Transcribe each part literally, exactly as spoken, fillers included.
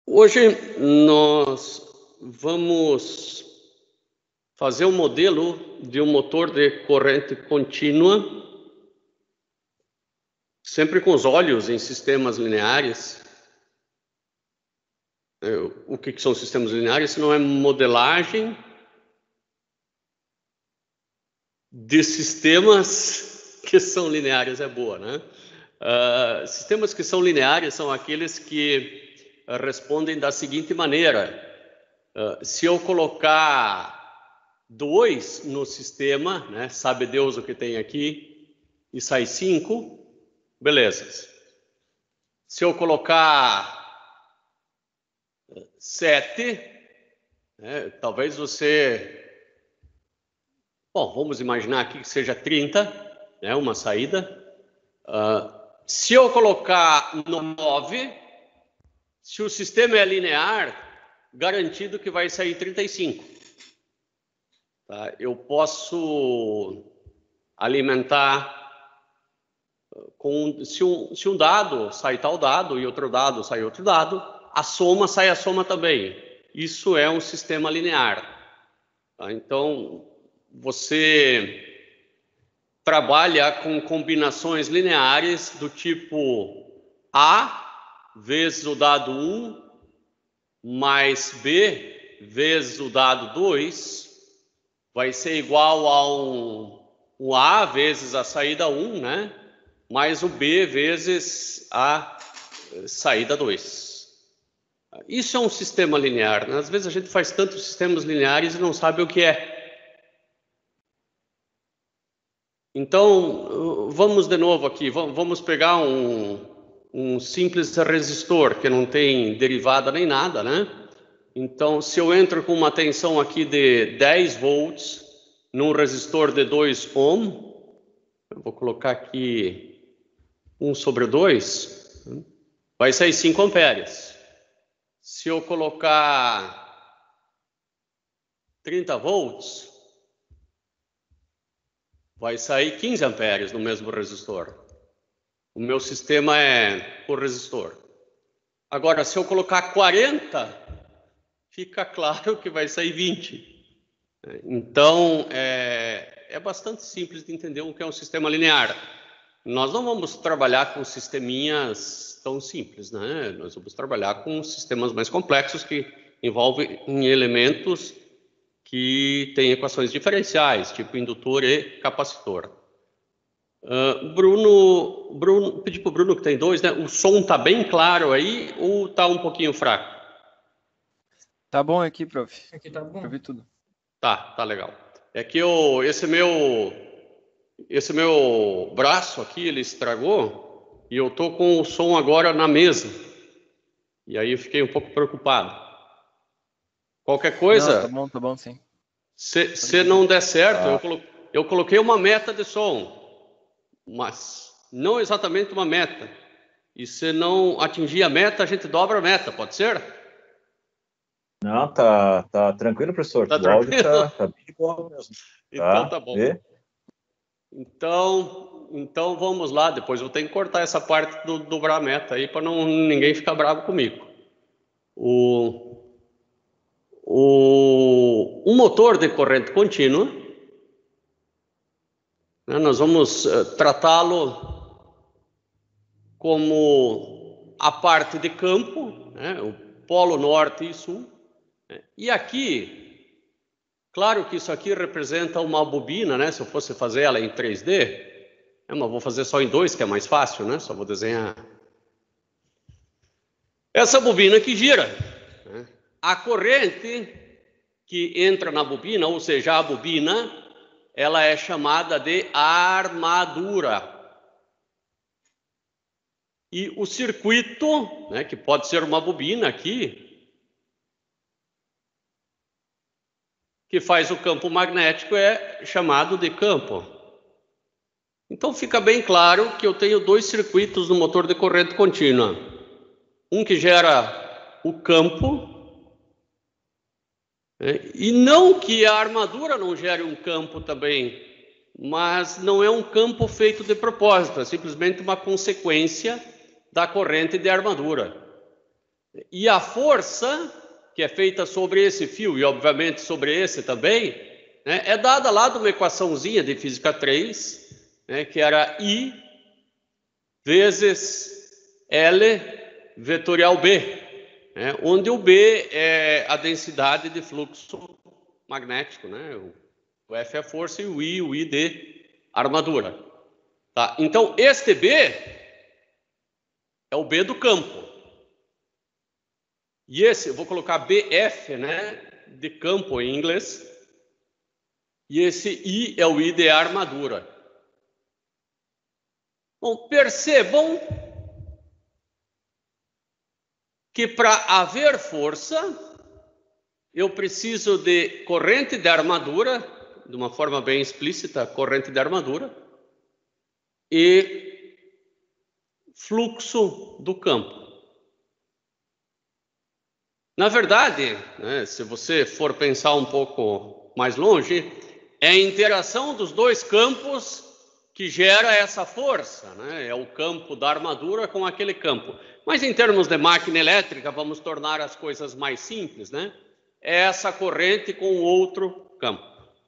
Hoje nós vamos fazer um modelo de um motor de corrente contínua, sempre com os olhos em sistemas lineares. O que, que são sistemas lineares? Se não é modelagem de sistemas que são lineares, é boa, né? Uh, sistemas que são lineares são aqueles que uh, respondem da seguinte maneira. Uh, se eu colocar dois no sistema, né, sabe Deus o que tem aqui, e sai cinco, beleza. Se eu colocar sete, né, talvez você... Bom, vamos imaginar aqui que seja trinta, né, uma saída. Uh, se eu colocar nove, se o sistema é linear, garantido que vai sair trinta e cinco. Tá? Eu posso alimentar com... Se um, se um dado sai tal dado e outro dado sai outro dado, a soma sai a soma também. Isso é um sistema linear. Tá? Então, você trabalha com combinações lineares do tipo A vezes o dado um mais B vezes o dado dois vai ser igual a um, um A vezes a saída um, né? Mais o B vezes a saída dois. Isso é um sistema linear, né? Às vezes a gente faz tantos sistemas lineares e não sabe o que é. Então, vamos de novo aqui, vamos pegar um, um simples resistor que não tem derivada nem nada, né? Então, se eu entro com uma tensão aqui de dez volts num resistor de dois ohms, eu vou colocar aqui um sobre dois, vai sair cinco amperes. Se eu colocar trinta volts, vai sair quinze amperes no mesmo resistor. O meu sistema é por resistor. Agora, se eu colocar quarenta, fica claro que vai sair vinte. Então, é, é bastante simples de entender o que é um sistema linear. Nós não vamos trabalhar com sisteminhas tão simples, né? Nós vamos trabalhar com sistemas mais complexos que envolvem elementos que tem equações diferenciais, tipo indutor e capacitor. Uh, Bruno, Bruno, pedi para o Bruno que tem dois, né? O som tá bem claro aí ou tá um pouquinho fraco? Tá bom aqui, prof. Aqui tá bom. Eu vi tudo. Tá, tá legal. É que eu, esse meu, esse meu braço aqui, ele estragou e eu tô com o som agora na mesa. E aí eu fiquei um pouco preocupado. Qualquer coisa... Não, tá bom, tá bom, sim. Se, se não der certo, Ah. eu, colo, eu coloquei uma meta de som, mas não exatamente uma meta. E se não atingir a meta, a gente dobra a meta, pode ser? Não, tá, tá tranquilo, professor. Tá o áudio tranquilo? tá, tá bem de boa mesmo. Então tá bom. E? Então, então vamos lá, depois eu tenho que cortar essa parte do dobrar a meta aí para não ninguém ficar bravo comigo. O... O, um motor de corrente contínua, né, nós vamos uh, tratá-lo como a parte de campo, né, o polo norte e sul. Né, e aqui, claro que isso aqui representa uma bobina, né, se eu fosse fazer ela em três D, né, mas vou fazer só em dois, que é mais fácil, né, só vou desenhar. Essa bobina que gira. Né, a corrente que entra na bobina, ou seja, a bobina, ela é chamada de armadura. E o circuito, né, que pode ser uma bobina aqui, que faz o campo magnético, é chamado de campo. Então fica bem claro que eu tenho dois circuitos no motor de corrente contínua. Um que gera o campo, né, e não que a armadura não gere um campo também, mas não é um campo feito de propósito, é simplesmente uma consequência da corrente de armadura. E a força, que é feita sobre esse fio e, obviamente, sobre esse também, né, é dada lá de uma equaçãozinha de física três, né, que era I vezes L vetorial B, né, onde o B é a densidade de fluxo magnético, né, o F é a força e o I, o I de armadura. Tá? Então, este B é o B do campo. E esse, eu vou colocar B F, né, de campo em inglês. E esse I é o I de armadura. Bom, percebam que para haver força, eu preciso de corrente de armadura, de uma forma bem explícita, corrente de armadura, e fluxo do campo. Na verdade, né, se você for pensar um pouco mais longe, é a interação dos dois campos que gera essa força, né? É o campo da armadura com aquele campo. Mas em termos de máquina elétrica, vamos tornar as coisas mais simples, né? É essa corrente com o outro campo.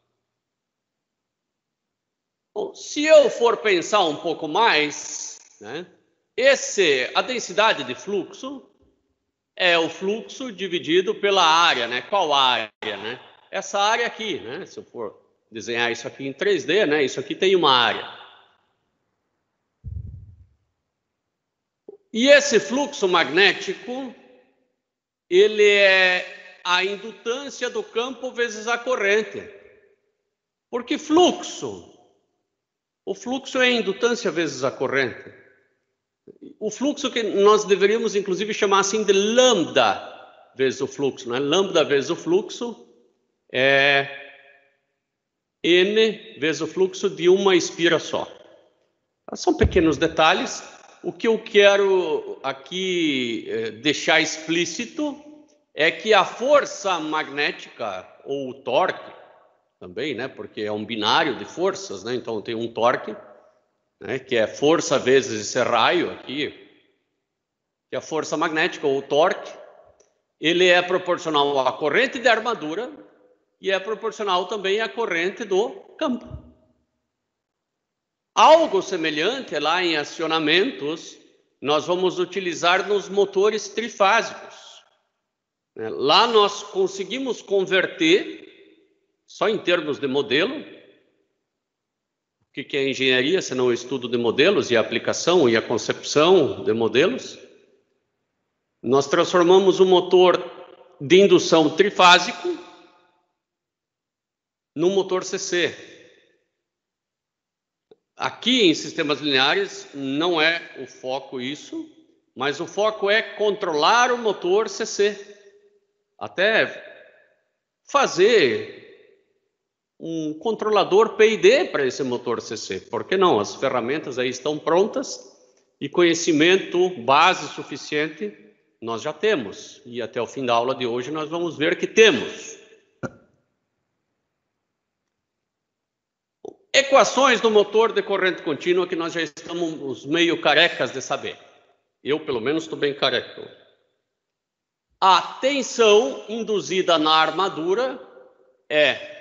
Bom, se eu for pensar um pouco mais, né, esse, a densidade de fluxo é o fluxo dividido pela área, né? Qual área, né? Essa área aqui, né? Se eu for desenhar isso aqui em três D, né? Isso aqui tem uma área. E esse fluxo magnético, ele é a indutância do campo vezes a corrente. Porque fluxo, o fluxo é a indutância vezes a corrente. O fluxo que nós deveríamos, inclusive, chamar assim de lambda vezes o fluxo, né? Lambda vezes o fluxo é N vezes o fluxo de uma espira só. São pequenos detalhes. O que eu quero aqui eh, deixar explícito é que a força magnética, ou o torque, também, né? Porque é um binário de forças, né? Então tem um torque, né, que é força vezes esse raio aqui, que é a força magnética, ou o torque, ele é proporcional à corrente de armadura e é proporcional também à corrente do campo. Algo semelhante lá em acionamentos, nós vamos utilizar nos motores trifásicos. Lá nós conseguimos converter, só em termos de modelo, o que é engenharia, se não o estudo de modelos e a aplicação e a concepção de modelos? Nós transformamos o motor de indução trifásico num motor C C. Aqui em sistemas lineares não é o foco isso, mas o foco é controlar o motor C C. Até fazer um controlador P I D para esse motor C C. Por que não? As ferramentas aí estão prontas e conhecimento base suficiente nós já temos. E até o fim da aula de hoje nós vamos ver que temos. Equações do motor de corrente contínua que nós já estamos meio carecas de saber. Eu, pelo menos, estou bem careca. A tensão induzida na armadura é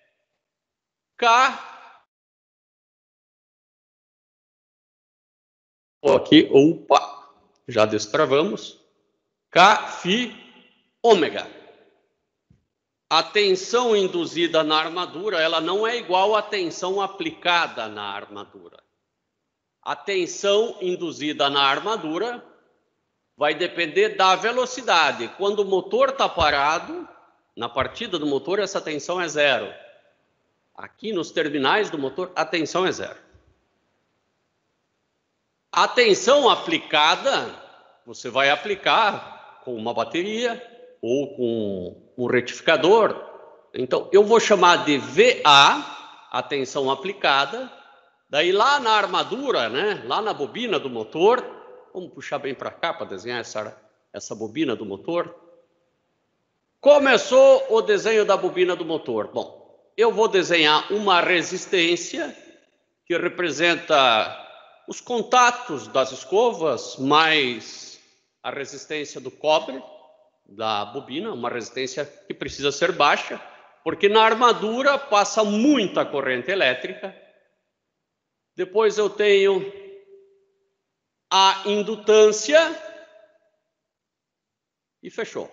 K, aqui, opa, já destravamos, K, Φ, ômega. A tensão induzida na armadura, ela não é igual à tensão aplicada na armadura. A tensão induzida na armadura vai depender da velocidade. Quando o motor está parado, na partida do motor, essa tensão é zero. Aqui nos terminais do motor, a tensão é zero. A tensão aplicada, você vai aplicar com uma bateria ou com um retificador. Então, eu vou chamar de V A, a tensão aplicada. Daí lá na armadura, né, lá na bobina do motor, vamos puxar bem para cá para desenhar essa, essa bobina do motor. Começou o desenho da bobina do motor. Bom, eu vou desenhar uma resistência que representa os contatos das escovas mais a resistência do cobre, da bobina, uma resistência que precisa ser baixa, porque na armadura passa muita corrente elétrica. Depois eu tenho a indutância e fechou.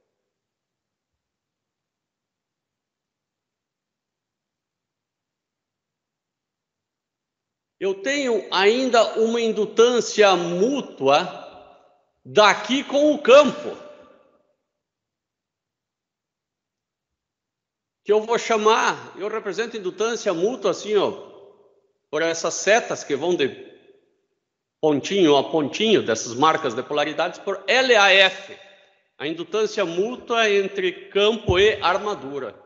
Eu tenho ainda uma indutância mútua daqui com o campo, que eu vou chamar, eu represento indutância mútua assim, ó, por essas setas que vão de pontinho a pontinho, dessas marcas de polaridades, por L A F, a indutância mútua entre campo e armadura.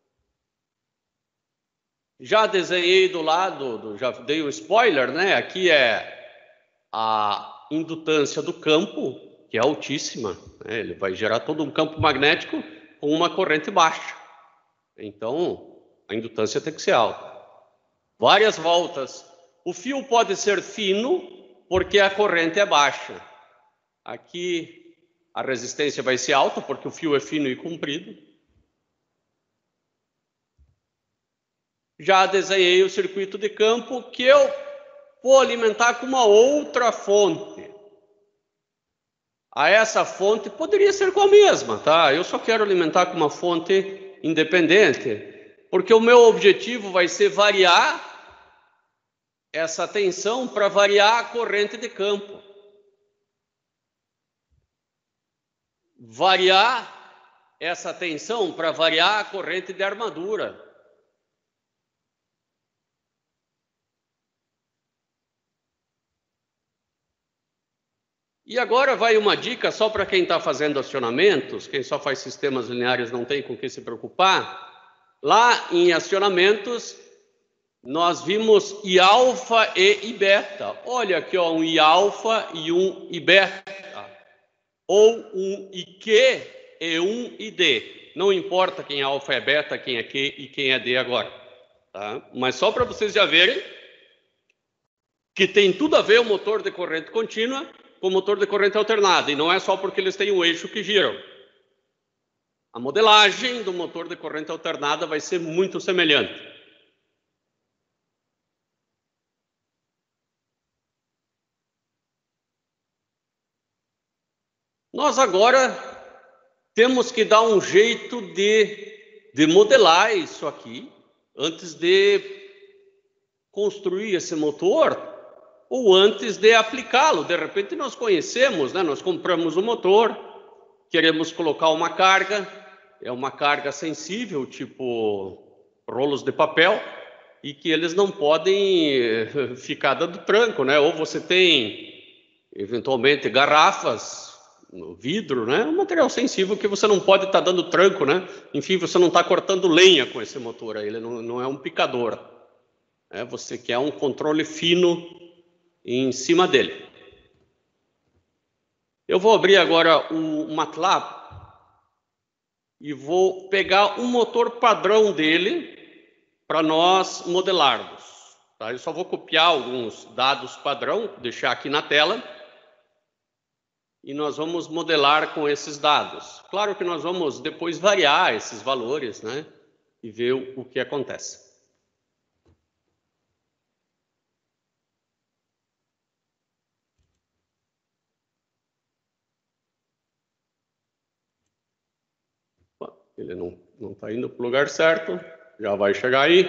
Já desenhei do lado, do, já dei o spoiler, né? Aqui é a indutância do campo, que é altíssima, né? Ele vai gerar todo um campo magnético com uma corrente baixa. Então, a indutância tem que ser alta. Várias voltas. O fio pode ser fino, porque a corrente é baixa. Aqui a resistência vai ser alta, porque o fio é fino e comprido. Já desenhei o circuito de campo que eu vou alimentar com uma outra fonte. A essa fonte poderia ser com a mesma, tá? Eu só quero alimentar com uma fonte independente, porque o meu objetivo vai ser variar essa tensão para variar a corrente de campo. Variar essa tensão para variar a corrente de armadura. E agora vai uma dica só para quem está fazendo acionamentos, quem só faz sistemas lineares não tem com que se preocupar. Lá em acionamentos, nós vimos I alfa e I beta. Olha aqui, ó, um I alfa e um I beta. Ou um I Q e um I D. Não importa quem é alfa é beta, quem é Q e quem é D agora. Tá? Mas só para vocês já verem que tem tudo a ver o motor de corrente contínua com o motor de corrente alternada. E não é só porque eles têm um eixo que giram. A modelagem do motor de corrente alternada vai ser muito semelhante. Nós agora temos que dar um jeito de, de modelar isso aqui antes de construir esse motor ou antes de aplicá-lo. De repente nós conhecemos, né? Nós compramos o motor, queremos colocar uma carga, é uma carga sensível, tipo rolos de papel, e que eles não podem ficar dando tranco, né? Ou você tem, eventualmente, garrafas, vidro, né? Um material sensível que você não pode estar tá dando tranco, né? Enfim, você não está cortando lenha com esse motor aí, ele não, não é um picador. É, você quer um controle fino em cima dele. Eu vou abrir agora o MATLAB e vou pegar um motor padrão dele para nós modelarmos. Tá? Eu só vou copiar alguns dados padrão, deixar aqui na tela, e nós vamos modelar com esses dados. Claro que nós vamos depois variar esses valores, né? E ver o, o que acontece. Ele não não está indo para o lugar certo, já vai chegar aí.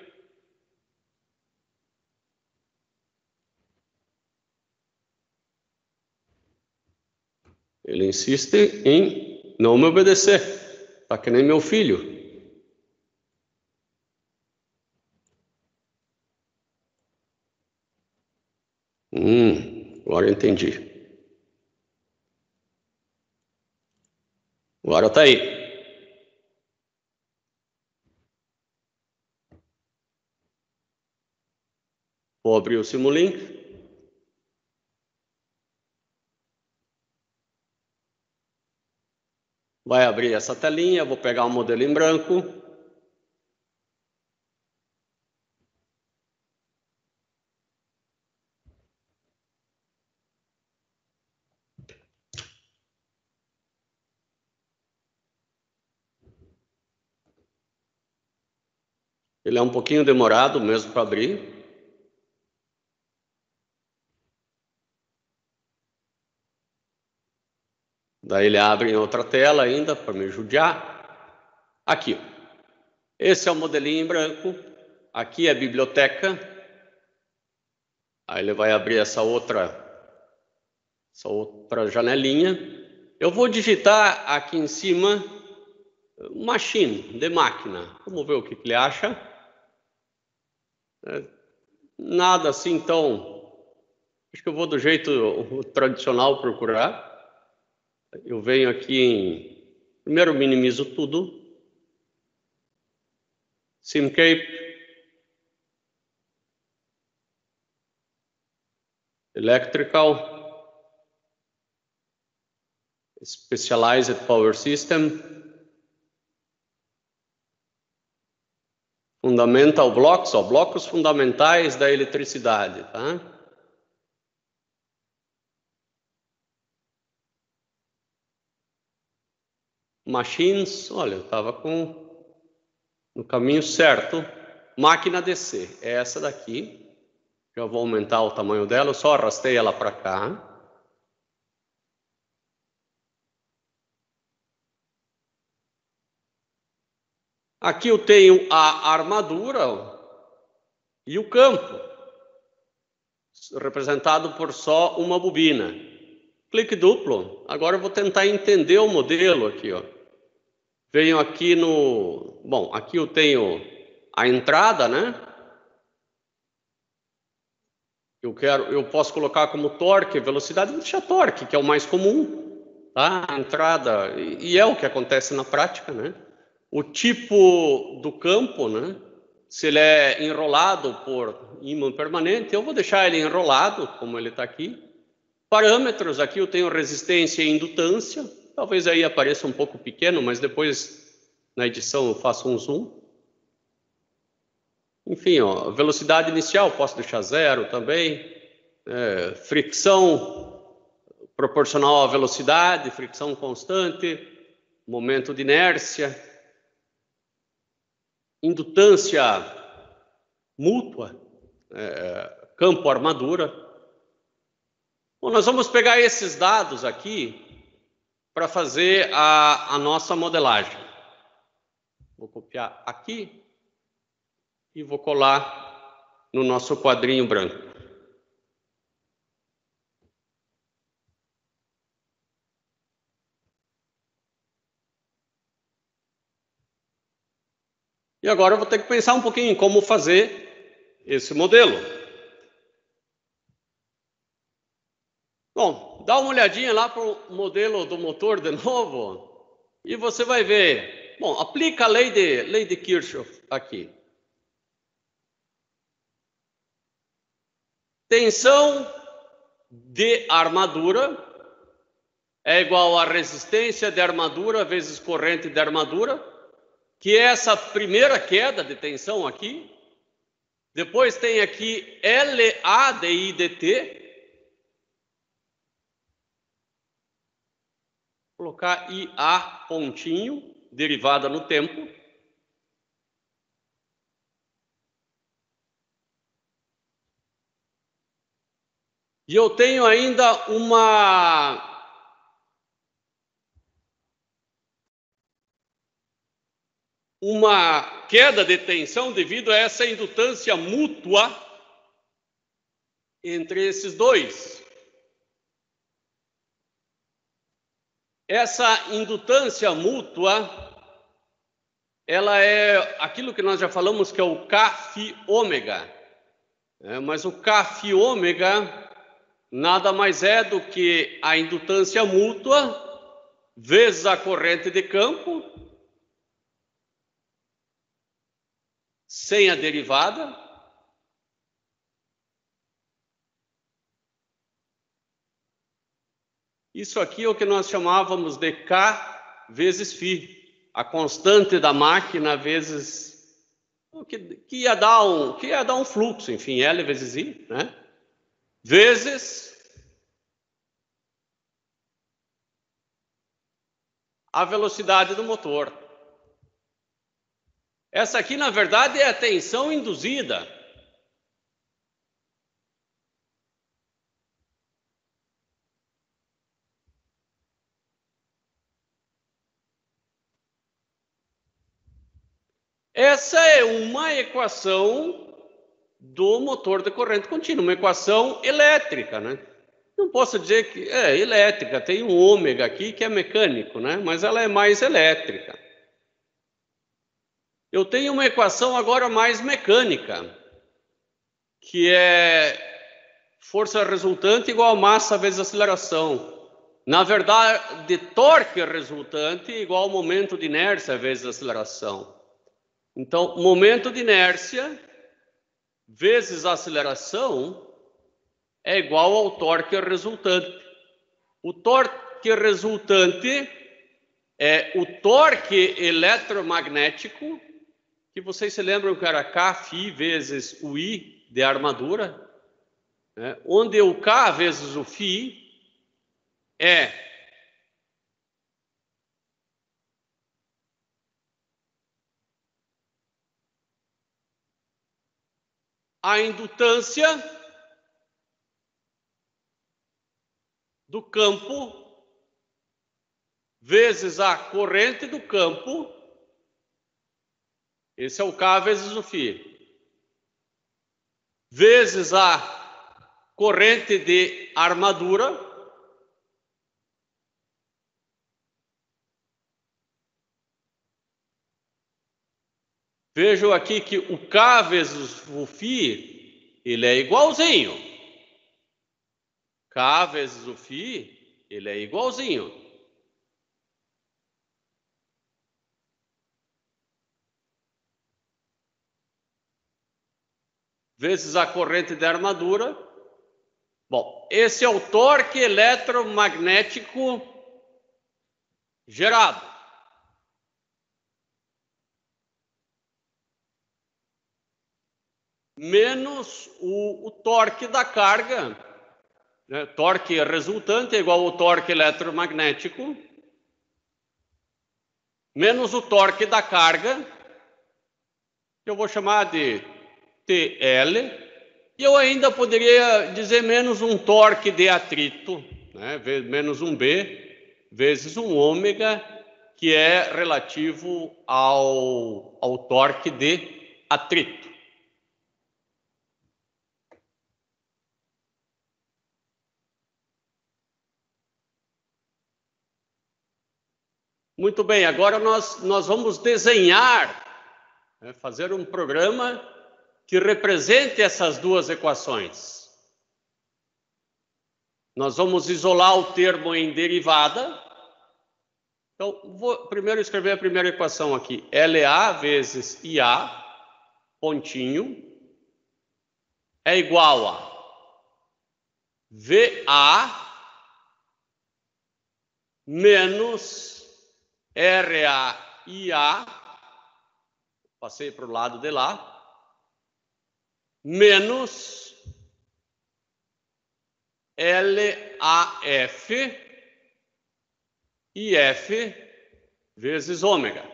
Ele insiste em não me obedecer, tá que nem meu filho. Hum, agora eu entendi. Agora tá aí. Vou abrir o Simulink. Vai abrir essa telinha, vou pegar um modelo em branco. Ele é um pouquinho demorado mesmo para abrir. Daí ele abre em outra tela ainda, para me judiar. Aqui. Esse é o modelinho em branco. Aqui é a biblioteca. Aí ele vai abrir essa outra, essa outra janelinha. Eu vou digitar aqui em cima machine, de máquina. Vamos ver o que, que ele acha. É, nada assim tão... Acho que eu vou do jeito tradicional procurar. Eu venho aqui em... Primeiro minimizo tudo. Simcape. Electrical. Specialized Power System. Fundamental Blocks, ó, blocos fundamentais da eletricidade, tá? Machines, olha, eu estava com no caminho certo. Máquina D C, é essa daqui. Já vou aumentar o tamanho dela, eu só arrastei ela para cá. Aqui eu tenho a armadura e o campo, representado por só uma bobina. Clique duplo. Agora eu vou tentar entender o modelo aqui, ó. Venho aqui no... Bom, aqui eu tenho a entrada, né? Eu quero, eu posso colocar como torque, velocidade, vou deixar torque, que é o mais comum, tá? A entrada, e é o que acontece na prática, né? O tipo do campo, né? Se ele é enrolado por ímã permanente, eu vou deixar ele enrolado, como ele está aqui. Parâmetros, aqui eu tenho resistência e indutância. Talvez aí apareça um pouco pequeno, mas depois na edição eu faço um zoom. Enfim, ó, velocidade inicial posso deixar zero também. É, fricção proporcional à velocidade, fricção constante, momento de inércia. Indutância mútua, é, campo armadura. Bom, nós vamos pegar esses dados aqui para fazer a, a nossa modelagem. Vou copiar aqui e vou colar no nosso quadrinho branco. E agora eu vou ter que pensar um pouquinho em como fazer esse modelo. Bom, dá uma olhadinha lá para o modelo do motor de novo e você vai ver. Bom, aplica a lei de, lei de Kirchhoff aqui. Tensão de armadura é igual a resistência de armadura vezes corrente de armadura, que é essa primeira queda de tensão aqui. Depois tem aqui L A D I D T. Vou colocar I A pontinho, derivada no tempo. E eu tenho ainda uma... uma queda de tensão devido a essa indutância mútua entre esses dois. Essa indutância mútua, ela é aquilo que nós já falamos que é o K-φ ômega. É, mas o K-φ ômega nada mais é do que a indutância mútua vezes a corrente de campo sem a derivada. Isso aqui é o que nós chamávamos de K vezes φ, a constante da máquina vezes que, que ia dar um que ia dar um fluxo, enfim, L vezes I, né? Vezes a velocidade do motor. Essa aqui, na verdade, é a tensão induzida. Essa é uma equação do motor de corrente contínua, uma equação elétrica, né? Não posso dizer que é elétrica, tem um ômega aqui que é mecânico, né? Mas ela é mais elétrica. Eu tenho uma equação agora mais mecânica, que é força resultante igual a massa vezes aceleração. Na verdade, torque resultante igual ao momento de inércia vezes aceleração. Então, momento de inércia vezes aceleração é igual ao torque resultante. O torque resultante é o torque eletromagnético, que vocês se lembram que era K φ vezes o I de armadura, né? Onde o K vezes o φ é a indutância do campo vezes a corrente do campo, esse é o K vezes o φ, vezes a corrente de armadura, vejam aqui que o K vezes o φ, ele é igualzinho. K vezes o φ, ele é igualzinho. Vezes a corrente de armadura. Bom, esse é o torque eletromagnético gerado. Menos o, o torque da carga, né? Torque resultante é igual ao torque eletromagnético, menos o torque da carga, que eu vou chamar de T L, e eu ainda poderia dizer menos um torque de atrito, né? Menos um B, vezes um ômega, que é relativo ao, ao torque de atrito. Muito bem, agora nós, nós vamos desenhar, né, fazer um programa que represente essas duas equações. Nós vamos isolar o termo em derivada. Então, vou primeiro escrever a primeira equação aqui. L A vezes I A, pontinho, é igual a V A menos R A I A, passei para o lado de lá, menos L A F I F vezes ômega.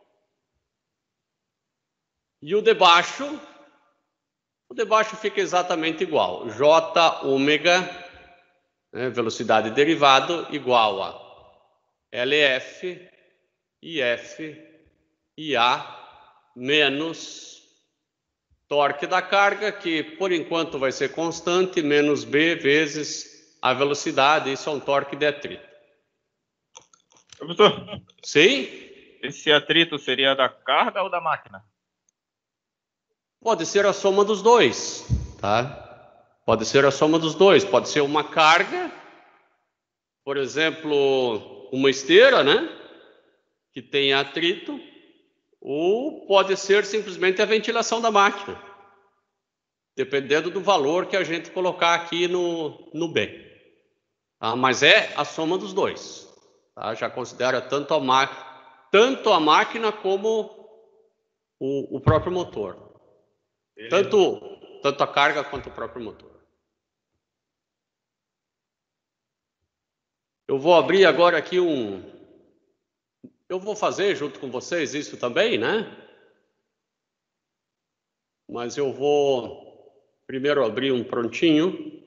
E o de baixo, o de baixo fica exatamente igual. J ômega, né, velocidade derivado, igual a L F I F I A menos torque da carga, que por enquanto vai ser constante, menos B vezes a velocidade. Isso é um torque de atrito. Professor, Sim? esse atrito seria da carga ou da máquina? Pode ser a soma dos dois, tá? Pode ser a soma dos dois. Pode ser uma carga, por exemplo, uma esteira, né? Que tem atrito. Ou pode ser simplesmente a ventilação da máquina, dependendo do valor que a gente colocar aqui no, no B. Tá? Mas é a soma dos dois. Tá? Já considera tanto a, tanto a máquina como o, o próprio motor. Tanto, tanto a carga quanto o próprio motor. Eu vou abrir agora aqui um... Eu vou fazer junto com vocês isso também, né? mas eu vou primeiro abrir um prontinho.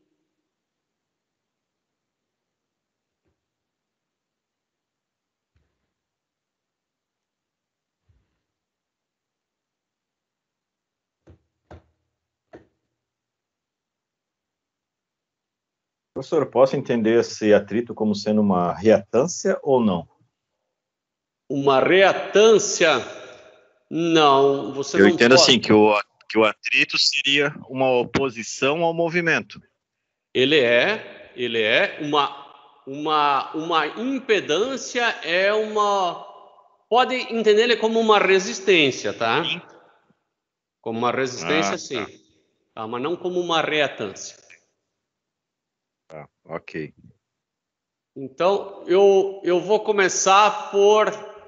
Professor, posso entender esse atrito como sendo uma reatância ou não? Uma reatância, não, você Eu não entendo pode. assim, que o, que o atrito seria uma oposição ao movimento. Ele é, ele é uma, uma, uma impedância, é uma... Pode entender ele como uma resistência, tá? Sim. Como uma resistência, Ah, sim. tá. Tá, mas não como uma reatância. Tá, ok. Então, eu, eu vou começar por...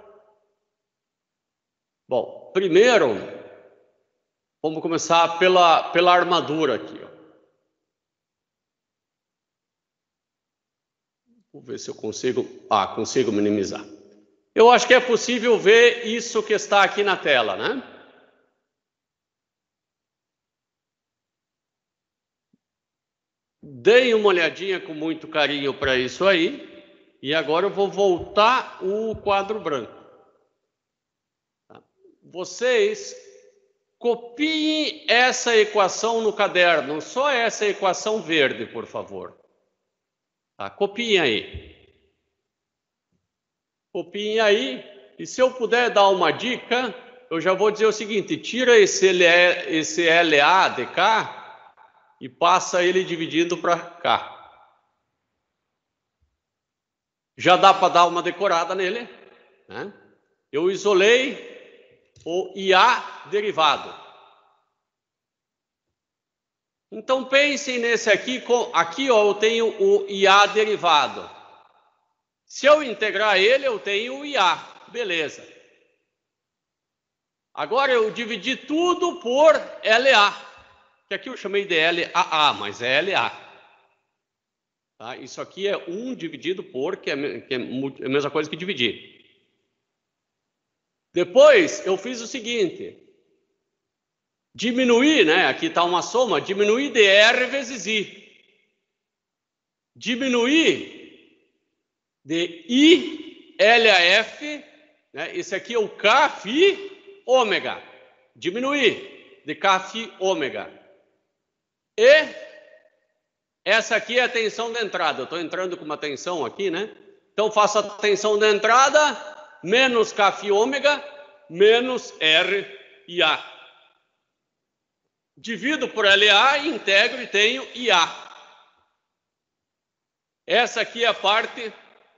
Bom, primeiro, vamos começar pela, pela armadura aqui, ó. Vou ver se eu consigo... Ah, consigo minimizar. Eu acho que é possível ver isso que está aqui na tela, né? Dei uma olhadinha com muito carinho para isso aí. E agora eu vou voltar o quadro branco. Vocês copiem essa equação no caderno. Só essa equação verde, por favor. Tá? Copiem aí. Copiem aí. E se eu puder dar uma dica, eu já vou dizer o seguinte. Tira esse, L E, esse L A de cá e passa ele dividindo para cá. Já dá para dar uma decorada nele, né? Eu isolei o I A derivado. Então pensem nesse aqui, aqui ó, eu tenho o I A derivado. Se eu integrar ele, eu tenho o I A, beleza. Agora eu dividi tudo por L A, que aqui eu chamei de L A A, mas é L A. Tá? Isso aqui é um dividido por, que é, que é a mesma coisa que dividir. Depois eu fiz o seguinte, diminuir, né? Aqui está uma soma, diminuir de R vezes I. Diminuir de I L A F, né? Esse aqui é o K Φ ômega. Diminuir de K Φ ômega. E essa aqui é a tensão de entrada. Eu estou entrando com uma tensão aqui, né? Então faço a tensão de entrada, menos K Φ ômega, menos R I A. Divido por L A, integro e tenho I A. Essa aqui é a parte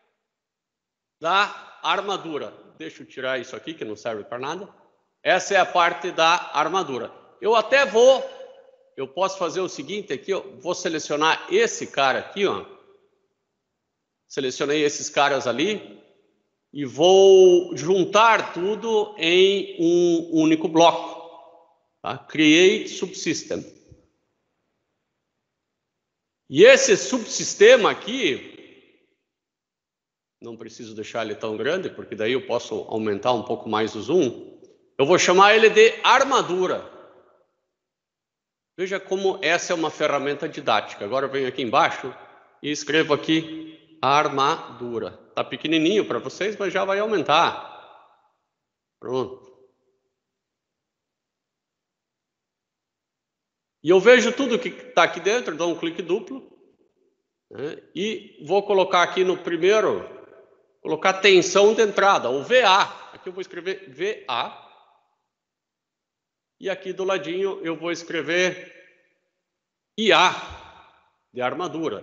da armadura. Deixa eu tirar isso aqui, que não serve para nada. Essa é a parte da armadura. Eu até vou, eu posso fazer o seguinte aqui, ó, vou selecionar esse cara aqui, ó. Selecionei esses caras ali e vou juntar tudo em um único bloco. Tá? Create subsystem. E esse subsistema aqui, não preciso deixar ele tão grande, porque daí eu posso aumentar um pouco mais o zoom. Eu vou chamar ele de armadura. Veja como essa é uma ferramenta didática. Agora eu venho aqui embaixo e escrevo aqui armadura. Está pequenininho para vocês, mas já vai aumentar. Pronto. E eu vejo tudo que está aqui dentro, dou um clique duplo, né, e vou colocar aqui no primeiro, colocar tensão de entrada, ou V A. Aqui eu vou escrever V A. E aqui do ladinho eu vou escrever I A, de armadura.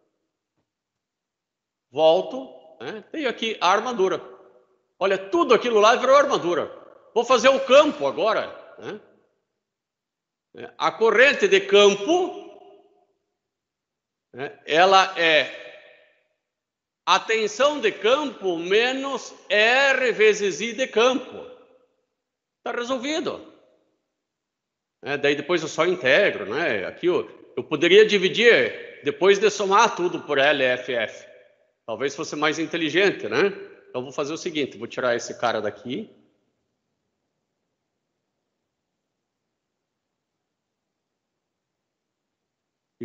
Volto, né, tenho aqui a armadura. Olha, tudo aquilo lá virou armadura. Vou fazer o campo agora, né? A corrente de campo, né, ela é a tensão de campo menos R vezes I de campo. Está resolvido. É, daí depois eu só integro, né? Aqui eu, eu poderia dividir depois de somar tudo por L F F. Talvez fosse mais inteligente, né? Então vou fazer o seguinte, vou tirar esse cara daqui.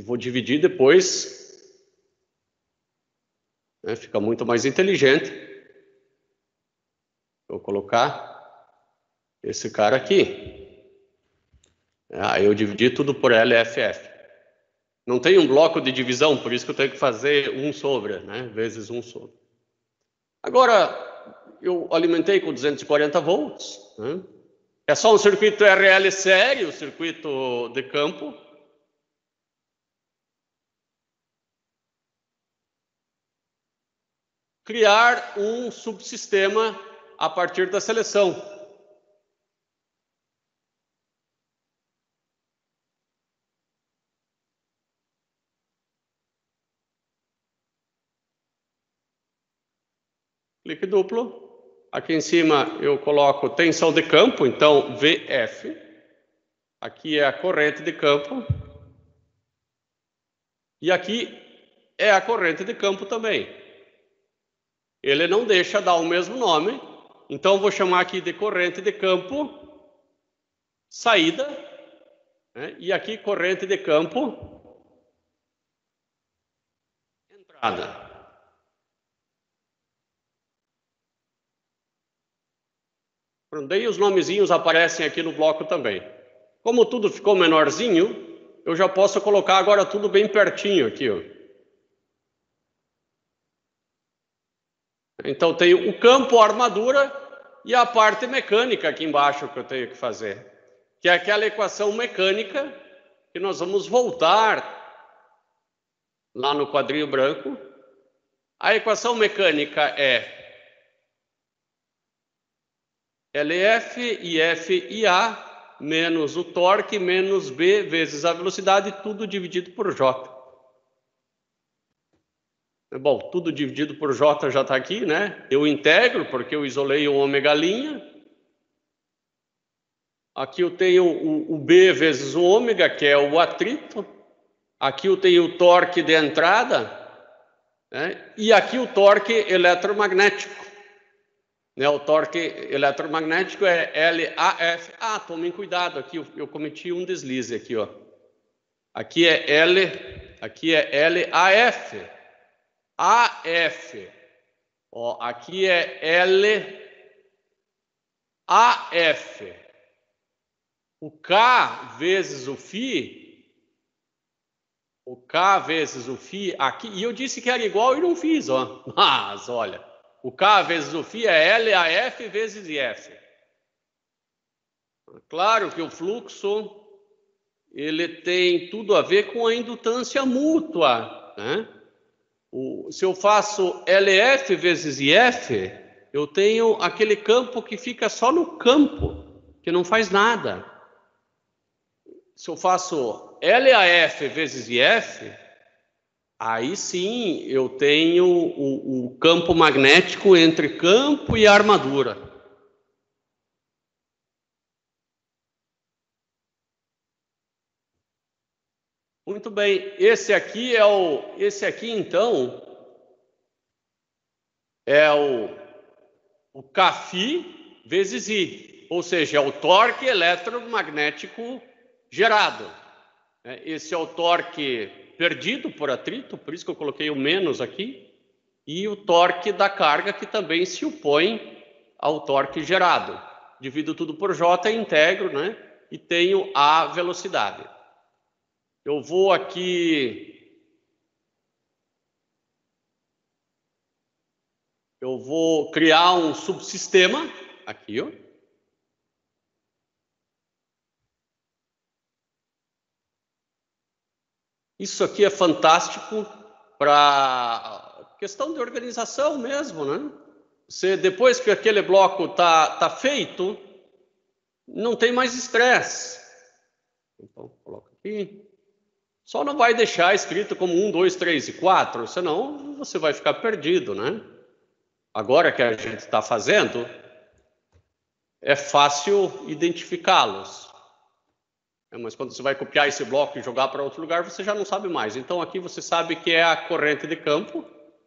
e vou dividir depois, né? Fica muito mais inteligente. Vou colocar esse cara aqui. Aí eu dividi tudo por L F F. Não tem um bloco de divisão, por isso que eu tenho que fazer um sobre, né? Vezes um sobre. Agora, eu alimentei com duzentos e quarenta volts, né? É só um circuito R L sério, circuito de campo. Criar um subsistema a partir da seleção. Clique duplo. Aqui em cima eu coloco tensão de campo, então V F. Aqui é a corrente de campo. E aqui é a corrente de campo também. Ele não deixa dar o mesmo nome, então eu vou chamar aqui de corrente de campo saída, né? E aqui corrente de campo entrada. Daí os nomezinhos aparecem aqui no bloco também. Como tudo ficou menorzinho, eu já posso colocar agora tudo bem pertinho aqui, ó. Então tenho o campo, a armadura e a parte mecânica aqui embaixo que eu tenho que fazer. Que é aquela equação mecânica que nós vamos voltar lá no quadrinho branco. A equação mecânica é L F, I F e A, menos o torque, menos B, vezes a velocidade, tudo dividido por J. Bom, tudo dividido por J já está aqui, né? Eu integro, porque eu isolei o ômega linha. Aqui eu tenho o, o B vezes o ômega, que é o atrito. Aqui eu tenho o torque de entrada, né? E aqui o torque eletromagnético. Né, o torque eletromagnético é L A F. Ah, tomem cuidado aqui, eu, eu cometi um deslize aqui, ó. Aqui é L, aqui é L A F. A F. Ó, aqui é L A F. O K vezes o Φ, o K vezes o Φ aqui, e eu disse que era igual e não fiz, ó. Mas olha, o K vezes o Φ é L A F vezes I F. Claro que o fluxo, ele tem tudo a ver com a indutância mútua, né? O, se eu faço L F vezes I F, eu tenho aquele campo que fica só no campo, que não faz nada. Se eu faço L A F vezes I F, aí sim eu tenho o, o campo magnético entre campo e armadura. Muito bem, esse aqui é o, esse aqui então é o, o Kφ vezes I, ou seja, é o torque eletromagnético gerado. Esse é o torque perdido por atrito, por isso que eu coloquei o menos aqui, e o torque da carga, que também se opõe ao torque gerado. Divido tudo por J, integro, né? E tenho a velocidade. Eu vou aqui... Eu vou criar um subsistema, aqui, ó. Isso aqui é fantástico para questão de organização mesmo, né? Você, depois que aquele bloco tá, tá feito, não tem mais estresse. Então, coloca aqui. Só não vai deixar escrito como um, dois, três e quatro, senão você vai ficar perdido, né? Agora que a gente está fazendo, é fácil identificá-los. É, mas quando você vai copiar esse bloco e jogar para outro lugar, você já não sabe mais. Então aqui você sabe que é a corrente de campo.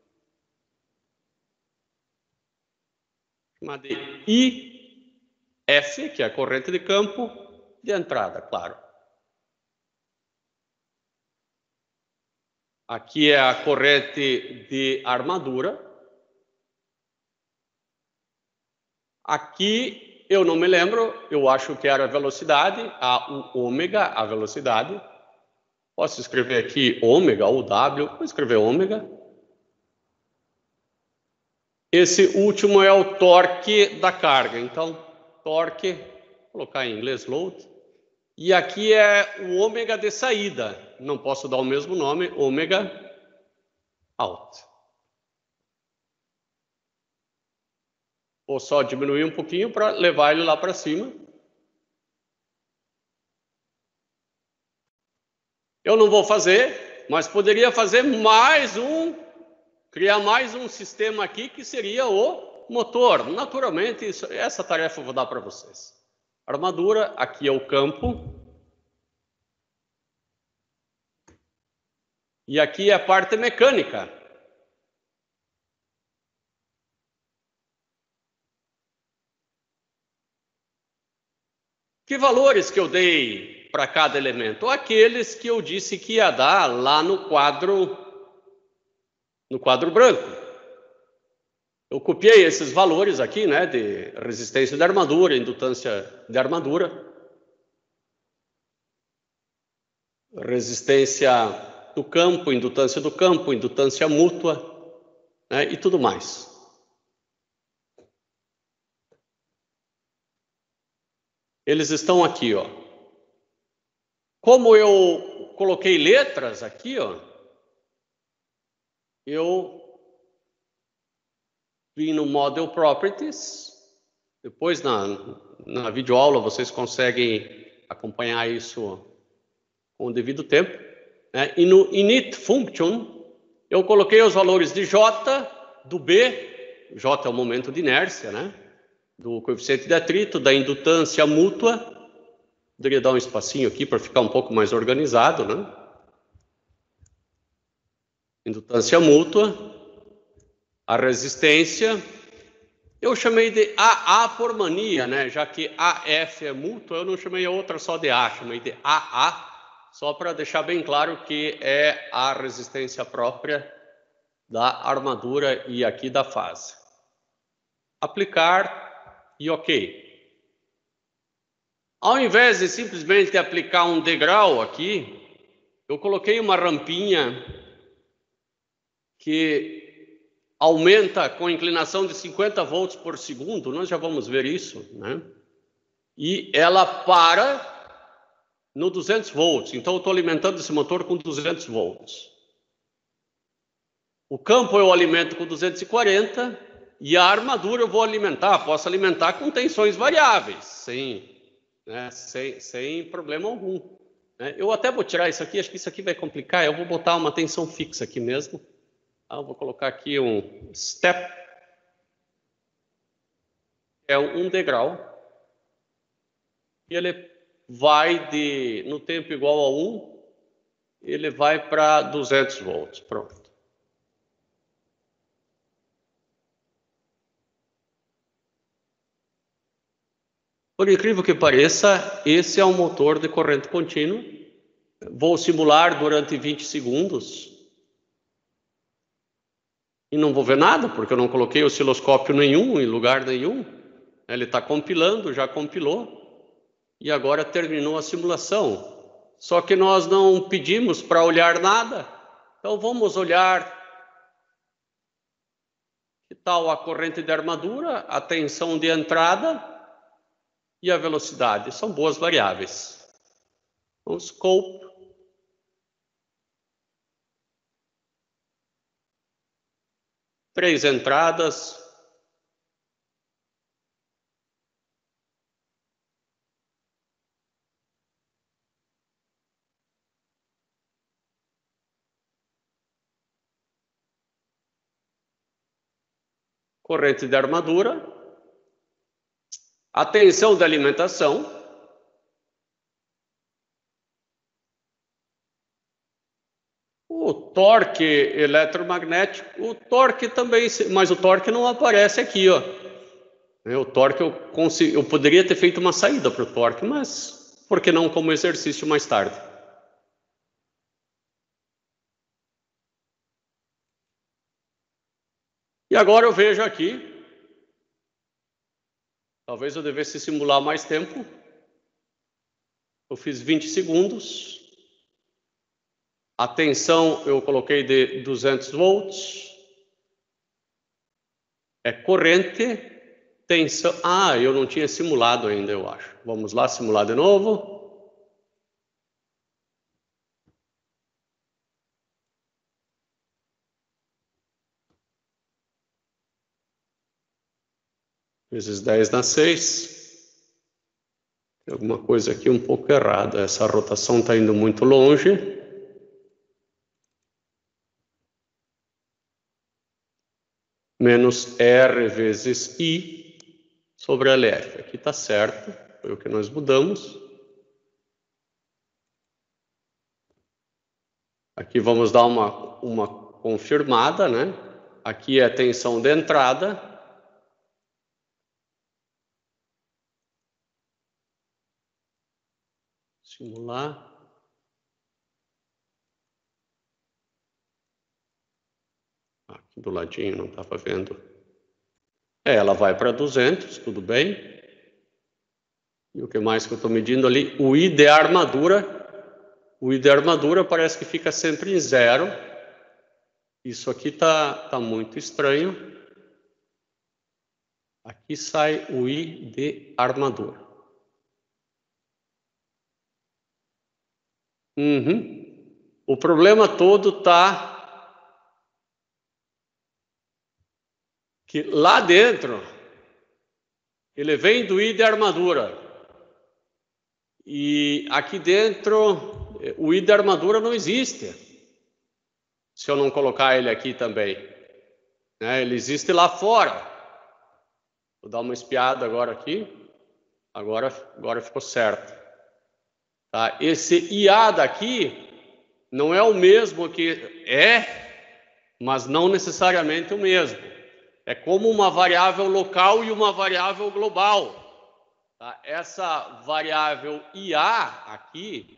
Chamada I F, que é a corrente de campo de entrada, claro. Aqui é a corrente de armadura. Aqui eu não me lembro, eu acho que era a velocidade, a o ômega, a velocidade. Posso escrever aqui ômega ou W, vou escrever ômega. Esse último é o torque da carga, então torque, vou colocar em inglês load. E aqui é o ômega de saída, não posso dar o mesmo nome, ômega out. Vou só diminuir um pouquinho para levar ele lá para cima. Eu não vou fazer, mas poderia fazer mais um, criar mais um sistema aqui que seria o motor. Naturalmente, isso, essa tarefa eu vou dar para vocês. Armadura, aqui é o campo. E aqui é a parte mecânica. Que valores que eu dei para cada elemento? Aqueles que eu disse que ia dar lá no quadro, no quadro branco. Eu copiei esses valores aqui, né, de resistência de armadura, indutância de armadura, resistência do campo, indutância do campo, indutância mútua, né, e tudo mais. Eles estão aqui, ó. Como eu coloquei letras aqui, ó, eu vim no Model Properties. Depois, na, na videoaula, vocês conseguem acompanhar isso com o devido tempo. Né? E no Init Function, eu coloquei os valores de J, do B, J é o momento de inércia, né? Do coeficiente de atrito, da indutância mútua. Poderia dar um espacinho aqui para ficar um pouco mais organizado, né? Indutância mútua. A resistência, eu chamei de A A por mania, né? Já que A F é mútua, eu não chamei a outra só de A, chamei de A A, só para deixar bem claro que é a resistência própria da armadura e aqui da fase. Aplicar e ok. Ao invés de simplesmente aplicar um degrau aqui, eu coloquei uma rampinha que aumenta com inclinação de cinquenta volts por segundo, nós já vamos ver isso, né? E ela para no duzentos volts, então eu estou alimentando esse motor com duzentos volts. O campo eu alimento com duzentos e quarenta e a armadura eu vou alimentar, posso alimentar com tensões variáveis, sem, né, sem, sem problema algum. Né? Eu até vou tirar isso aqui, acho que isso aqui vai complicar, eu vou botar uma tensão fixa aqui mesmo. Ah, eu vou colocar aqui um step, é um degrau, e ele vai de, no tempo igual a um, ele vai para duzentos volts, pronto. Por incrível que pareça, esse é um motor de corrente contínua, vou simular durante vinte segundos, e não vou ver nada, porque eu não coloquei osciloscópio nenhum, em lugar nenhum. Ele está compilando, já compilou. E agora terminou a simulação. Só que nós não pedimos para olhar nada. Então vamos olhar que tal a corrente de armadura, a tensão de entrada e a velocidade. São boas variáveis. O scope. Três entradas. Corrente de armadura. A tensão de alimentação. O torque eletromagnético, o torque também, mas o torque não aparece aqui, ó. O torque eu, consegui, eu poderia ter feito uma saída para o torque, mas por que não como exercício mais tarde? E agora eu vejo aqui, talvez eu devesse simular mais tempo. Eu fiz vinte segundos. A tensão eu coloquei de duzentos volts. É corrente, tensão... Ah, eu não tinha simulado ainda, eu acho. Vamos lá, simular de novo. Vezes dez na seis. Tem alguma coisa aqui um pouco errada. Essa rotação está indo muito longe. Menos R vezes I sobre L F. Aqui está certo. Foi o que nós mudamos. Aqui vamos dar uma, uma confirmada, né? Aqui é a tensão de entrada. Simular. Aqui do ladinho, não estava vendo. É, ela vai para duzentos, tudo bem. E o que mais que eu estou medindo ali? O I de armadura. O I de armadura parece que fica sempre em zero. Isso aqui tá, tá muito estranho. Aqui sai o I de armadura. Uhum. O problema todo tá que lá dentro ele vem do I de armadura. E aqui dentro o I de armadura não existe. Se eu não colocar ele aqui também. Né? Ele existe lá fora. Vou dar uma espiada agora aqui. Agora, agora ficou certo. Tá? Esse I A daqui não é o mesmo que é, mas não necessariamente o mesmo. É como uma variável local e uma variável global. Tá? Essa variável I A aqui,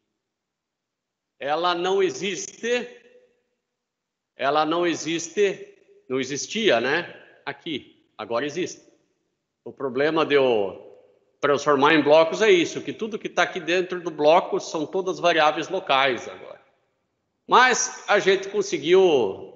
ela não existe, ela não existe, não existia, né? Aqui, agora existe. O problema de eu transformar em blocos é isso, que tudo que está aqui dentro do bloco são todas variáveis locais agora. Mas a gente conseguiu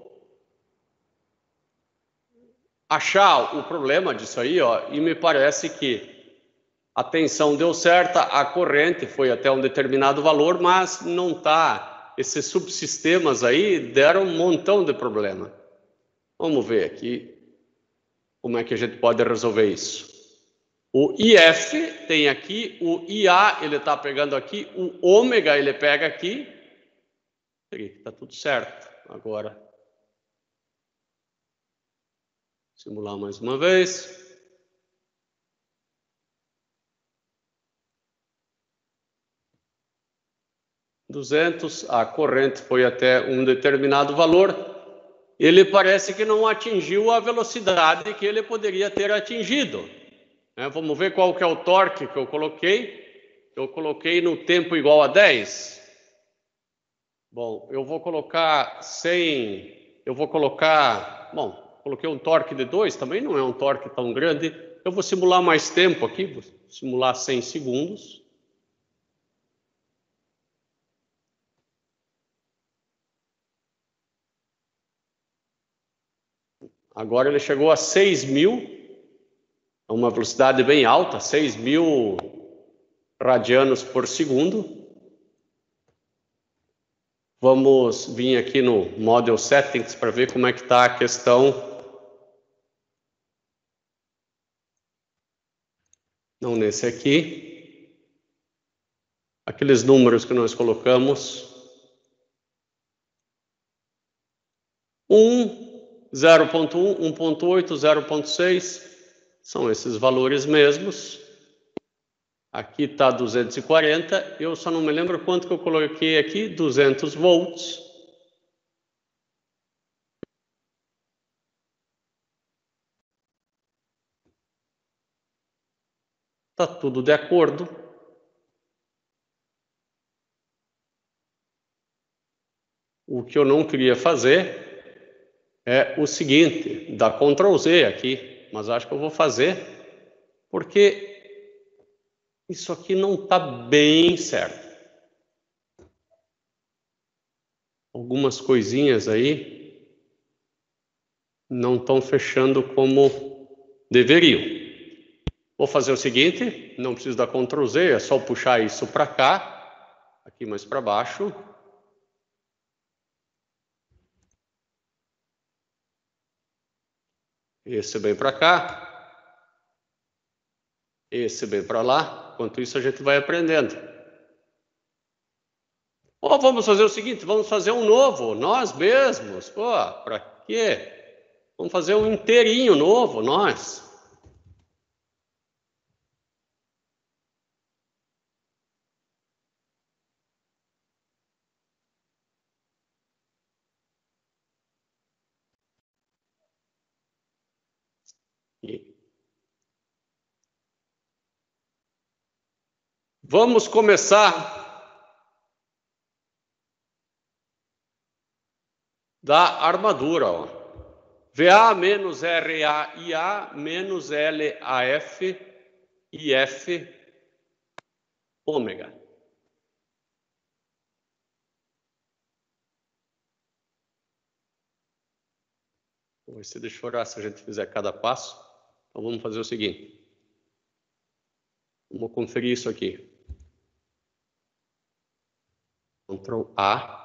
achar o problema disso aí, ó, e me parece que a tensão deu certa, a corrente foi até um determinado valor, mas não está. Esses subsistemas aí deram um montão de problema. Vamos ver aqui como é que a gente pode resolver isso. O I F tem aqui, o I A ele está pegando aqui, o ômega ele pega aqui. Está tudo certo. Agora, simular mais uma vez. duzentos, a corrente foi até um determinado valor. Ele parece que não atingiu a velocidade que ele poderia ter atingido. É, vamos ver qual que é o torque que eu coloquei. Eu coloquei no tempo igual a dez. Bom, eu vou colocar cem, eu vou colocar, bom, coloquei um torque de dois, também não é um torque tão grande. Eu vou simular mais tempo aqui, vou simular cem segundos. Agora ele chegou a seis mil. É uma velocidade bem alta, seis mil radianos por segundo. Vamos vir aqui no Model Settings para ver como é que está a questão. Não nesse aqui. Aqueles números que nós colocamos. um, zero ponto um, um ponto oito, zero ponto seis. São esses valores mesmos. Aqui está duzentos e quarenta. Eu só não me lembro quanto que eu coloquei aqui. duzentos volts. Está tudo de acordo. O que eu não queria fazer é o seguinte, dá control Z aqui, mas acho que eu vou fazer, porque isso aqui não está bem certo. Algumas coisinhas aí não estão fechando como deveriam. Vou fazer o seguinte, não preciso dar control Z, é só puxar isso para cá, aqui mais para baixo. Esse bem para cá. Esse bem para lá. Enquanto isso a gente vai aprendendo. Ou vamos fazer o seguinte, vamos fazer um novo, nós mesmos. Pô, para quê? Vamos fazer um inteirinho novo, nós. Vamos começar da armadura, ó. V A menos R A I A menos L A F I F ômega. Vai ser de chorar se a gente fizer cada passo. Então vamos fazer o seguinte. Vamos conferir isso aqui. Ctrl A.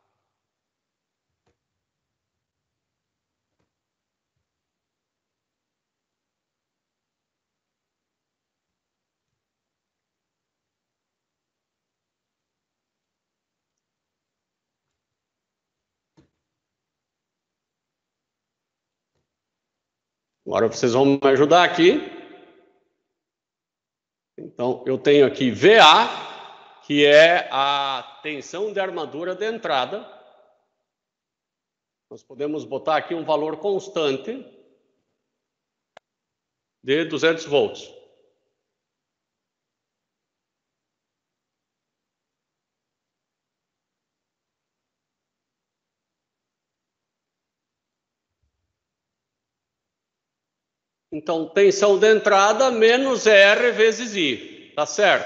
Agora vocês vão me ajudar aqui. Então, eu tenho aqui V A, que é a tensão de armadura de entrada. Nós podemos botar aqui um valor constante de duzentos volts. Então, tensão de entrada menos R vezes I, tá certo?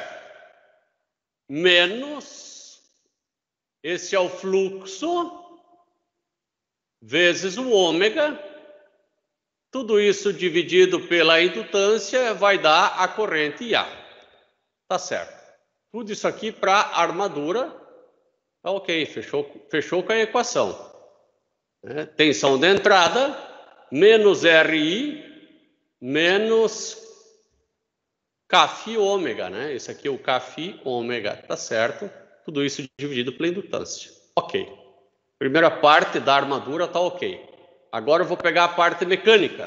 Menos, esse é o fluxo, vezes o ômega. Tudo isso dividido pela indutância vai dar a corrente I A. Tá certo. Tudo isso aqui para armadura, tá ok, fechou, fechou com a equação. É, tensão de entrada, menos R I, menos Kφ ômega, né? Esse aqui é o Kφ ômega, tá certo? Tudo isso dividido pela indutância. Ok. Primeira parte da armadura tá ok. Agora eu vou pegar a parte mecânica.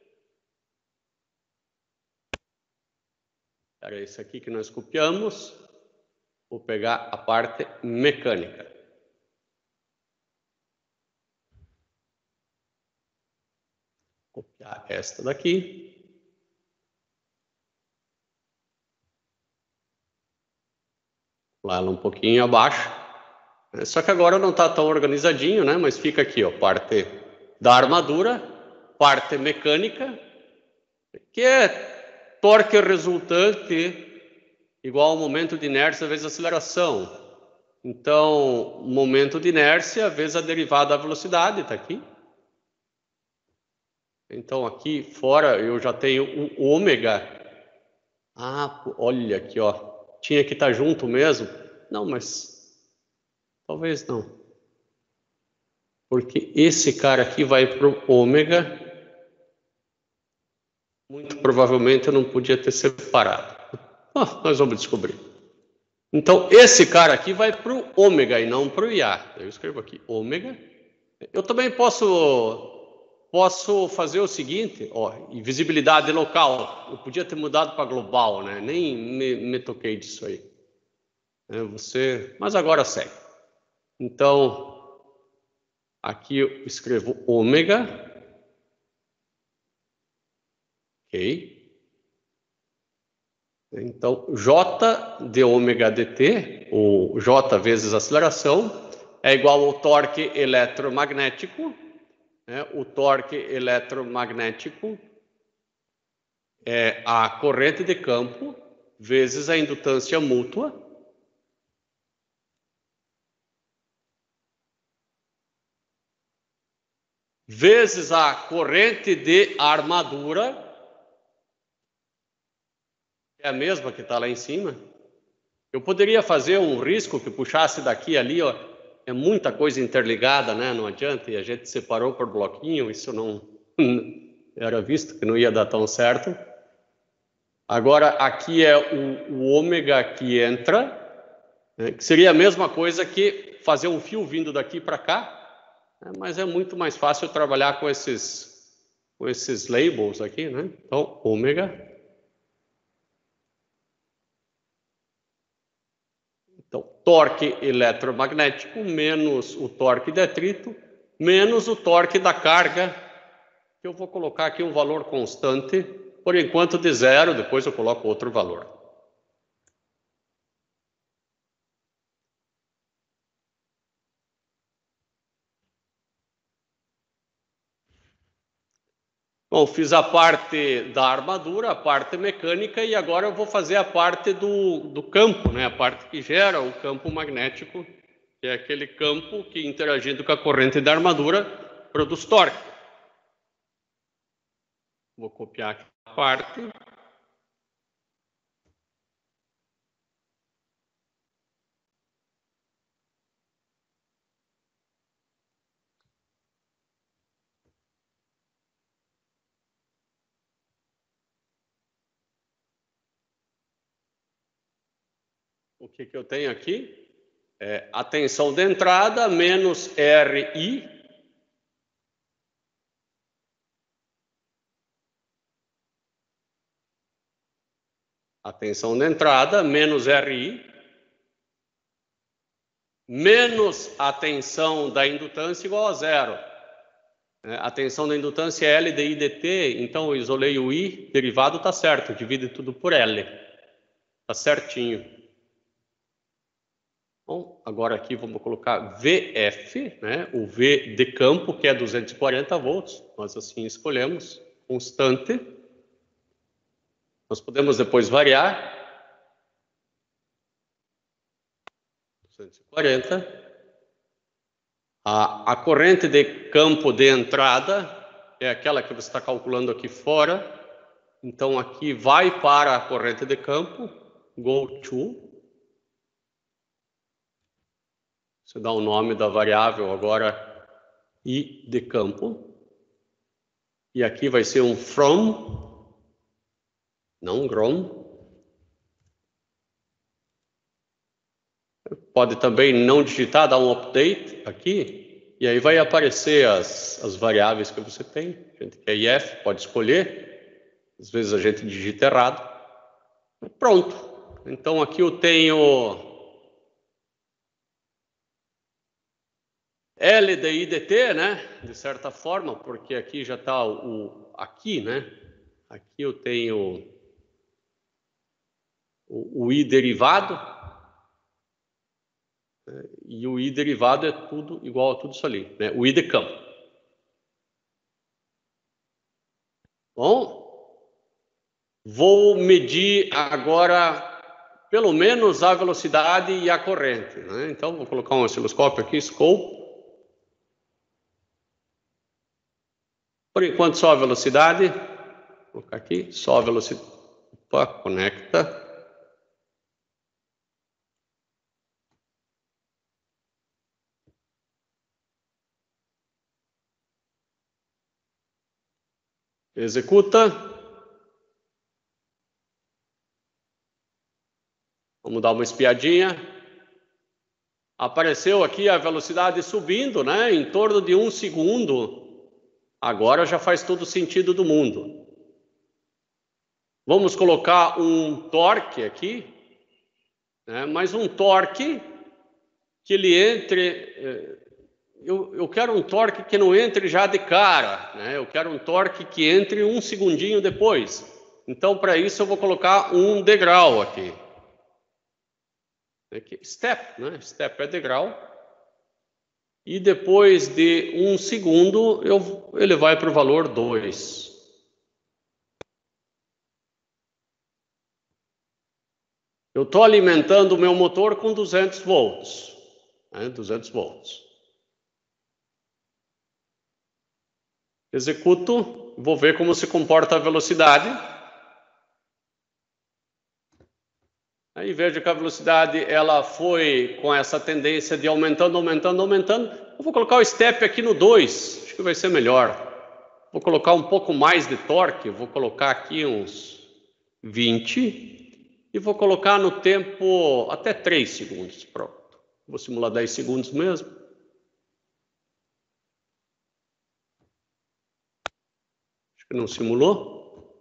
Era esse aqui que nós copiamos. Vou pegar a parte mecânica. Copiar esta daqui. Lá ela um pouquinho abaixo. Só que agora não está tão organizadinho, né? Mas fica aqui, ó, parte da armadura, parte mecânica, que é torque resultante igual ao momento de inércia vezes aceleração. Então, momento de inércia vezes a derivada da velocidade, está aqui. Então, aqui fora eu já tenho um ômega. Ah, olha aqui, ó. Tinha que estar junto mesmo. Não, mas talvez não. Porque esse cara aqui vai para o ômega. Muito provavelmente eu não podia ter separado. Ah, nós vamos descobrir. Então, esse cara aqui vai para o ômega e não para o I A. Eu escrevo aqui ômega. Eu também posso... Posso fazer o seguinte, ó, visibilidade local, eu podia ter mudado para global, né? Nem me, me toquei disso aí. É, você, mas agora segue. Então, aqui eu escrevo ômega. Ok. Então, J de ômega dt, ou J vezes aceleração, é igual ao torque eletromagnético né, o torque eletromagnético é a corrente de campo vezes a indutância mútua vezes a corrente de armadura, que é a mesma que está lá em cima. Eu poderia fazer um risco que puxasse daqui e ali, ó, é muita coisa interligada, né? Não adianta, e a gente separou por bloquinho, isso não era visto que não ia dar tão certo. Agora, aqui é o, o ômega que entra, né? Que seria a mesma coisa que fazer um fio vindo daqui para cá, né? Mas é muito mais fácil trabalhar com esses, com esses labels aqui, né? Então, ômega. Então, torque eletromagnético menos o torque de atrito, menos o torque da carga, que eu vou colocar aqui um valor constante, por enquanto de zero, depois eu coloco outro valor. Bom, fiz a parte da armadura, a parte mecânica, e agora eu vou fazer a parte do, do campo, né? A parte que gera o campo magnético, que é aquele campo que, interagindo com a corrente da armadura, produz torque. Vou copiar aqui a parte. O que, que eu tenho aqui? É a tensão de entrada menos R I. A tensão de entrada menos R I. Menos a tensão da indutância igual a zero. A tensão da indutância é L dI dt, então eu isolei o I, derivado está certo, divide tudo por L. Está certinho. Bom, agora aqui vamos colocar V F, né? O V de campo, que é duzentos e quarenta volts, nós assim escolhemos, constante. Nós podemos depois variar. duzentos e quarenta. A, a corrente de campo de entrada é aquela que você está calculando aqui fora. Então, aqui vai para a corrente de campo, go to. Você dá o nome da variável agora, I de campo. E aqui vai ser um from, não grom. Pode também não digitar, dar um update aqui. E aí vai aparecer as, as variáveis que você tem. A gente quer I F, pode escolher. Às vezes a gente digita errado. Pronto. Então aqui eu tenho L dI dt, né? De certa forma, porque aqui já está o, o aqui, né? Aqui eu tenho o, o I derivado, né? E o I derivado é tudo igual a tudo isso ali, né? O I de campo. Bom, vou medir agora pelo menos a velocidade e a corrente, né? Então vou colocar um osciloscópio aqui, scope. Por enquanto, só a velocidade. Vou colocar aqui, só a velocidade. Opa, conecta. Executa. Vamos dar uma espiadinha. Apareceu aqui a velocidade subindo, né? Em torno de um segundo. Agora já faz todo o sentido do mundo. Vamos colocar um torque aqui, né? Mas um torque que ele entre... Eu, eu quero um torque que não entre já de cara, né? Eu quero um torque que entre um segundinho depois. Então, para isso, eu vou colocar um degrau aqui. Aqui. Step, né? Step é degrau. e depois de um segundo eu, ele vai para o valor dois. Eu estou alimentando o meu motor com duzentos volts. Né, duzentos volts. Executo, vou ver como se comporta a velocidade. Aí vejo que a velocidade ela foi com essa tendência de aumentando, aumentando, aumentando. Eu vou colocar o step aqui no dois, acho que vai ser melhor. Vou colocar um pouco mais de torque, vou colocar aqui uns vinte. E vou colocar no tempo até três segundos. Pronto. Vou simular dez segundos mesmo. Acho que não simulou.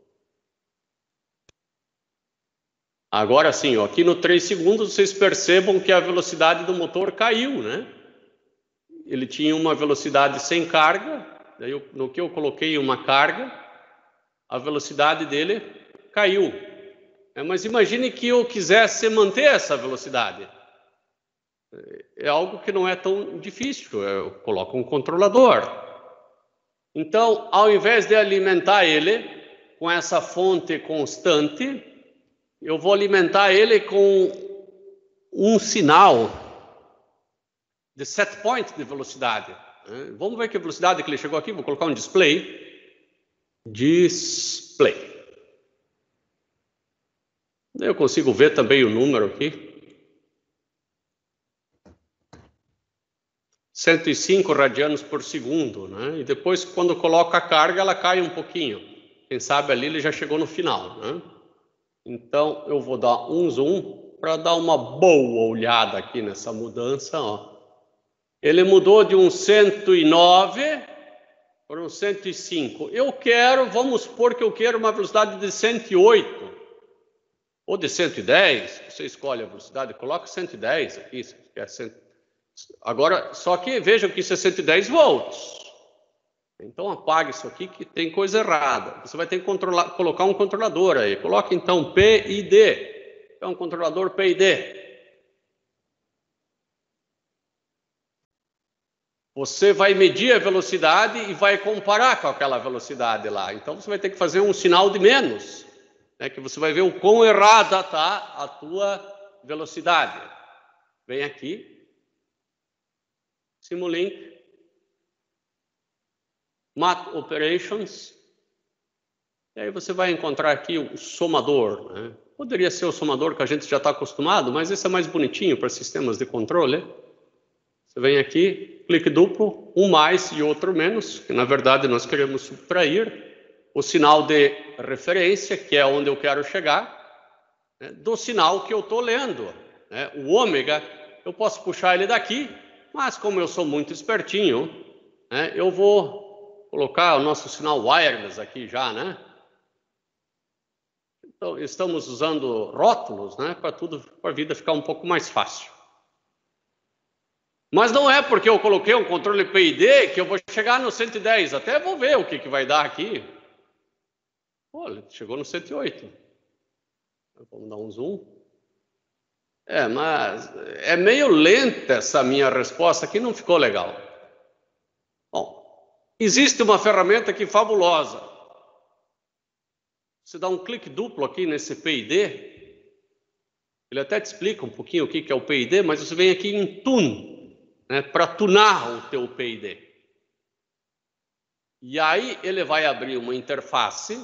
Agora sim, ó, aqui no três segundos vocês percebam que a velocidade do motor caiu, né? Ele tinha uma velocidade sem carga. Daí eu, no que eu coloquei uma carga, a velocidade dele caiu. É, mas imagine que eu quisesse manter essa velocidade. É algo que não é tão difícil. Eu coloco um controlador. Então, ao invés de alimentar ele com essa fonte constante, eu vou alimentar ele com um sinal de set point de velocidade. Vamos ver que velocidade que ele chegou aqui. Vou colocar um display. Display. Eu consigo ver também o número aqui. cento e cinco radianos por segundo, né? E depois, quando coloca a carga, ela cai um pouquinho. Quem sabe ali ele já chegou no final, né? Então, eu vou dar um zoom para dar uma boa olhada aqui nessa mudança, ó. Ele mudou de um cento e nove para um cento e cinco. Eu quero, vamos supor que eu quero uma velocidade de cento e oito. Ou de cento e dez, você escolhe a velocidade, coloca cento e dez aqui, se quer cem. Agora, só que vejam que isso é cento e dez volts. Então apague isso aqui que tem coisa errada. Você vai ter que controlar, colocar um controlador aí. Coloque então P I D. É um controlador P I D. Você vai medir a velocidade e vai comparar com aquela velocidade lá. Então você vai ter que fazer um sinal de menos. É que você vai ver o quão errada está a tua velocidade. Vem aqui, Simulink, Mat Operations, e aí você vai encontrar aqui o somador, né? Poderia ser o somador que a gente já está acostumado, mas esse é mais bonitinho para sistemas de controle. Você vem aqui, clique duplo, um mais e outro menos, que na verdade nós queremos subtrair o sinal de referência, que é onde eu quero chegar, né, do sinal que eu estou lendo. Né? O ômega, eu posso puxar ele daqui, mas como eu sou muito espertinho, né, eu vou colocar o nosso sinal wireless aqui já, né? Então, estamos usando rótulos, né, para tudo, para a vida ficar um pouco mais fácil. Mas não é porque eu coloquei um controle P I D que eu vou chegar no cento e dez. Até vou ver o que, que vai dar aqui. Olha, chegou no cento e oito. Vamos dar um zoom. É, mas é meio lenta essa minha resposta aqui, não ficou legal. Bom, existe uma ferramenta aqui fabulosa. Você dá um clique duplo aqui nesse P I D. Ele até te explica um pouquinho o que é o P I D, mas você vem aqui em Tune, né, para tunar o teu P I D. E aí ele vai abrir uma interface.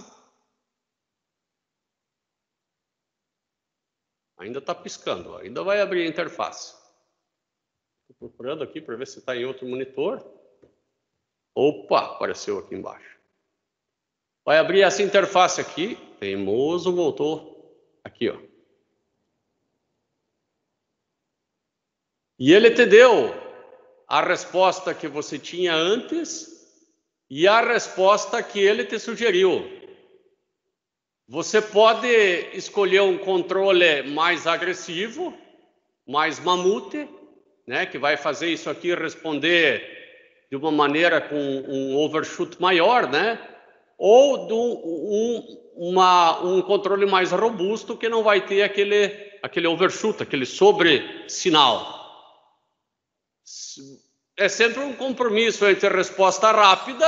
Ainda está piscando, ainda vai abrir a interface. Estou procurando aqui para ver se está em outro monitor. Opa, apareceu aqui embaixo. Vai abrir essa interface aqui. Teimoso, voltou. Aqui, ó. E ele te deu a resposta que você tinha antes e a resposta que ele te sugeriu. Você pode escolher um controle mais agressivo, mais mamute, né, que vai fazer isso aqui responder de uma maneira com um overshoot maior, né, ou de um, uma, um controle mais robusto que não vai ter aquele, aquele overshoot, aquele sobre-sinal. é sempre um compromisso entre resposta rápida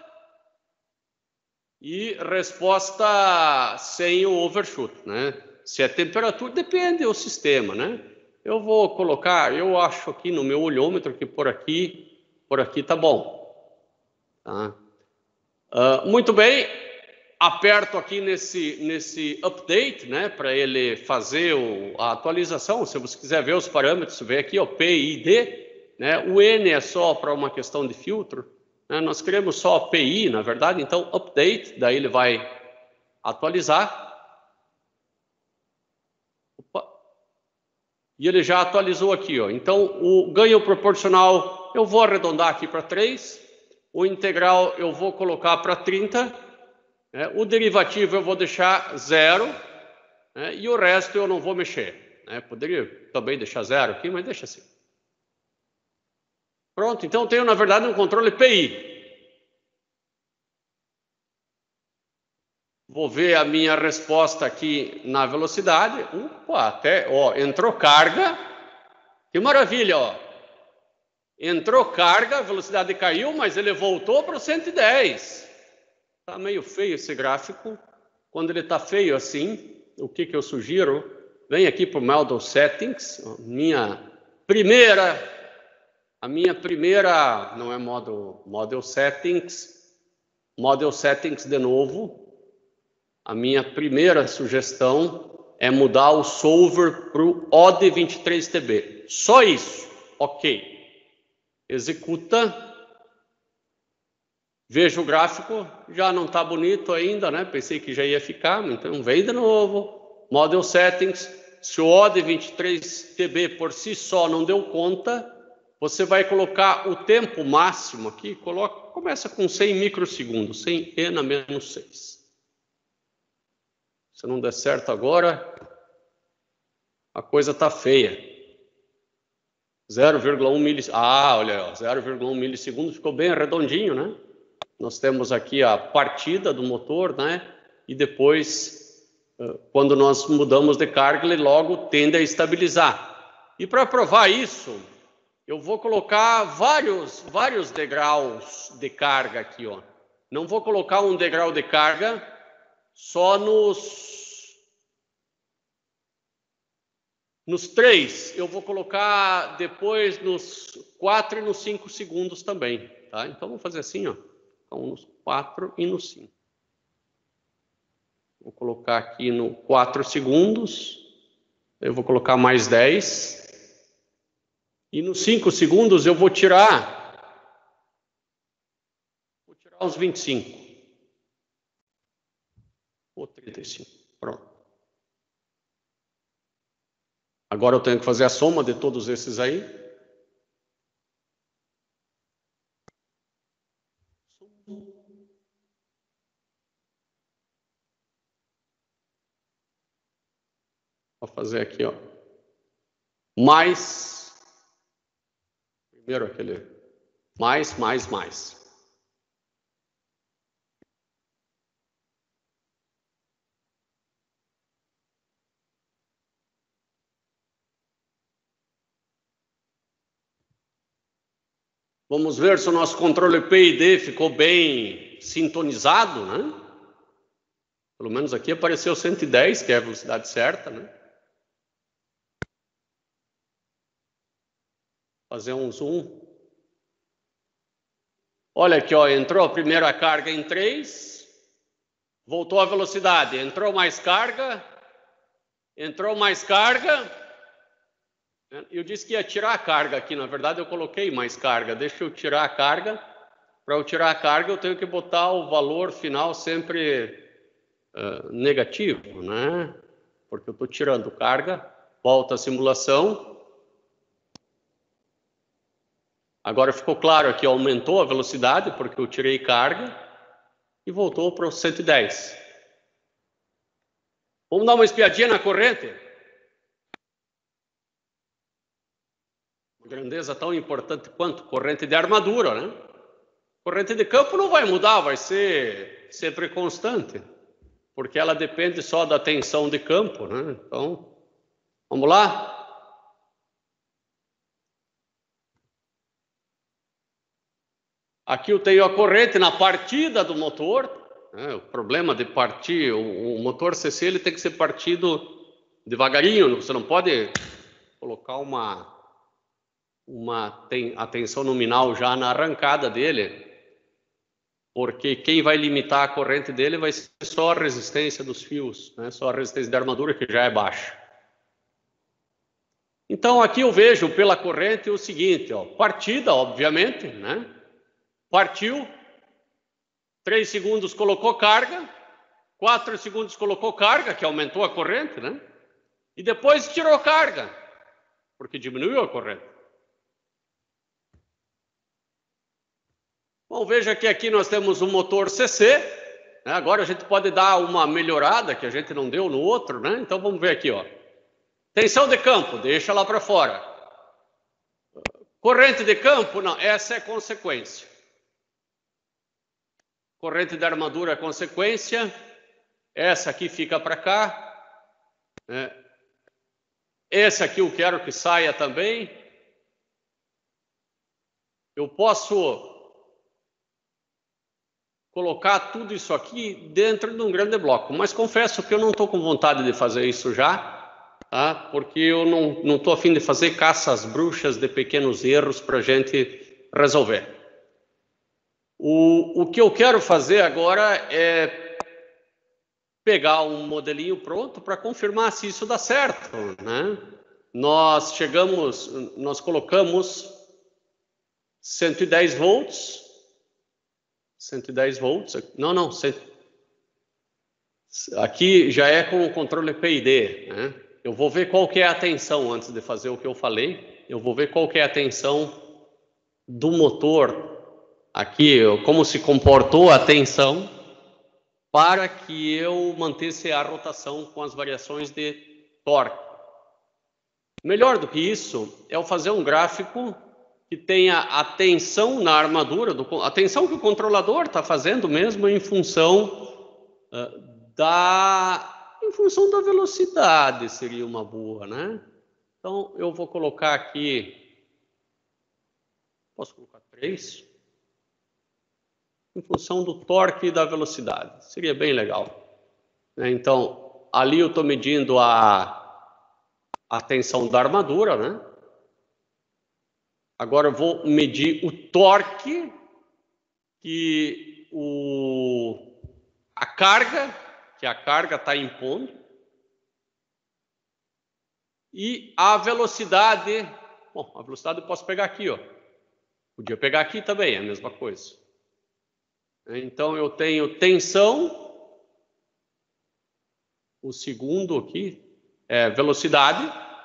e resposta sem o overshoot, né? Se é temperatura, depende do sistema, né? Eu vou colocar, eu acho aqui no meu olhômetro que por aqui, por aqui tá bom. Tá? Uh, muito bem, aperto aqui nesse, nesse update, né? Para ele fazer o, a atualização. Se você quiser ver os parâmetros, vê aqui, ó, P I D, né? O N é só para uma questão de filtro. Nós queremos só P I, na verdade, então update, daí ele vai atualizar. Opa. E ele já atualizou aqui, ó. Então o ganho proporcional eu vou arredondar aqui para três, o integral eu vou colocar para trinta, né? O derivativo eu vou deixar zero, né? E o resto eu não vou mexer, né? Poderia também deixar zero aqui, mas deixa assim. Pronto, então eu tenho, na verdade, um controle P I. Vou ver a minha resposta aqui na velocidade. Opa, até, ó, entrou carga. Que maravilha, ó. Entrou carga, a velocidade caiu, mas ele voltou para o cento e dez. Tá meio feio esse gráfico. Quando ele está feio assim, o que, que eu sugiro? Vem aqui para o Model Settings, minha primeira... A minha primeira, não é model, model Settings, Model Settings de novo. A minha primeira sugestão é mudar o solver para o O D vinte e três T B. Só isso. Ok. Executa. Veja o gráfico. Já não está bonito ainda, né? Pensei que já ia ficar, então vem de novo. Model Settings. Se o O D vinte e três T B por si só não deu conta, você vai colocar o tempo máximo aqui, coloca, começa com cem microsegundos, cem e na menos seis. Se não der certo agora, a coisa está feia. zero vírgula um milissegundos. Ah, olha, zero vírgula um milissegundos ficou bem redondinho, né? Nós temos aqui a partida do motor, né? E depois, quando nós mudamos de carga, ele logo tende a estabilizar. E para provar isso, eu vou colocar vários, vários degraus de carga aqui, ó. Não vou colocar um degrau de carga só nos, nos três. Eu vou colocar depois nos quatro e nos cinco segundos também, tá? Então, vamos fazer assim, ó. Então, nos quatro e nos cinco. Vou colocar aqui no quatro segundos. Eu vou colocar mais dez. E nos cinco segundos eu vou tirar, vou tirar os vinte e cinco. Ou trinta e cinco. Pronto. Agora eu tenho que fazer a soma de todos esses aí. Vou fazer aqui, ó. Mais... Primeiro aquele mais, mais, mais. Vamos ver se o nosso controle P I D ficou bem sintonizado, né? Pelo menos aqui apareceu cento e dez, que é a velocidade certa, né? Fazer um zoom. Olha aqui, ó, entrou a primeira carga em três, voltou a velocidade, entrou mais carga, entrou mais carga. Eu disse que ia tirar a carga aqui, na verdade eu coloquei mais carga. Deixa eu tirar a carga. Para eu tirar a carga eu tenho que botar o valor final sempre uh, negativo, né? Porque eu estou tirando carga, volta a simulação. Agora ficou claro aqui, aumentou a velocidade porque eu tirei carga e voltou para os cento e dez. Vamos dar uma espiadinha na corrente? Uma grandeza tão importante quanto corrente de armadura, né? Corrente de campo não vai mudar, vai ser sempre constante, porque ela depende só da tensão de campo, né? Então, vamos lá? Aqui eu tenho a corrente na partida do motor. Né? O problema de partir, o, o motor C C ele tem que ser partido devagarinho. Você não pode colocar uma, uma tem, a tensão nominal já na arrancada dele. Porque quem vai limitar a corrente dele vai ser só a resistência dos fios. Né? Só a resistência da armadura que já é baixa. Então aqui eu vejo pela corrente o seguinte, ó, partida, obviamente, né? Partiu, três segundos colocou carga, quatro segundos colocou carga, que aumentou a corrente, né? E depois tirou carga, porque diminuiu a corrente. Bom, veja que aqui nós temos um motor C C, né? Agora a gente pode dar uma melhorada que a gente não deu no outro, né? Então vamos ver aqui, ó. Tensão de campo, deixa lá para fora. Corrente de campo, não, essa é consequência. Corrente da armadura é consequência. Essa aqui fica para cá. Né? Esse aqui eu quero que saia também. Eu posso colocar tudo isso aqui dentro de um grande bloco, mas confesso que eu não estou com vontade de fazer isso já. Tá? Porque eu não estou a fim de fazer caças bruxas de pequenos erros para a gente resolver. O, o que eu quero fazer agora é pegar um modelinho pronto para confirmar se isso dá certo. Né? Nós chegamos, nós colocamos cento e dez volts, cento e dez volts, não, não, cem, aqui já é com o controle P I D, né? Eu vou ver qual que é a tensão antes de fazer o que eu falei. Eu vou ver qual que é a tensão do motor aqui, como se comportou a tensão para que eu mantesse a rotação com as variações de torque. Melhor do que isso é eu fazer um gráfico que tenha a tensão na armadura, do, a tensão que o controlador está fazendo mesmo em função uh, da... Em função da velocidade seria uma boa, né? Então, eu vou colocar aqui... Posso colocar três? Em função do torque e da velocidade. Seria bem legal. Então, ali eu estou medindo a, a tensão da armadura, né? Agora eu vou medir o torque que o, a carga... que a carga está impondo, e a velocidade, bom, a velocidade eu posso pegar aqui, ó. Podia pegar aqui também, é a mesma coisa. Então eu tenho tensão, o segundo aqui é velocidade,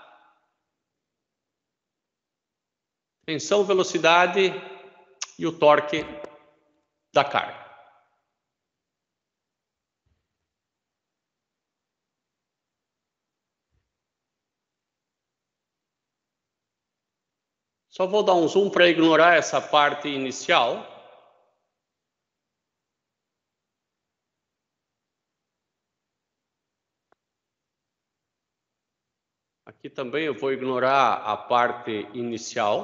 tensão, velocidade e o torque da carga. Só vou dar um zoom para ignorar essa parte inicial. Aqui também eu vou ignorar a parte inicial.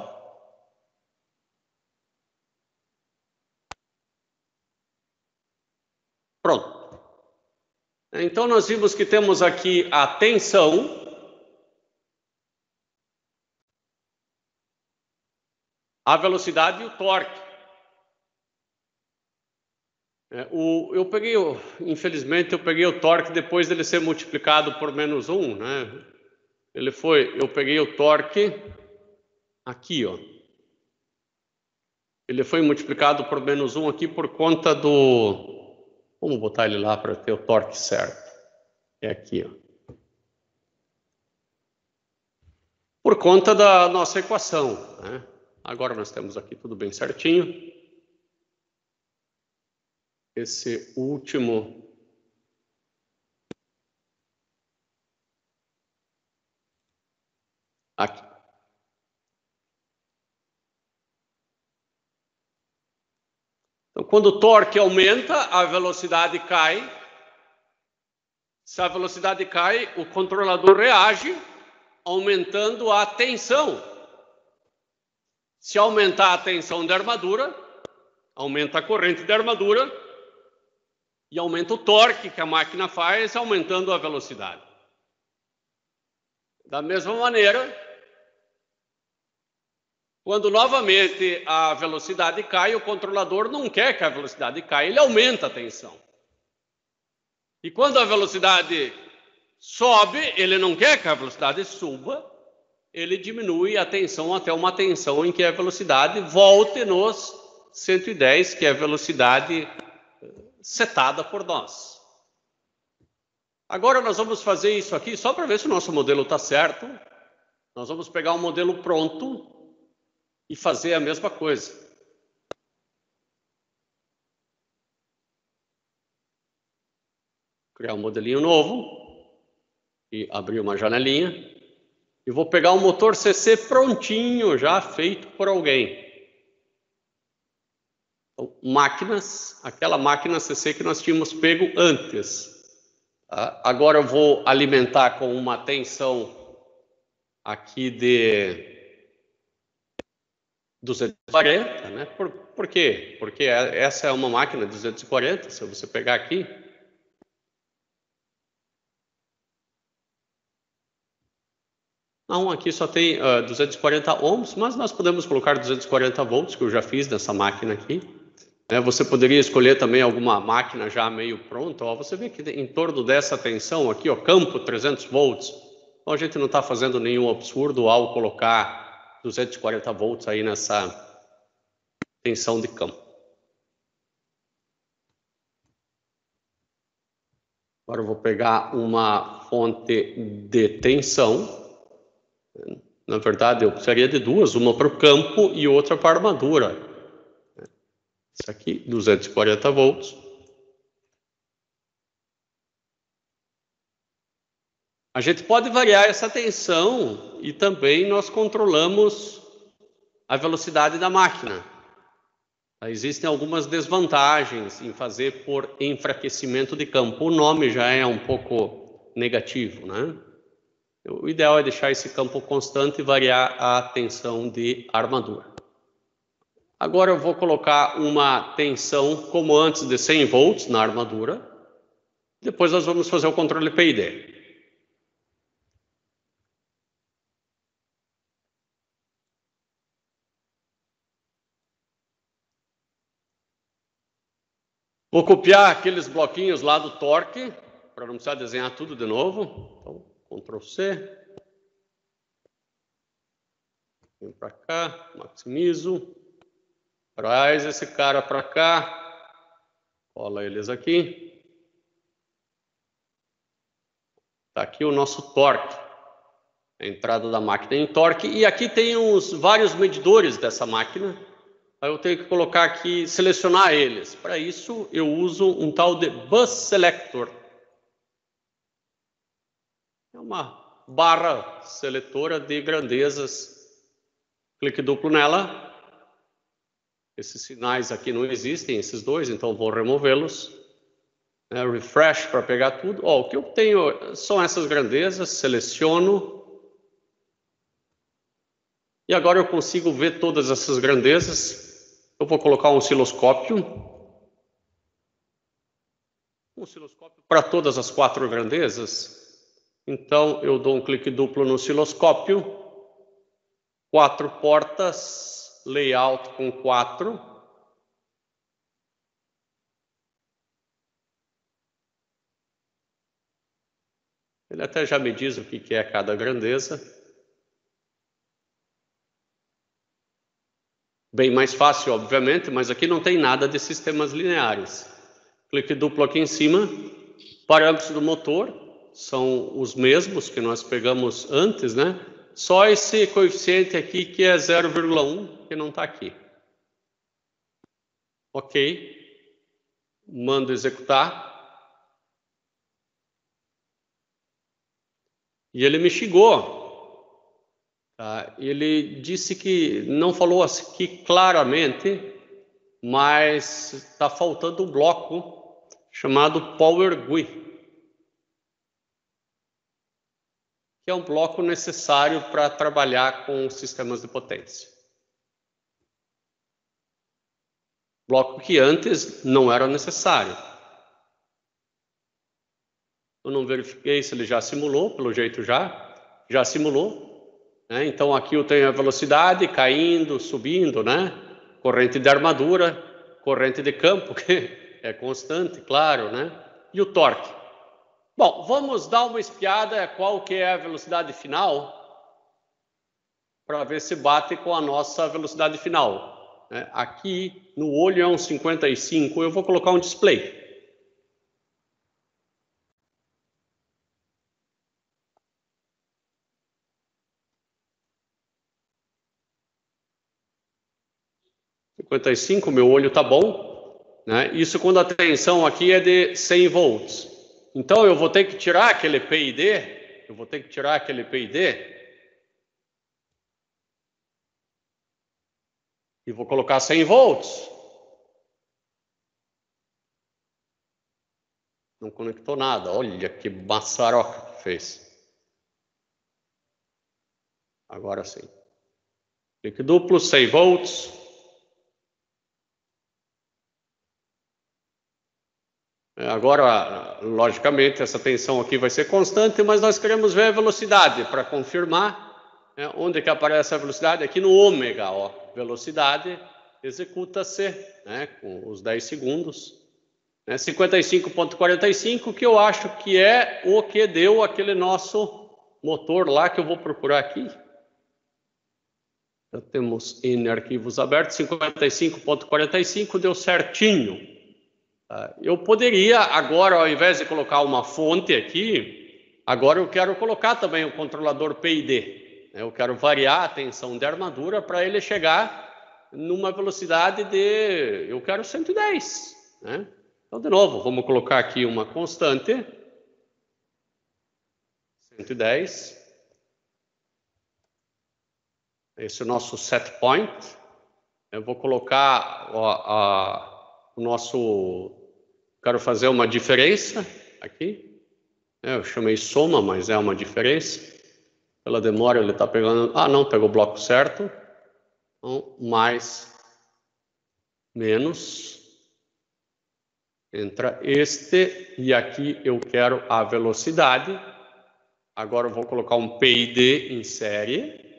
Pronto. Então nós vimos que temos aqui a tensão, a velocidade e o torque. É, o, eu peguei, o, infelizmente, eu peguei o torque depois dele ser multiplicado por menos um, né? Ele foi, eu peguei o torque aqui, ó. Ele foi multiplicado por menos um aqui por conta do... Vamos botar ele lá para ter o torque certo. É aqui, ó. Por conta da nossa equação, né? Agora nós temos aqui tudo bem certinho. Esse último... Aqui. Então, quando o torque aumenta, a velocidade cai. Se a velocidade cai, o controlador reage, aumentando a tensão. Se aumentar a tensão da armadura, aumenta a corrente de armadura e aumenta o torque que a máquina faz, aumentando a velocidade. Da mesma maneira, quando novamente a velocidade cai, o controlador não quer que a velocidade caia, ele aumenta a tensão. E quando a velocidade sobe, ele não quer que a velocidade suba, ele diminui a tensão até uma tensão em que a velocidade volte nos cento e dez, que é a velocidade setada por nós. Agora nós vamos fazer isso aqui só para ver se o nosso modelo está certo. Nós vamos pegar um modelo pronto e fazer a mesma coisa. Criar um modelinho novo e abrir uma janelinha. E vou pegar um motor C C prontinho, já feito por alguém. Então, máquinas, aquela máquina C C que nós tínhamos pego antes. Tá? Agora eu vou alimentar com uma tensão aqui de duzentos e quarenta, né? Por, por quê? Porque essa é uma máquina de duzentos e quarenta, se você pegar aqui. Não, aqui só tem uh, duzentos e quarenta ohms, mas nós podemos colocar duzentos e quarenta volts, que eu já fiz nessa máquina aqui. É, você poderia escolher também alguma máquina já meio pronta. Ó, você vê que em torno dessa tensão aqui, ó, campo trezentos volts. Então a gente não está fazendo nenhum absurdo ao colocar duzentos e quarenta volts aí nessa tensão de campo. Agora eu vou pegar uma fonte de tensão. Na verdade, eu precisaria de duas, uma para o campo e outra para a armadura. Isso aqui, duzentos e quarenta volts. A gente pode variar essa tensão e também nós controlamos a velocidade da máquina. Existem algumas desvantagens em fazer por enfraquecimento de campo. O nome já é um pouco negativo, né? O ideal é deixar esse campo constante e variar a tensão de armadura. Agora eu vou colocar uma tensão como antes de cem volts na armadura. Depois nós vamos fazer o controle P I D. Vou copiar aqueles bloquinhos lá do torque, para não precisar desenhar tudo de novo. Então, control C. Vem para cá, maximizo. Traz esse cara para cá. Cola eles aqui. Está aqui o nosso torque. A entrada da máquina em torque. E aqui tem os vários medidores dessa máquina. Aí eu tenho que colocar aqui, selecionar eles. Para isso, eu uso um tal de Bus Selector. É uma barra seletora de grandezas. Clique duplo nela. Esses sinais aqui não existem, esses dois, então vou removê-los. É, refresh para pegar tudo. Ó, o que eu tenho são essas grandezas, seleciono. E agora eu consigo ver todas essas grandezas. Eu vou colocar um osciloscópio. Um osciloscópio para todas as quatro grandezas. Então, eu dou um clique duplo no osciloscópio. Quatro portas, layout com quatro. Ele até já me diz o que é cada grandeza. Bem mais fácil, obviamente, mas aqui não tem nada de sistemas lineares. Clique duplo aqui em cima. Parâmetros do motor são os mesmos que nós pegamos antes, né? Só esse coeficiente aqui que é zero vírgula um, que não está aqui. Ok. Mando executar. E ele me xingou. Tá? Ele disse que não falou aqui claramente, mas está faltando um bloco chamado Power G U I. Que é um bloco necessário para trabalhar com sistemas de potência. bloco que antes não era necessário. Eu não verifiquei se ele já simulou, pelo jeito já, já simulou. Né? Então aqui eu tenho a velocidade caindo, subindo, né? Corrente de armadura, corrente de campo, que é constante, claro, né? E o torque. Bom, vamos dar uma espiada qual que é a velocidade final, para ver se bate com a nossa velocidade final. Né? Aqui no olho é um cinquenta e cinco, eu vou colocar um display. cinquenta e cinco, meu olho está bom, né? Isso quando a tensão aqui é de cem volts. Então eu vou ter que tirar aquele P I D, eu vou ter que tirar aquele P I D e vou colocar cem volts. Não conectou nada, olha que maçaroca que fez. Agora sim. Clique duplo, cem volts. Agora, logicamente, essa tensão aqui vai ser constante, mas nós queremos ver a velocidade para confirmar, né, onde que aparece a velocidade. Aqui no ômega, ó, velocidade executa-se, né, com os dez segundos. Né, cinquenta e cinco vírgula quarenta e cinco, que eu acho que é o que deu aquele nosso motor lá, que eu vou procurar aqui. Já temos N arquivos abertos, cinquenta e cinco vírgula quarenta e cinco deu certinho. Eu poderia agora, ao invés de colocar uma fonte aqui, agora eu quero colocar também o controlador P I D. Eu quero variar a tensão de armadura para ele chegar numa velocidade de, eu quero cento e dez. Né? Então, de novo, vamos colocar aqui uma constante. cento e dez. Esse é o nosso set point. Eu vou colocar ó, a... o nosso, quero fazer uma diferença aqui, é, eu chamei soma, mas é uma diferença, pela demora ele está pegando, ah não, pegou o bloco certo, então mais, menos, entra este, e aqui eu quero a velocidade, agora eu vou colocar um P I D em série,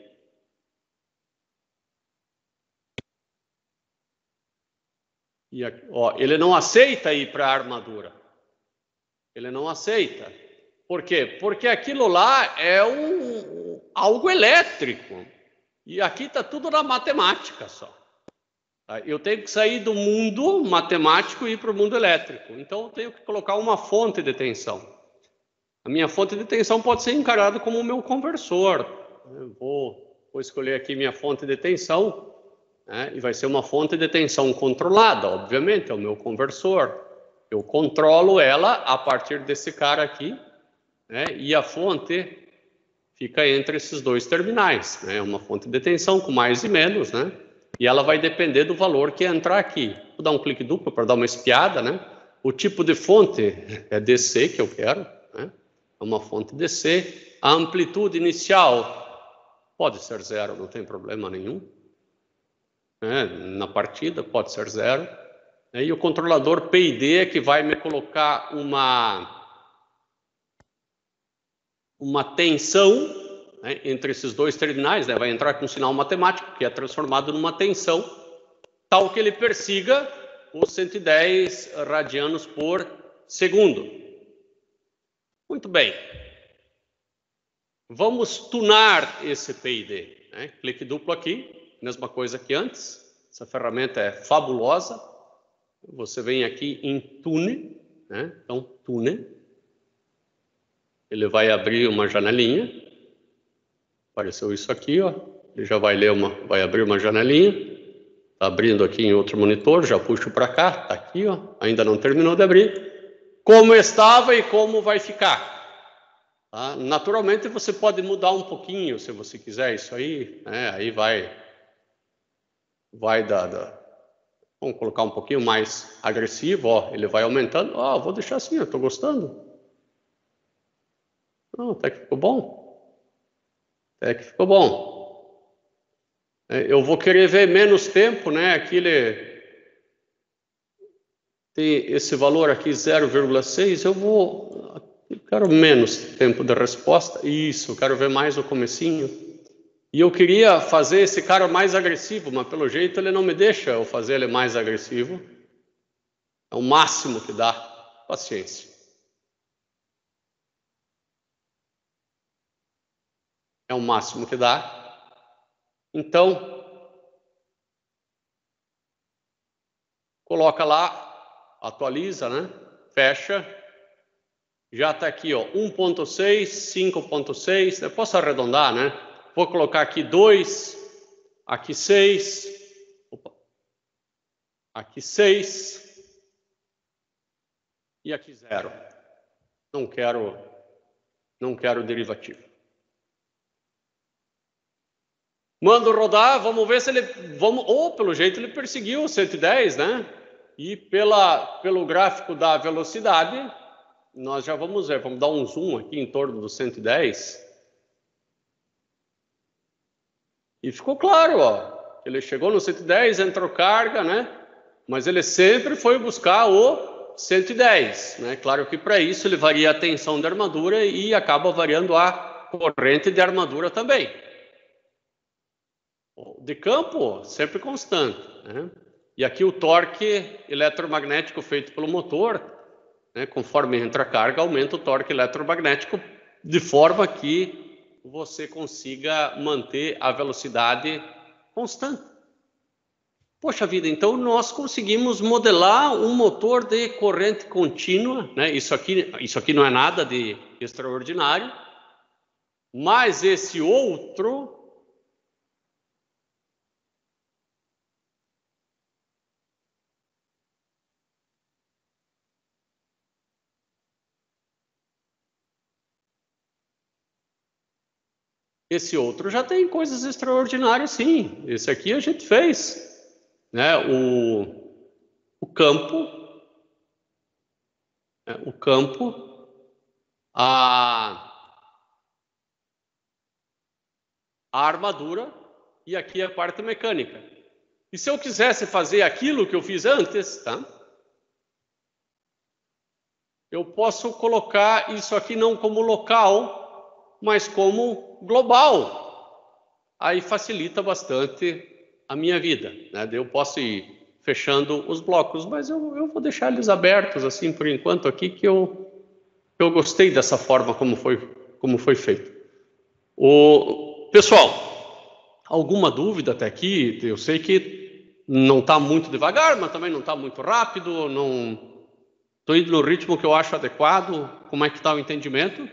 E aqui, ó, ele não aceita ir para a armadura. Ele não aceita. Por quê? Porque aquilo lá é um, algo elétrico. E aqui está tudo na matemática só. Eu tenho que sair do mundo matemático e ir para o mundo elétrico. Então eu tenho que colocar uma fonte de tensão. A minha fonte de tensão pode ser encarada como o meu conversor. Eu vou, vou escolher aqui minha fonte de tensão. É, e vai ser uma fonte de tensão controlada, obviamente, é o meu conversor. Eu controlo ela a partir desse cara aqui, né, e a fonte fica entre esses dois terminais. É né, uma fonte de tensão com mais e menos, né, e ela vai depender do valor que entrar aqui. Vou dar um clique duplo para dar uma espiada. Né, o tipo de fonte é D C que eu quero, né, é uma fonte D C. A amplitude inicial pode ser zero, não tem problema nenhum. É, na partida pode ser zero, né, e o controlador P I D é que vai me colocar uma, uma tensão, né, entre esses dois terminais, né, vai entrar com um sinal matemático que é transformado numa tensão, tal que ele persiga os cento e dez radianos por segundo. Muito bem. Vamos tunar esse P I D. Né, clique duplo aqui. Mesma coisa que antes, essa ferramenta é fabulosa. Você vem aqui em Tune, né? Então, Tune. Ele vai abrir uma janelinha. Apareceu isso aqui, ó. Ele já vai ler uma, vai abrir uma janelinha. Está abrindo aqui em outro monitor, já puxo para cá, está aqui, ó. Ainda não terminou de abrir. Como estava e como vai ficar. Tá? Naturalmente, você pode mudar um pouquinho, se você quiser, isso aí, né? Aí vai... vai dar, da, vamos colocar um pouquinho mais agressivo, ó, ele vai aumentando, ó, vou deixar assim, eu estou gostando. Não, até que ficou bom. Até que ficou bom. Eu vou querer ver menos tempo, né, aqui ele, tem esse valor aqui, zero vírgula seis, eu vou... Eu quero menos tempo de resposta. Isso, eu quero ver mais o comecinho. E eu queria fazer esse cara mais agressivo, mas pelo jeito ele não me deixa eu fazer ele mais agressivo. É o máximo que dá. Paciência. É o máximo que dá. Então, coloca lá, atualiza, né? Fecha. Já está aqui, ó, um ponto seis, cinco ponto seis. Eu posso arredondar, né? Vou colocar aqui dois, aqui seis, opa, aqui seis e aqui zero. Não quero, não quero derivativo. Mando rodar, vamos ver se ele, vamos, ou pelo jeito ele perseguiu o cento e dez, né? E pela, pelo gráfico da velocidade, nós já vamos ver, vamos dar um zoom aqui em torno do cento e dez. E ficou claro, ó, ele chegou no cento e dez, entrou carga, né? Mas ele sempre foi buscar o cento e dez, né? Claro que para isso ele varia a tensão da armadura e acaba variando a corrente de armadura também. De campo, sempre constante, né? E aqui o torque eletromagnético feito pelo motor, né? Conforme entra a carga, aumenta o torque eletromagnético de forma que você consiga manter a velocidade constante. Poxa vida, então nós conseguimos modelar um motor de corrente contínua, né? Isso aqui, isso aqui não é nada de extraordinário, mas esse outro esse outro já tem coisas extraordinárias, sim. Esse aqui a gente fez, né? O, o campo, né? o campo, a, a armadura e aqui a parte mecânica. E se eu quisesse fazer aquilo que eu fiz antes, tá? Eu posso colocar isso aqui não como local, mas como global. Aí facilita bastante a minha vida, né? Eu posso ir fechando os blocos, mas eu, eu vou deixar eles abertos assim por enquanto aqui, que eu, eu gostei dessa forma como foi, como foi feito. O, pessoal, alguma dúvida até aqui? Eu sei que não está muito devagar, mas também não está muito rápido, não... Estou indo no ritmo que eu acho adequado. Como é que está o entendimento?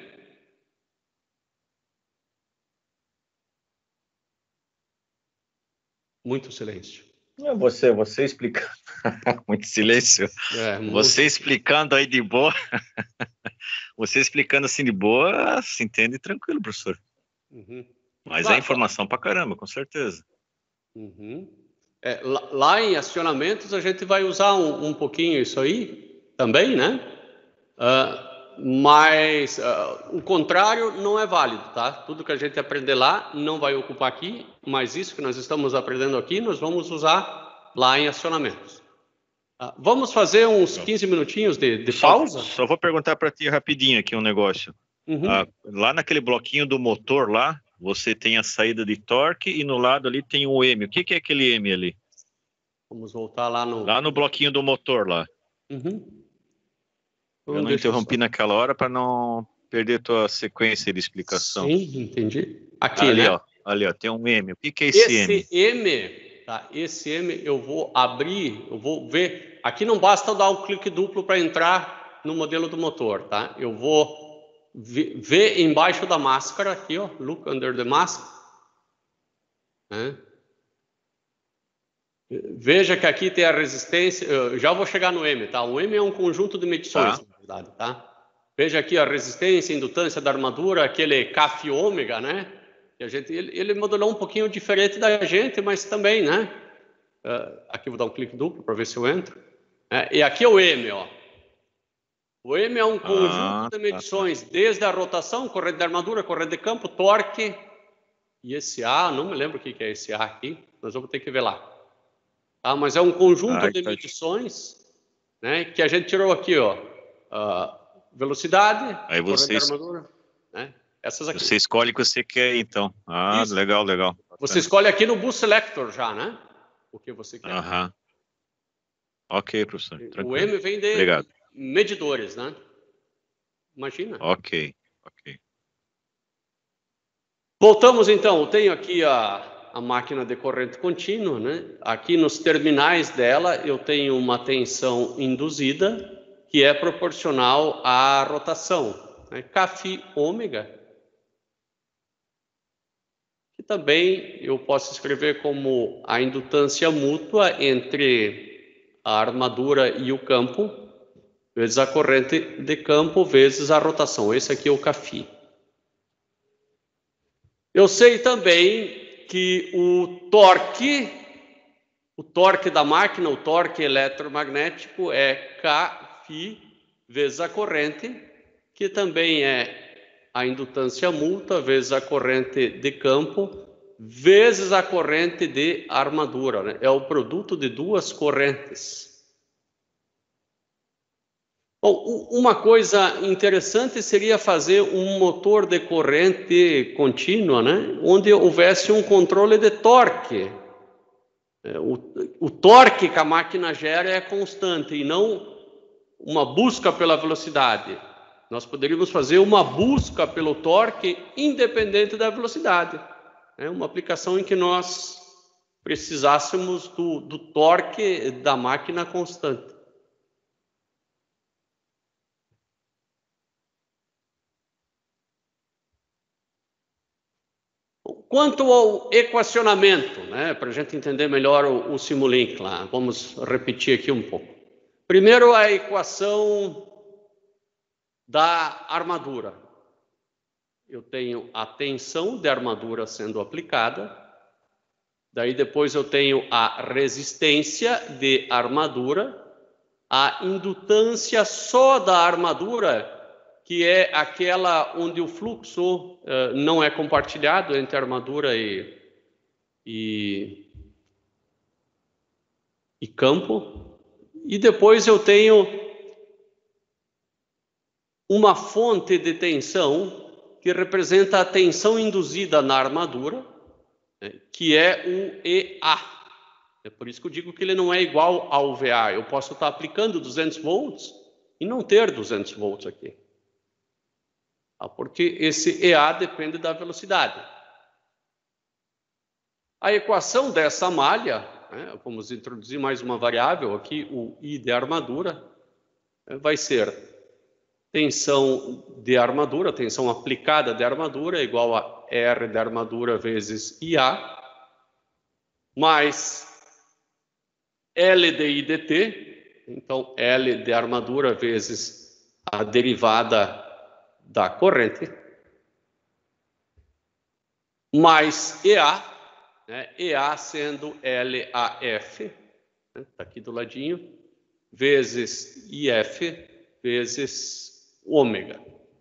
Muito silêncio. Você, você explicando. Muito silêncio. É, muito... Você explicando aí de boa. Você explicando assim de boa, se entende tranquilo, professor. Uhum. Mas Lá, é informação pra caramba, com certeza. Uhum. É, lá, lá em acionamentos a gente vai usar um, um pouquinho isso aí também, né? Uh, mas uh, o contrário não é válido, tá? Tudo que a gente aprender lá não vai ocupar aqui, mas isso que nós estamos aprendendo aqui, nós vamos usar lá em acionamentos. Uh, vamos fazer uns quinze minutinhos de, de pausa? Só, só vou perguntar para ti rapidinho aqui um negócio. Uhum. Uh, lá naquele bloquinho do motor lá, você tem a saída de torque e no lado ali tem o M. O que, que é aquele M ali? Vamos voltar lá no... Lá no bloquinho do motor lá. Uhum. Eu não interrompi só naquela hora para não perder tua sequência de explicação. Sim, entendi. Aqui, ali, né? Ó, ali, ó, tem um M. O que, que é esse, esse M? Esse M, tá? Esse M eu vou abrir, eu vou ver. Aqui não basta eu dar um clique duplo para entrar no modelo do motor, tá? Eu vou ver, ver embaixo da máscara aqui, ó, look under the mask, né? Veja que aqui tem a resistência, eu já vou chegar no M, tá? O M é um conjunto de medições, tá, na verdade, tá? Veja aqui a resistência, a indutância da armadura, aquele C A F ômega, né? E a gente, ele, ele modelou um pouquinho diferente da gente, mas também, né? Uh, aqui vou dar um clique duplo para ver se eu entro. É, e aqui é o M, ó. O M é um conjunto ah, de medições, tá, desde a rotação, corrente de armadura, corrente de campo, torque, e esse A, não me lembro o que é esse A aqui, nós vamos ter que ver lá. Ah, mas é um conjunto ah, de medições né, que a gente tirou aqui, ó, a velocidade, Aí você, corrente da armadura, né, essas aqui. você escolhe o que você quer, então. Ah, Isso. legal, legal. Você escolhe aqui no Boost Selector já, né? O que você quer. Aham. Ok, professor. Tranquilo. O M vem de Obrigado. medidores, né? Imagina. Ok, ok. Voltamos então, eu tenho aqui a, a máquina de corrente contínua, né? Aqui nos terminais dela eu tenho uma tensão induzida que é proporcional à rotação, né? Kφ ômega, que também eu posso escrever como a indutância mútua entre a armadura e o campo, vezes a corrente de campo, vezes a rotação. Esse aqui é o Kφ. Eu sei também que o torque, o torque da máquina, o torque eletromagnético é Kφ vezes a corrente, que também é a indutância mútua vezes a corrente de campo, vezes a corrente de armadura, né? É o produto de duas correntes. Bom, uma coisa interessante seria fazer um motor de corrente contínua, né, onde houvesse um controle de torque. O, o torque que a máquina gera é constante e não uma busca pela velocidade. Nós poderíamos fazer uma busca pelo torque independente da velocidade. É uma aplicação em que nós precisássemos do, do torque da máquina constante. Quanto ao equacionamento, né, para a gente entender melhor o, o Simulink lá, vamos repetir aqui um pouco. Primeiro, a equação da armadura. Eu tenho a tensão de armadura sendo aplicada, daí depois eu tenho a resistência de armadura, a indutância só da armadura, que é aquela onde o fluxo uh, não é compartilhado entre armadura e, e, e campo. E depois eu tenho uma fonte de tensão que representa a tensão induzida na armadura, né, que é o E A. É por isso que eu digo que ele não é igual ao V A. Eu posso estar aplicando duzentos volts e não ter duzentos volts aqui. Porque esse E A depende da velocidade. A equação dessa malha, né, vamos introduzir mais uma variável aqui, o I de armadura, vai ser tensão de armadura, tensão aplicada de armadura, igual a R de armadura vezes I A, mais L de I dt, então L de armadura vezes a derivada da corrente, mais E A, né, E A sendo L A F, né, tá aqui do ladinho, vezes I F, vezes ômega.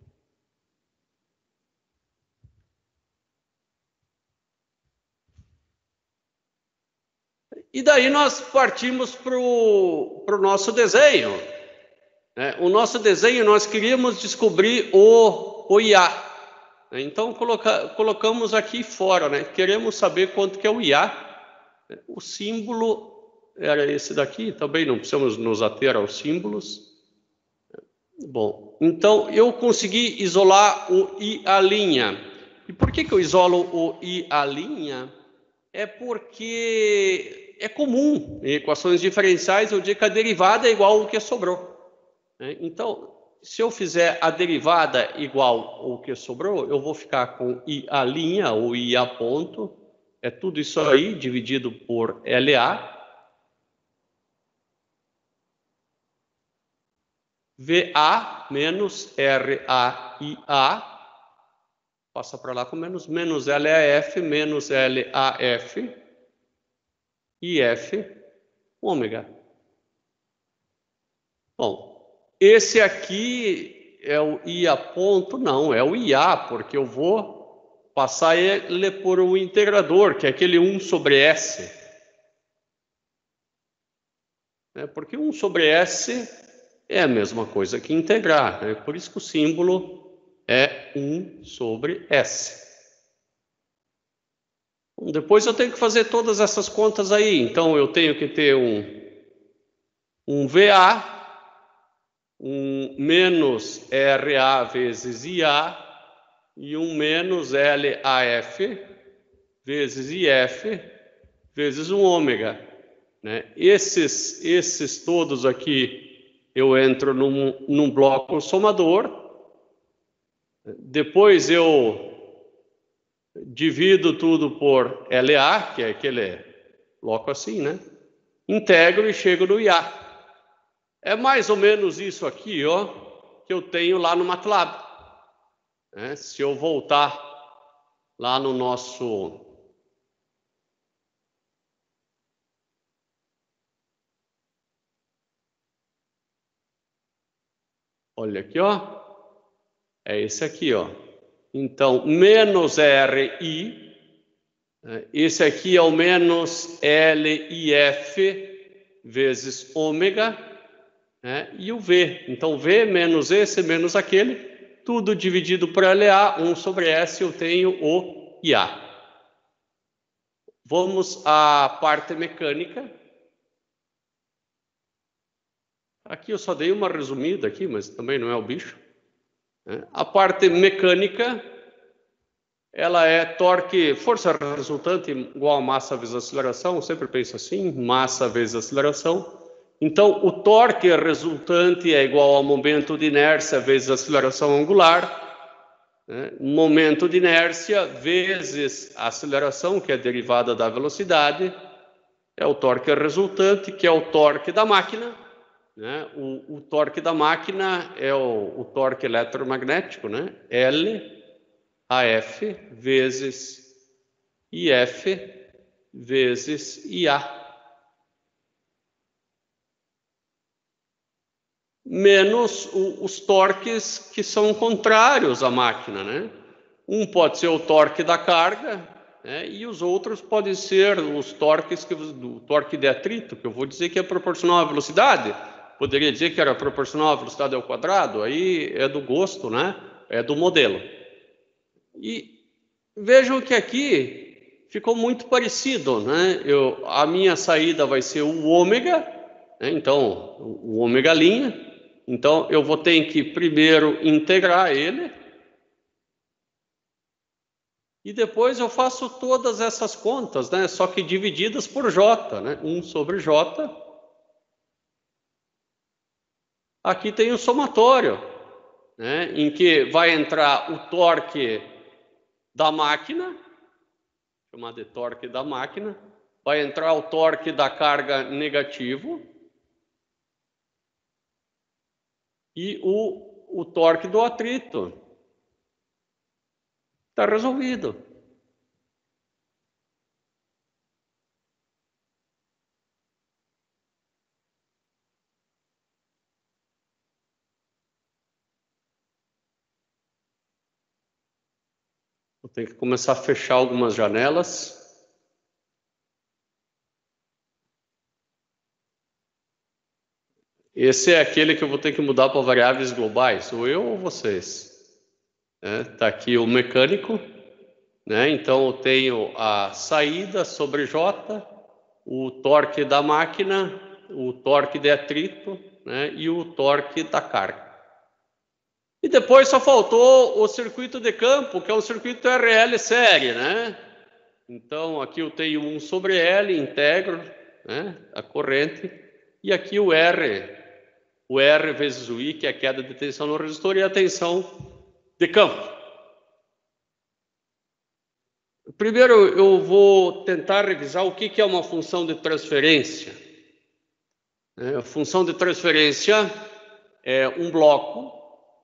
E daí nós partimos para o nosso desenho. É, o nosso desenho, nós queríamos descobrir o, o I A. Então, coloca, colocamos aqui fora, né? Queremos saber quanto que é o I A. O símbolo era esse daqui, também não precisamos nos ater aos símbolos. Bom, então eu consegui isolar o I A'. E por que que eu isolo o I A'? É porque é comum em equações diferenciais eu digo que a derivada é igual ao que sobrou. Então, se eu fizer a derivada igual ao que sobrou, eu vou ficar com I A' ou I A ponto, é tudo isso aí dividido por L A, V A menos R A I A, passa para lá com menos, menos L A F menos L A F, I F, ômega. Bom, esse aqui é o I A ponto? Não, é o I A, porque eu vou passar ele por um integrador, que é aquele um sobre S. né? Porque um sobre S é a mesma coisa que integrar, né? Por isso que o símbolo é um sobre S. Bom, depois eu tenho que fazer todas essas contas aí, então eu tenho que ter um, um V A, um menos R A vezes I A e um menos L A F vezes I F vezes um ômega, né? Esses, esses todos aqui eu entro num, num bloco somador, depois eu divido tudo por L A, que é aquele bloco assim, né? Integro e chego no I A. É mais ou menos isso aqui, ó, que eu tenho lá no MATLAB. É, se eu voltar lá no nosso... Olha aqui, ó. É esse aqui, ó. Então, menos R I. Esse aqui é o menos L I F vezes ômega, né? E o V. Então, V menos esse menos aquele, tudo dividido por L A, um sobre S, eu tenho o I A. Vamos à parte mecânica. Aqui eu só dei uma resumida aqui, mas também não é o bicho. A parte mecânica, ela é torque, força resultante igual a massa vezes aceleração, eu sempre penso assim, massa vezes aceleração. Então, o torque resultante é igual ao momento de inércia vezes aceleração angular, né? Momento de inércia vezes a aceleração, que é derivada da velocidade, é o torque resultante, que é o torque da máquina, né? O, o torque da máquina é o, o torque eletromagnético, né? L A F vezes I F vezes I A. Menos o, os torques que são contrários à máquina, né? Um pode ser o torque da carga, né? E os outros podem ser os torques, que, do torque de atrito, que eu vou dizer que é proporcional à velocidade. Poderia dizer que era proporcional à velocidade ao quadrado, aí é do gosto, né? É do modelo. E vejam que aqui ficou muito parecido, né? Eu, a minha saída vai ser o ômega, né? Então, o ômega linha. Então, eu vou ter que primeiro integrar ele. E depois eu faço todas essas contas, né? Só que divididas por J, né? um sobre J. Aqui tem o somatório, né? Em que vai entrar o torque da máquina, chamado de torque da máquina, vai entrar o torque da carga negativo e o, o torque do atrito. Está resolvido. Eu tenho que começar a fechar algumas janelas. Esse é aquele que eu vou ter que mudar para variáveis globais, ou eu ou vocês. Está aqui o mecânico, né? Então eu tenho a saída sobre J, o torque da máquina, o torque de atrito, né? E o torque da carga. E depois só faltou o circuito de campo, que é um circuito R L série, né? Então aqui eu tenho um sobre L, integro, né? A corrente, e aqui o R, o R vezes o I, que é a queda de tensão no resistor, e a tensão de campo. Primeiro eu vou tentar revisar o que é uma função de transferência. A função de transferência é um bloco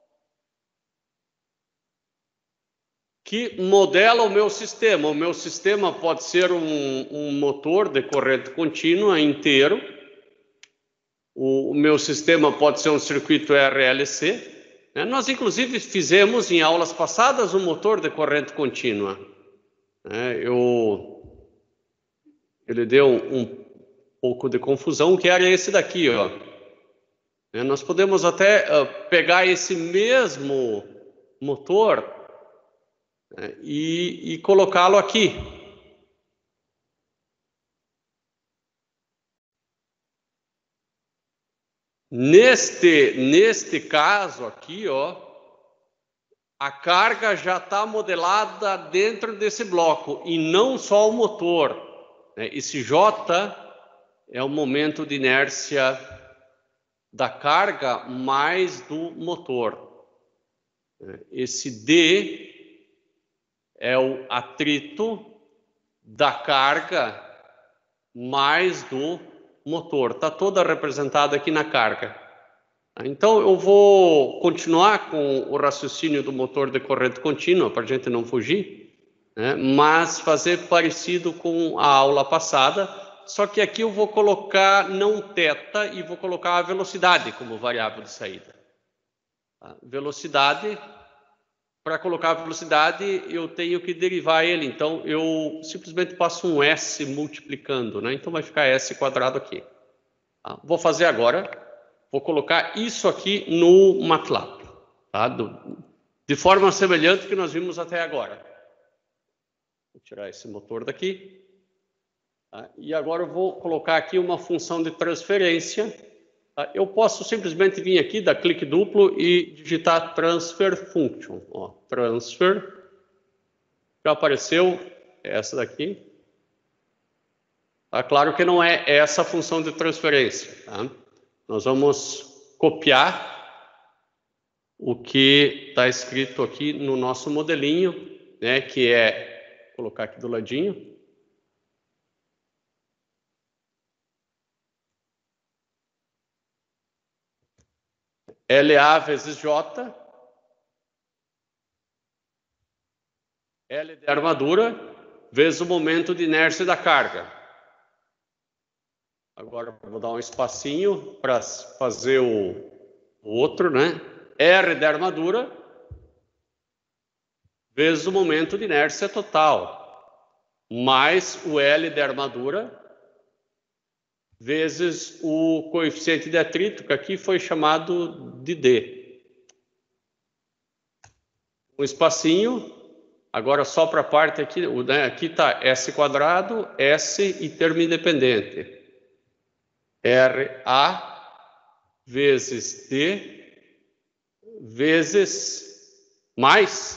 que modela o meu sistema. O meu sistema pode ser um, um motor de corrente contínua inteiro. O, o meu sistema pode ser um circuito R L C. Né? Nós, inclusive, fizemos em aulas passadas um motor de corrente contínua. É, eu, ele deu um, pouco de confusão, que era esse daqui, ó. É, nós podemos até uh, pegar esse mesmo motor, né, e, e colocá-lo aqui. Neste, neste caso aqui, ó, a carga já está modelada dentro desse bloco, e não só o motor, né? Esse J é o momento de inércia da carga mais do motor. Esse D é o atrito da carga mais do motor. Está toda representada aqui na carga. Então, eu vou continuar com o raciocínio do motor de corrente contínua, para a gente não fugir, né? Mas fazer parecido com a aula passada, só que aqui eu vou colocar não θ e vou colocar a velocidade como variável de saída. A velocidade, para colocar a velocidade, eu tenho que derivar ele, então eu simplesmente passo um S multiplicando, né? Então vai ficar S quadrado aqui. Tá? Vou fazer agora. Vou colocar isso aqui no MATLAB, tá? Do, de forma semelhante que nós vimos até agora. Vou tirar esse motor daqui. Tá? E agora eu vou colocar aqui uma função de transferência. Tá? Eu posso simplesmente vir aqui, dar clique duplo e digitar transfer function. Ó, transfer. Já apareceu essa daqui. Tá? Claro que não é essa a função de transferência, tá? Nós vamos copiar o que está escrito aqui no nosso modelinho, né, que é, vou colocar aqui do ladinho. L A vezes J, L de armadura, vezes o momento de inércia da carga. Agora eu vou dar um espacinho para fazer o, o outro, né? R de armadura vezes o momento de inércia total, mais o L de armadura vezes o coeficiente de atrito, que aqui foi chamado de D. Um espacinho, agora só para a parte aqui, né? Aqui está S quadrado, S e termo independente. R A vezes D vezes mais.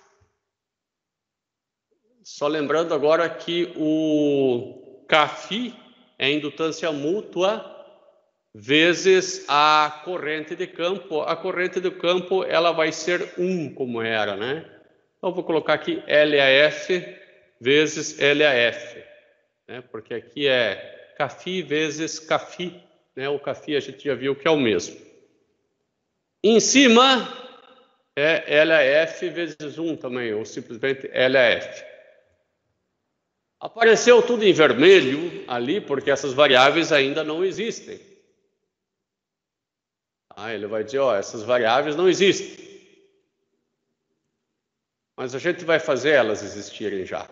Só lembrando agora que o Κφ é a indutância mútua vezes a corrente de campo. A corrente do campo ela vai ser um, como era, né? Então, vou colocar aqui L A F vezes L A F, né? Porque aqui é Κφ vezes Κφ, né? O Κφ a gente já viu que é o mesmo. Em cima é L A F vezes um também, ou simplesmente L A F. Apareceu tudo em vermelho ali, porque essas variáveis ainda não existem. Ah, ele vai dizer, ó, essas variáveis não existem. Mas a gente vai fazer elas existirem já.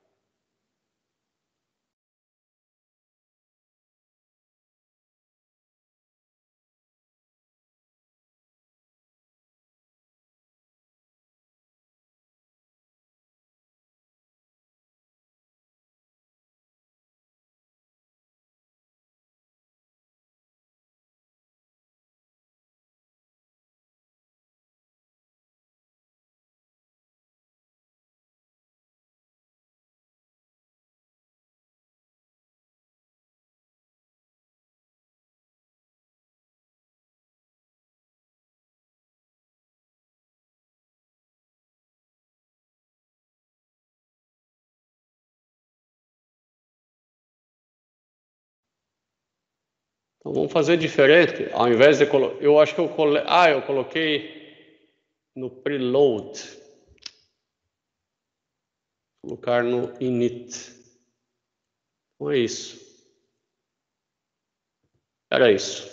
Então, vamos fazer diferente. Ao invés de colocar... Eu acho que eu coloquei... Ah, eu coloquei no preload. Vou colocar no init. Então é isso. Era isso.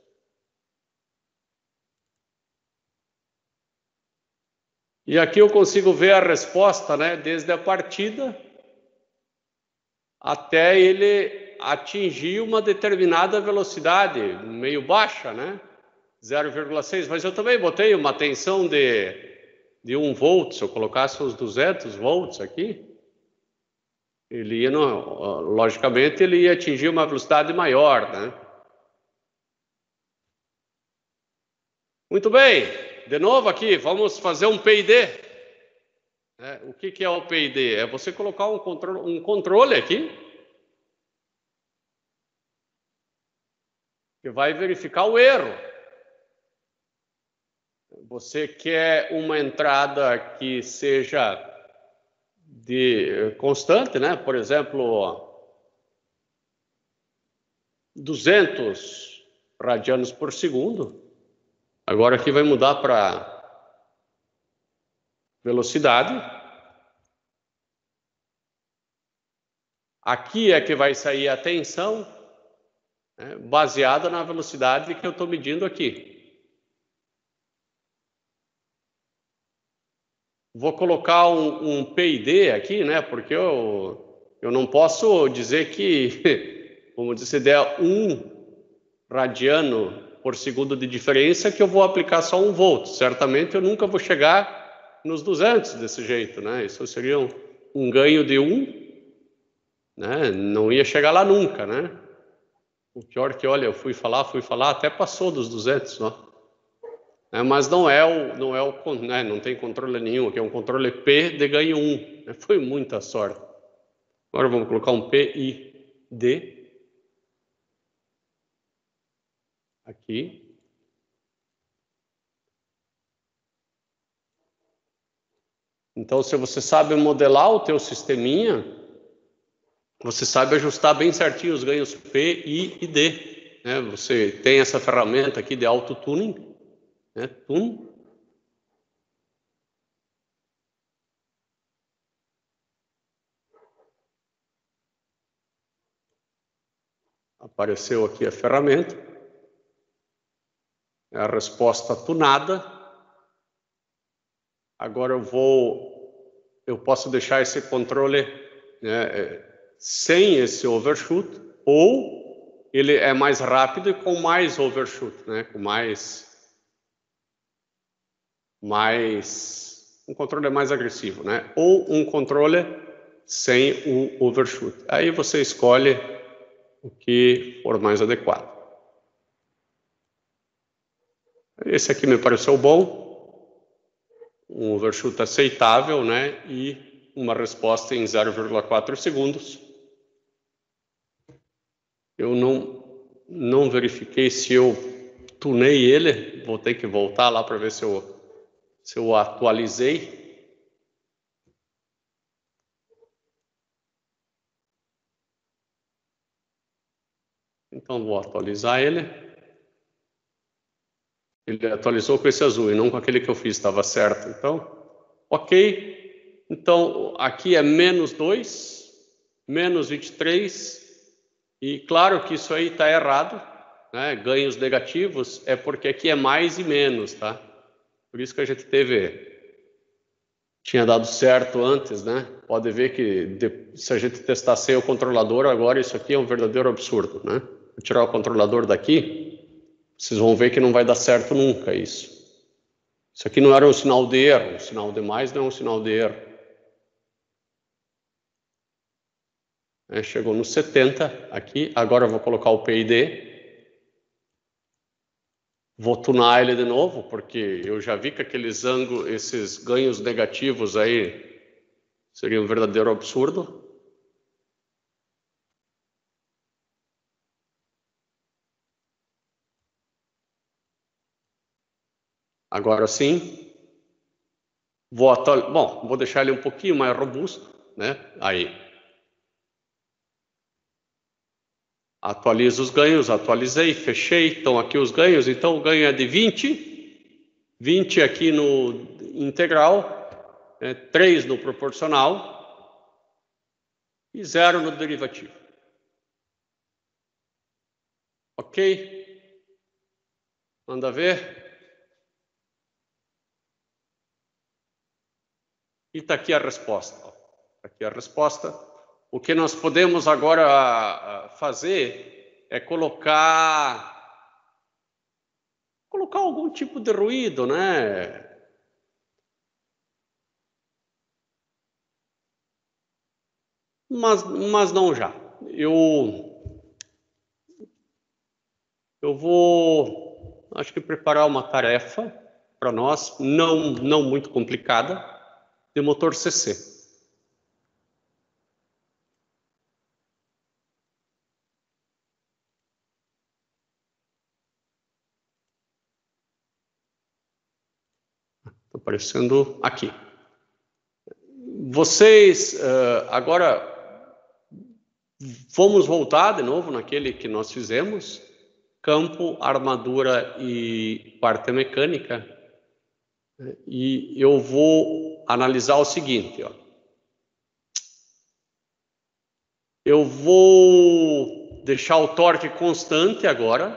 E aqui eu consigo ver a resposta, né? Desde a partida até ele atingir uma determinada velocidade, meio baixa, né? zero vírgula seis, mas eu também botei uma tensão de, de um volt, se eu colocasse uns duzentos volts aqui, ele ia, no, logicamente, ele ia atingir uma velocidade maior, né? Muito bem, de novo aqui, vamos fazer um P I D. É, o que, que é o P I D? É você colocar um controle, um controle aqui, que vai verificar o erro. Você quer uma entrada que seja de constante, né? Por exemplo, duzentos radianos por segundo. Agora aqui vai mudar para velocidade. Aqui é que vai sair a tensão, né, baseada na velocidade que eu estou medindo aqui. Vou colocar um, um P I D aqui, né? Porque eu, eu não posso dizer que, como dizer, se der um radiano por segundo de diferença, que eu vou aplicar só um volt. Certamente eu nunca vou chegar nos duzentos desse jeito, né? Isso seria um, um ganho de um, né? Não ia chegar lá nunca, né? O pior que, olha, eu fui falar, fui falar, até passou dos duzentos, ó. É, mas não é o, não é o, né? Não tem controle nenhum, aqui é um controle P de ganho um, né? Foi muita sorte. Agora vamos colocar um P I D. Aqui. Então, se você sabe modelar o teu sisteminha, você sabe ajustar bem certinho os ganhos P, I e D, né? Você tem essa ferramenta aqui de auto-tuning, né? Tune. Apareceu aqui a ferramenta. É a resposta tunada. Agora eu vou, eu posso deixar esse controle, né, sem esse overshoot, ou ele é mais rápido e com mais overshoot, né, com mais, mais, um controle mais agressivo, né, ou um controle sem o overshoot. Aí você escolhe o que for mais adequado. Esse aqui me pareceu bom, um overshoot aceitável, né? E uma resposta em zero vírgula quatro segundos. Eu não, não verifiquei se eu tunei ele, vou ter que voltar lá para ver se eu, se eu atualizei. Então vou atualizar ele. Ele atualizou com esse azul e não com aquele que eu fiz, estava certo. Então, ok. Então, aqui é menos dois, menos vinte e três. E claro que isso aí está errado, né? Ganhos negativos é porque aqui é mais e menos, tá? Por isso que a gente teve... Tinha dado certo antes, né? Pode ver que de, se a gente testar sem o controlador, agora isso aqui é um verdadeiro absurdo, né? Vou tirar o controlador daqui... Vocês vão ver que não vai dar certo nunca isso. Isso aqui não era um sinal de erro. Um sinal de mais não é um sinal de erro. É, chegou no setenta aqui. Agora eu vou colocar o P I D. Vou tunar ele de novo, porque eu já vi que aqueles ângulos, esses ganhos negativos aí seriam um verdadeiro absurdo. Agora sim, vou atual... Bom, vou deixar ele um pouquinho mais robusto, né? Aí. Atualizo os ganhos, atualizei, fechei. Então aqui os ganhos, então o ganho é de vinte, vinte aqui no integral, né? três no proporcional e zero no derivativo. Ok? Manda ver. E está aqui a resposta. Está aqui a resposta. o que nós podemos agora fazer é colocar colocar algum tipo de ruído, né? Mas, mas não já. Eu, eu vou, acho que preparar uma tarefa para nós, não, não muito complicada, de motor C C. Está aparecendo aqui. Vocês, uh, agora, vamos voltar de novo naquele que nós fizemos, campo, armadura e parte mecânica, e eu vou analisar o seguinte, ó. Eu vou deixar o torque constante agora.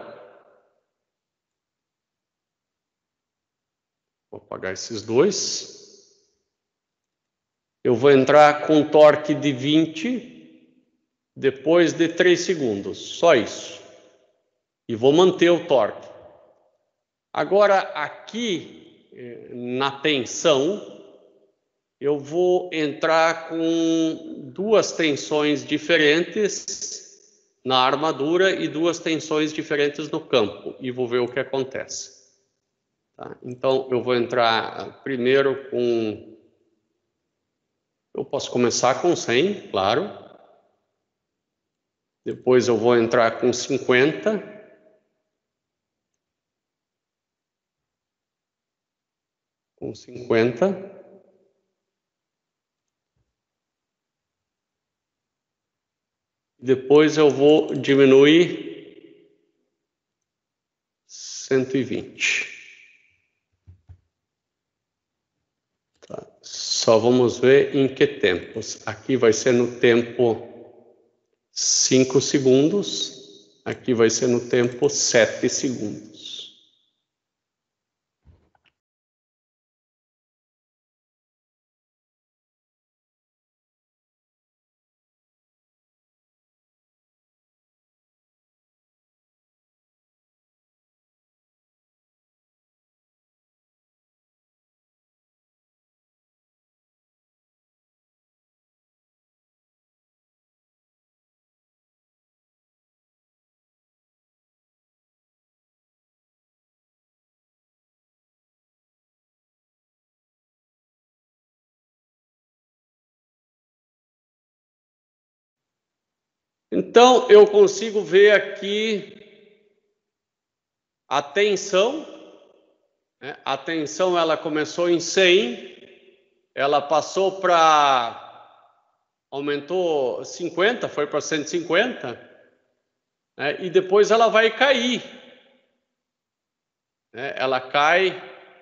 Vou apagar esses dois. Eu vou entrar com torque de vinte, depois de três segundos, só isso. E vou manter o torque. Agora, aqui, na tensão, eu vou entrar com duas tensões diferentes na armadura e duas tensões diferentes no campo. E vou ver o que acontece. Tá? Então, eu vou entrar primeiro com... Eu posso começar com cem, claro. Depois eu vou entrar com cinquenta. Com cinquenta. Depois eu vou diminuir cento e vinte. Tá. Só vamos ver em que tempos. Aqui vai ser no tempo cinco segundos. Aqui vai ser no tempo sete segundos. Então, eu consigo ver aqui a tensão. Né? A tensão, ela começou em cem, ela passou para... aumentou cinquenta, foi para cento e cinquenta, né? E depois ela vai cair. Né? Ela cai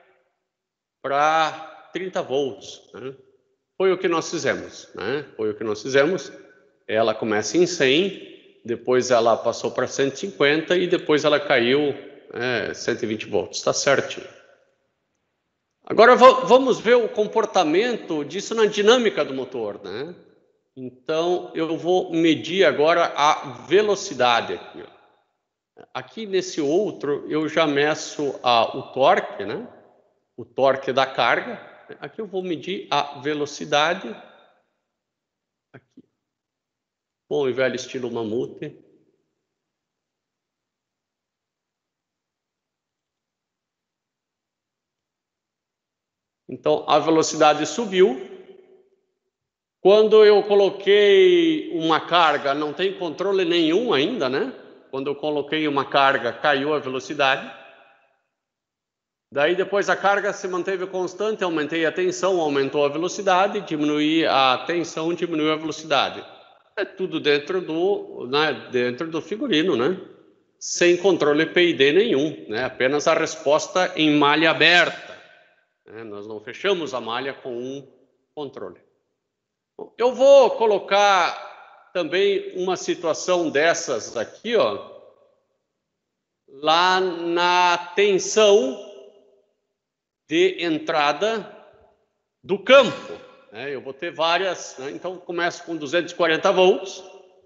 para trinta volts. Né? Foi o que nós fizemos. Né? Foi o que nós fizemos. Ela começa em cem, depois ela passou para cento e cinquenta e depois ela caiu é, cento e vinte volts. Está certinho. Agora vamos ver o comportamento disso na dinâmica do motor, né? Então eu vou medir agora a velocidade aqui. Ó. Aqui nesse outro eu já meço a, o torque, né? O torque da carga. Aqui eu vou medir a velocidade. Aqui. Bom e velho estilo mamute. Então, a velocidade subiu. Quando eu coloquei uma carga, não tem controle nenhum ainda, né? Quando eu coloquei uma carga, caiu a velocidade. Daí, depois a carga se manteve constante, aumentei a tensão, aumentou a velocidade, diminuí a tensão, diminuiu a velocidade. É tudo dentro do, né, dentro do figurino, né? Sem controle P I D nenhum, né? Apenas a resposta em malha aberta. Né? Nós não fechamos a malha com um controle. Eu vou colocar também uma situação dessas aqui, ó, lá na tensão de entrada do campo. né? Eu vou ter várias, né? Então começo com duzentos e quarenta volts.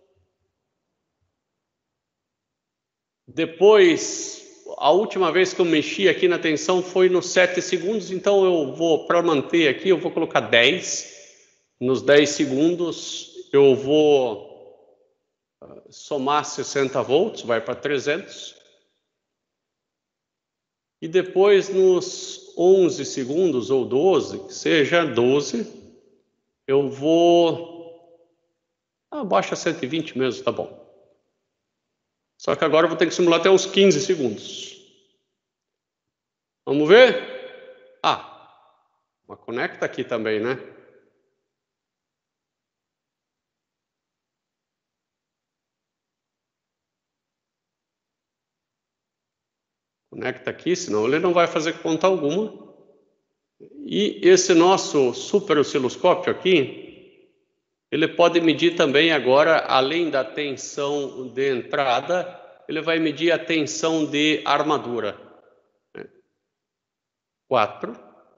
Depois, a última vez que eu mexi aqui na tensão foi nos sete segundos, então eu vou, para manter aqui, eu vou colocar dez. Nos dez segundos eu vou somar sessenta volts, vai para trezentos. E depois nos onze segundos, ou doze, que seja doze, eu vou... Ah, baixa cento e vinte mesmo, tá bom. Só que agora eu vou ter que simular até uns quinze segundos. Vamos ver? Ah, mas conecta aqui também, né? Conecta aqui, senão ele não vai fazer conta alguma. E esse nosso super osciloscópio aqui, ele pode medir também agora, além da tensão de entrada, ele vai medir a tensão de armadura. Quatro.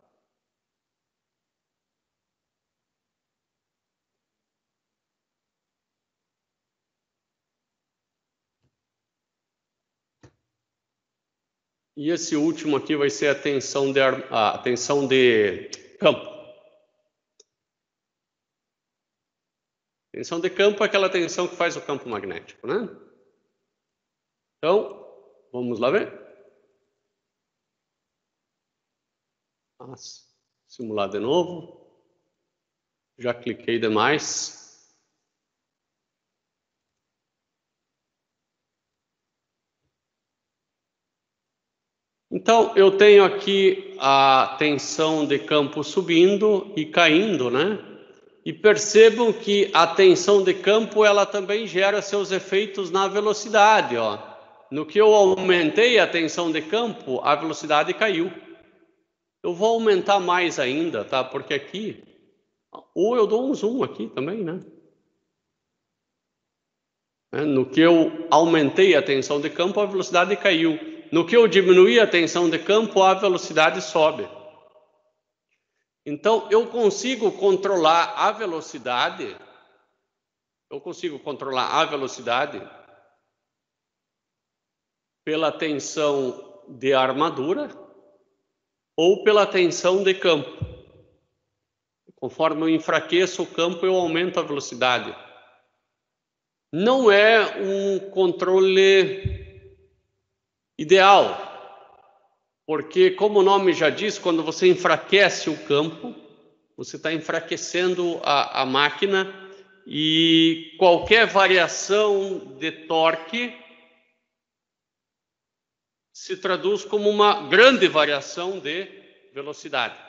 E esse último aqui vai ser a tensão de, a tensão de campo. Tensão de campo é aquela tensão que faz o campo magnético, né? Então, vamos lá ver. Nossa, simular de novo. Já cliquei demais. Então, eu tenho aqui a tensão de campo subindo e caindo, né? E percebam que a tensão de campo, ela também gera seus efeitos na velocidade, ó. No que eu aumentei a tensão de campo, a velocidade caiu. Eu vou aumentar mais ainda, tá? Porque aqui, ou eu dou um zoom aqui também, né? No que eu aumentei a tensão de campo, a velocidade caiu. No que eu diminuí a tensão de campo, a velocidade sobe. Então, eu consigo controlar a velocidade, eu consigo controlar a velocidade pela tensão de armadura ou pela tensão de campo. Conforme eu enfraqueço o campo, eu aumento a velocidade. Não é um controle ideal, porque, como o nome já diz, quando você enfraquece o campo, você está enfraquecendo a, a máquina, e qualquer variação de torque se traduz como uma grande variação de velocidade.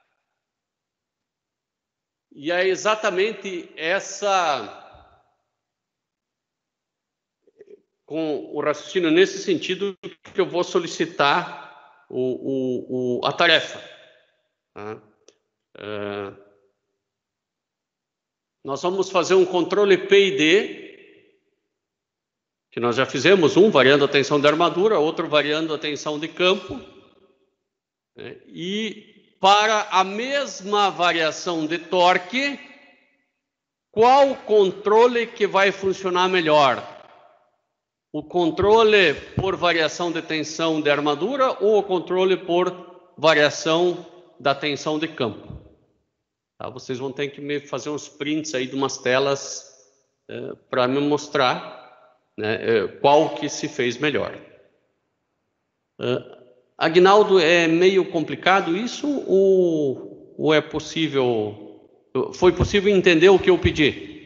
E é exatamente essa... com o raciocínio nesse sentido que eu vou solicitar o, o, o, a tarefa. Tá? Uh, nós vamos fazer um controle P I D, que nós já fizemos, um variando a tensão da armadura, outro variando a tensão de campo, né? E para a mesma variação de torque, qual controle que vai funcionar melhor? O controle por variação de tensão de armadura ou o controle por variação da tensão de campo? Tá? Vocês vão ter que me fazer uns prints aí de umas telas é, para me mostrar, né, é, qual que se fez melhor. Uh, Aguinaldo, é meio complicado isso ou, ou é possível... Foi possível entender o que eu pedi?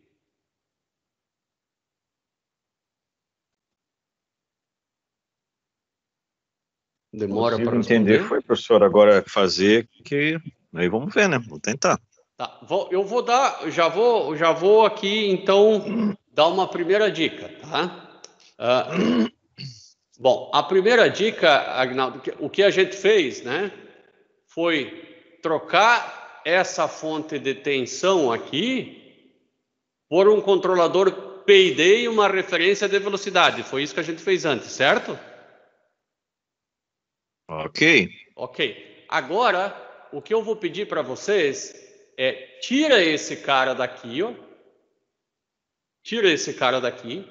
Demora para entender foi, professor, agora fazer que aí vamos ver, né? Vou tentar. Tá, vou, eu vou dar, já vou, já vou aqui então dar uma primeira dica, tá? Uh, bom, a primeira dica, Agnaldo, o que a gente fez, né, foi trocar essa fonte de tensão aqui por um controlador P I D e uma referência de velocidade. Foi isso que a gente fez antes, certo? Ok. Ok. Agora, o que eu vou pedir para vocês é tira esse cara daqui, ó. Tira esse cara daqui.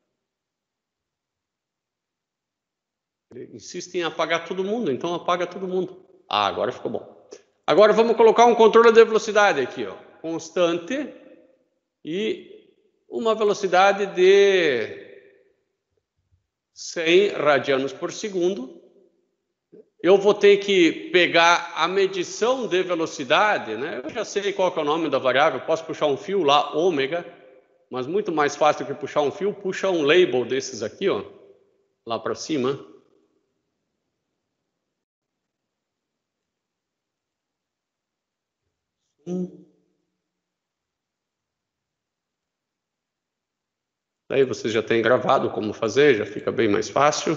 Ele insiste em apagar todo mundo, então apaga todo mundo. Ah, agora ficou bom. Agora vamos colocar um controle de velocidade aqui, ó. Constante e uma velocidade de cem radianos por segundo. Eu vou ter que pegar a medição de velocidade, né? Eu já sei qual que é o nome da variável, posso puxar um fio lá, ômega, mas muito mais fácil do que puxar um fio, puxa um label desses aqui, ó, lá para cima. Hum. Daí você já tem gravado como fazer, já fica bem mais fácil.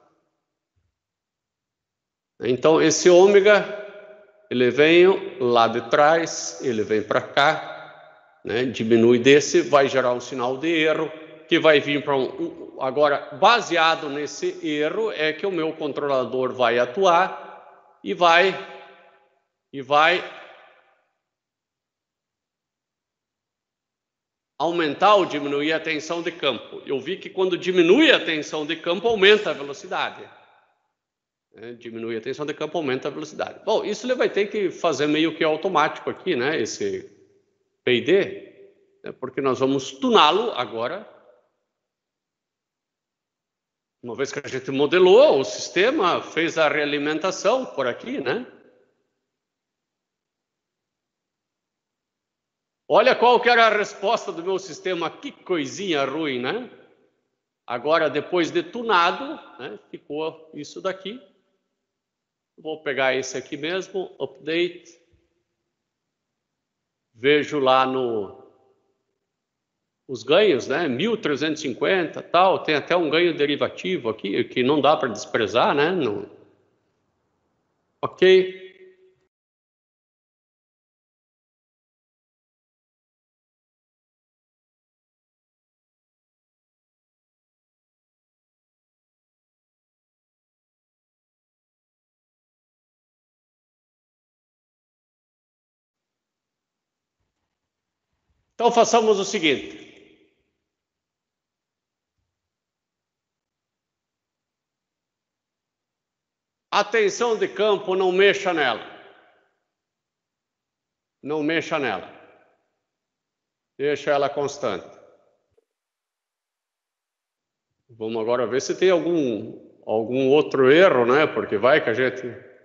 Então, esse ômega, ele vem lá de trás, ele vem para cá, né? Diminui desse, vai gerar um sinal de erro, que vai vir para um, um... Agora, baseado nesse erro, é que o meu controlador vai atuar e vai... E vai aumentar ou diminuir a tensão de campo. Eu vi que quando diminui a tensão de campo, aumenta a velocidade. É, diminui a tensão de campo, aumenta a velocidade. Bom, isso ele vai ter que fazer meio que automático aqui, né? Esse P I D, né? Porque nós vamos tuná-lo agora. Uma vez que a gente modelou o sistema, fez a realimentação por aqui, né? Olha qual que era a resposta do meu sistema, que coisinha ruim, né? Agora, depois de tunado, né, ficou isso daqui. Vou pegar esse aqui mesmo, update. Vejo lá no os ganhos, né? mil trezentos e cinquenta, tal. Tem até um ganho derivativo aqui que não dá para desprezar, né? Não. Ok. Então façamos o seguinte. A tensão de campo, não mexa nela. Não mexa nela. Deixa ela constante. Vamos agora ver se tem algum, algum outro erro, né? Porque vai que a gente...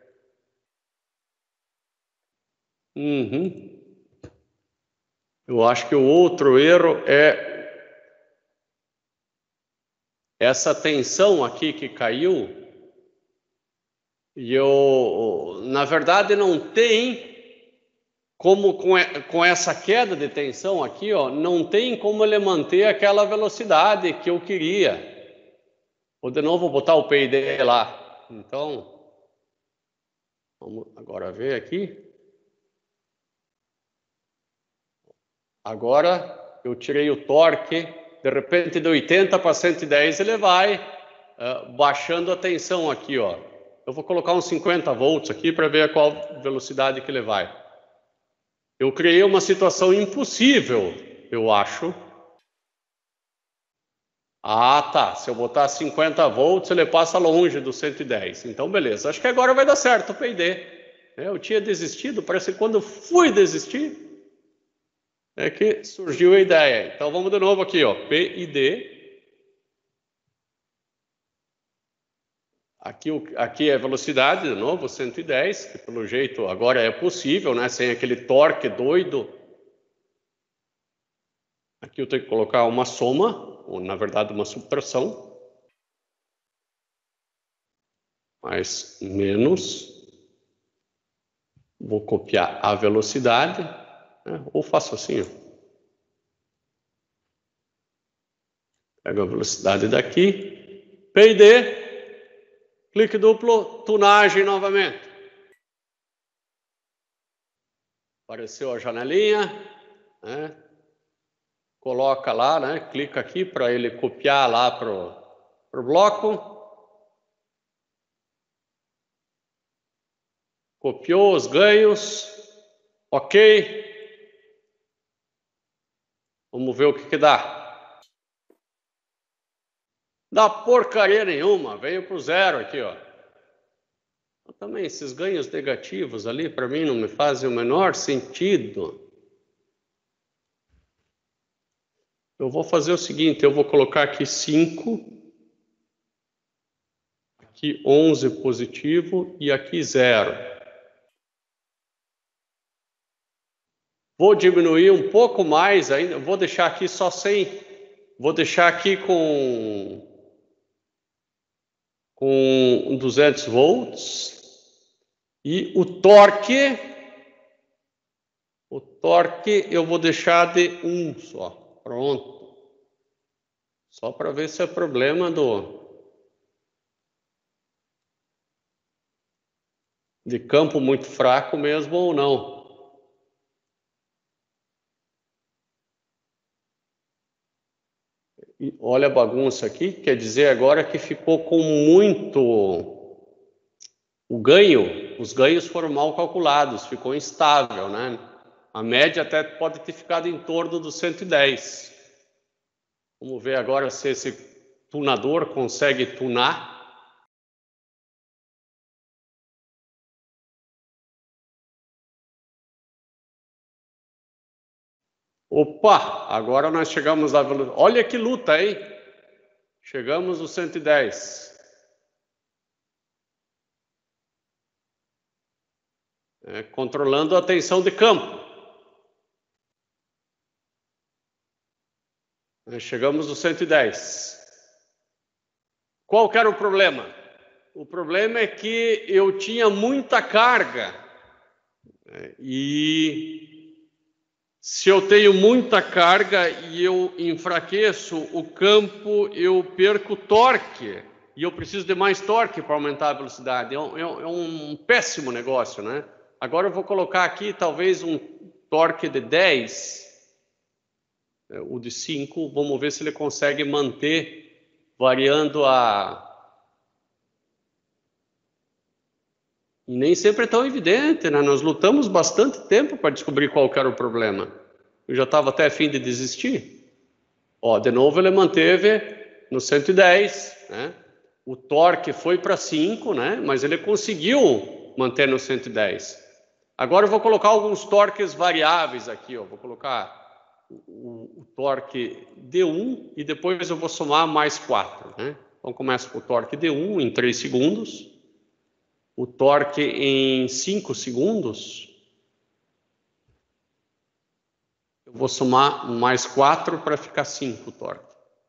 Uhum. Eu acho que o outro erro é essa tensão aqui que caiu. E eu, na verdade, não tem como, com, com essa queda de tensão aqui, ó, não tem como ele manter aquela velocidade que eu queria. Vou de novo botar o P I D lá. Então, vamos agora ver aqui. Agora, eu tirei o torque, de repente de oitenta para cento e dez, ele vai uh, baixando a tensão aqui, ó. Eu vou colocar uns cinquenta volts aqui para ver a qual velocidade que ele vai. Eu criei uma situação impossível, eu acho. Ah, tá. Se eu botar cinquenta volts, ele passa longe do cento e dez. Então, beleza. Acho que agora vai dar certo o P I D. Eu tinha desistido, parece que quando eu fui desistir, é que surgiu a ideia. Então, vamos de novo aqui, ó. P I D. Aqui, aqui é a velocidade, de novo, cento e dez, que pelo jeito agora é possível, né? Sem aquele torque doido. Aqui eu tenho que colocar uma soma, ou na verdade uma subtração. Mais menos. Vou copiar a velocidade, né? Ou faço assim, ó. Pego a velocidade daqui. P I D. Clique duplo, tunagem novamente. Apareceu a janelinha, né? Coloca lá, né? Clica aqui para ele copiar lá para o bloco. Copiou os ganhos. Ok? Vamos ver o que que dá. Dá porcaria nenhuma, veio para o zero aqui, ó. Também esses ganhos negativos ali, para mim, não me fazem o menor sentido. Eu vou fazer o seguinte, eu vou colocar aqui cinco, aqui onze positivo e aqui zero. Vou diminuir um pouco mais ainda, vou deixar aqui só cem, vou deixar aqui com, com duzentos volts. E o torque, o torque eu vou deixar de um só, pronto. Só para ver se é problema do de campo muito fraco mesmo ou não. E olha a bagunça aqui, quer dizer agora que ficou com muito... O ganho, os ganhos foram mal calculados, ficou instável, né? A média até pode ter ficado em torno dos cento e dez. Vamos ver agora se esse tunador consegue tunar. Opa, agora nós chegamos à velocidade. Olha que luta, hein? Chegamos aos cento e dez. É, controlando a tensão de campo. É, chegamos no cento e dez. Qual que era o problema? O problema é que eu tinha muita carga. É, e se eu tenho muita carga e eu enfraqueço o campo, eu perco torque. E eu preciso de mais torque para aumentar a velocidade. É um, é um péssimo negócio, né? Agora eu vou colocar aqui talvez um torque de dez, o de cinco, vamos ver se ele consegue manter variando a... E nem sempre é tão evidente, né? Nós lutamos bastante tempo para descobrir qual que era o problema. Eu já estava até a fim de desistir. Ó, de novo ele manteve no cento e dez, né? O torque foi para cinco, né? Mas ele conseguiu manter no cento e dez. Agora eu vou colocar alguns torques variáveis aqui, ó. Vou colocar o, o, o torque D um e depois eu vou somar mais quatro, né? Então começa com o torque D um em três segundos, o torque em cinco segundos. Eu vou somar mais quatro para ficar cinco o torque.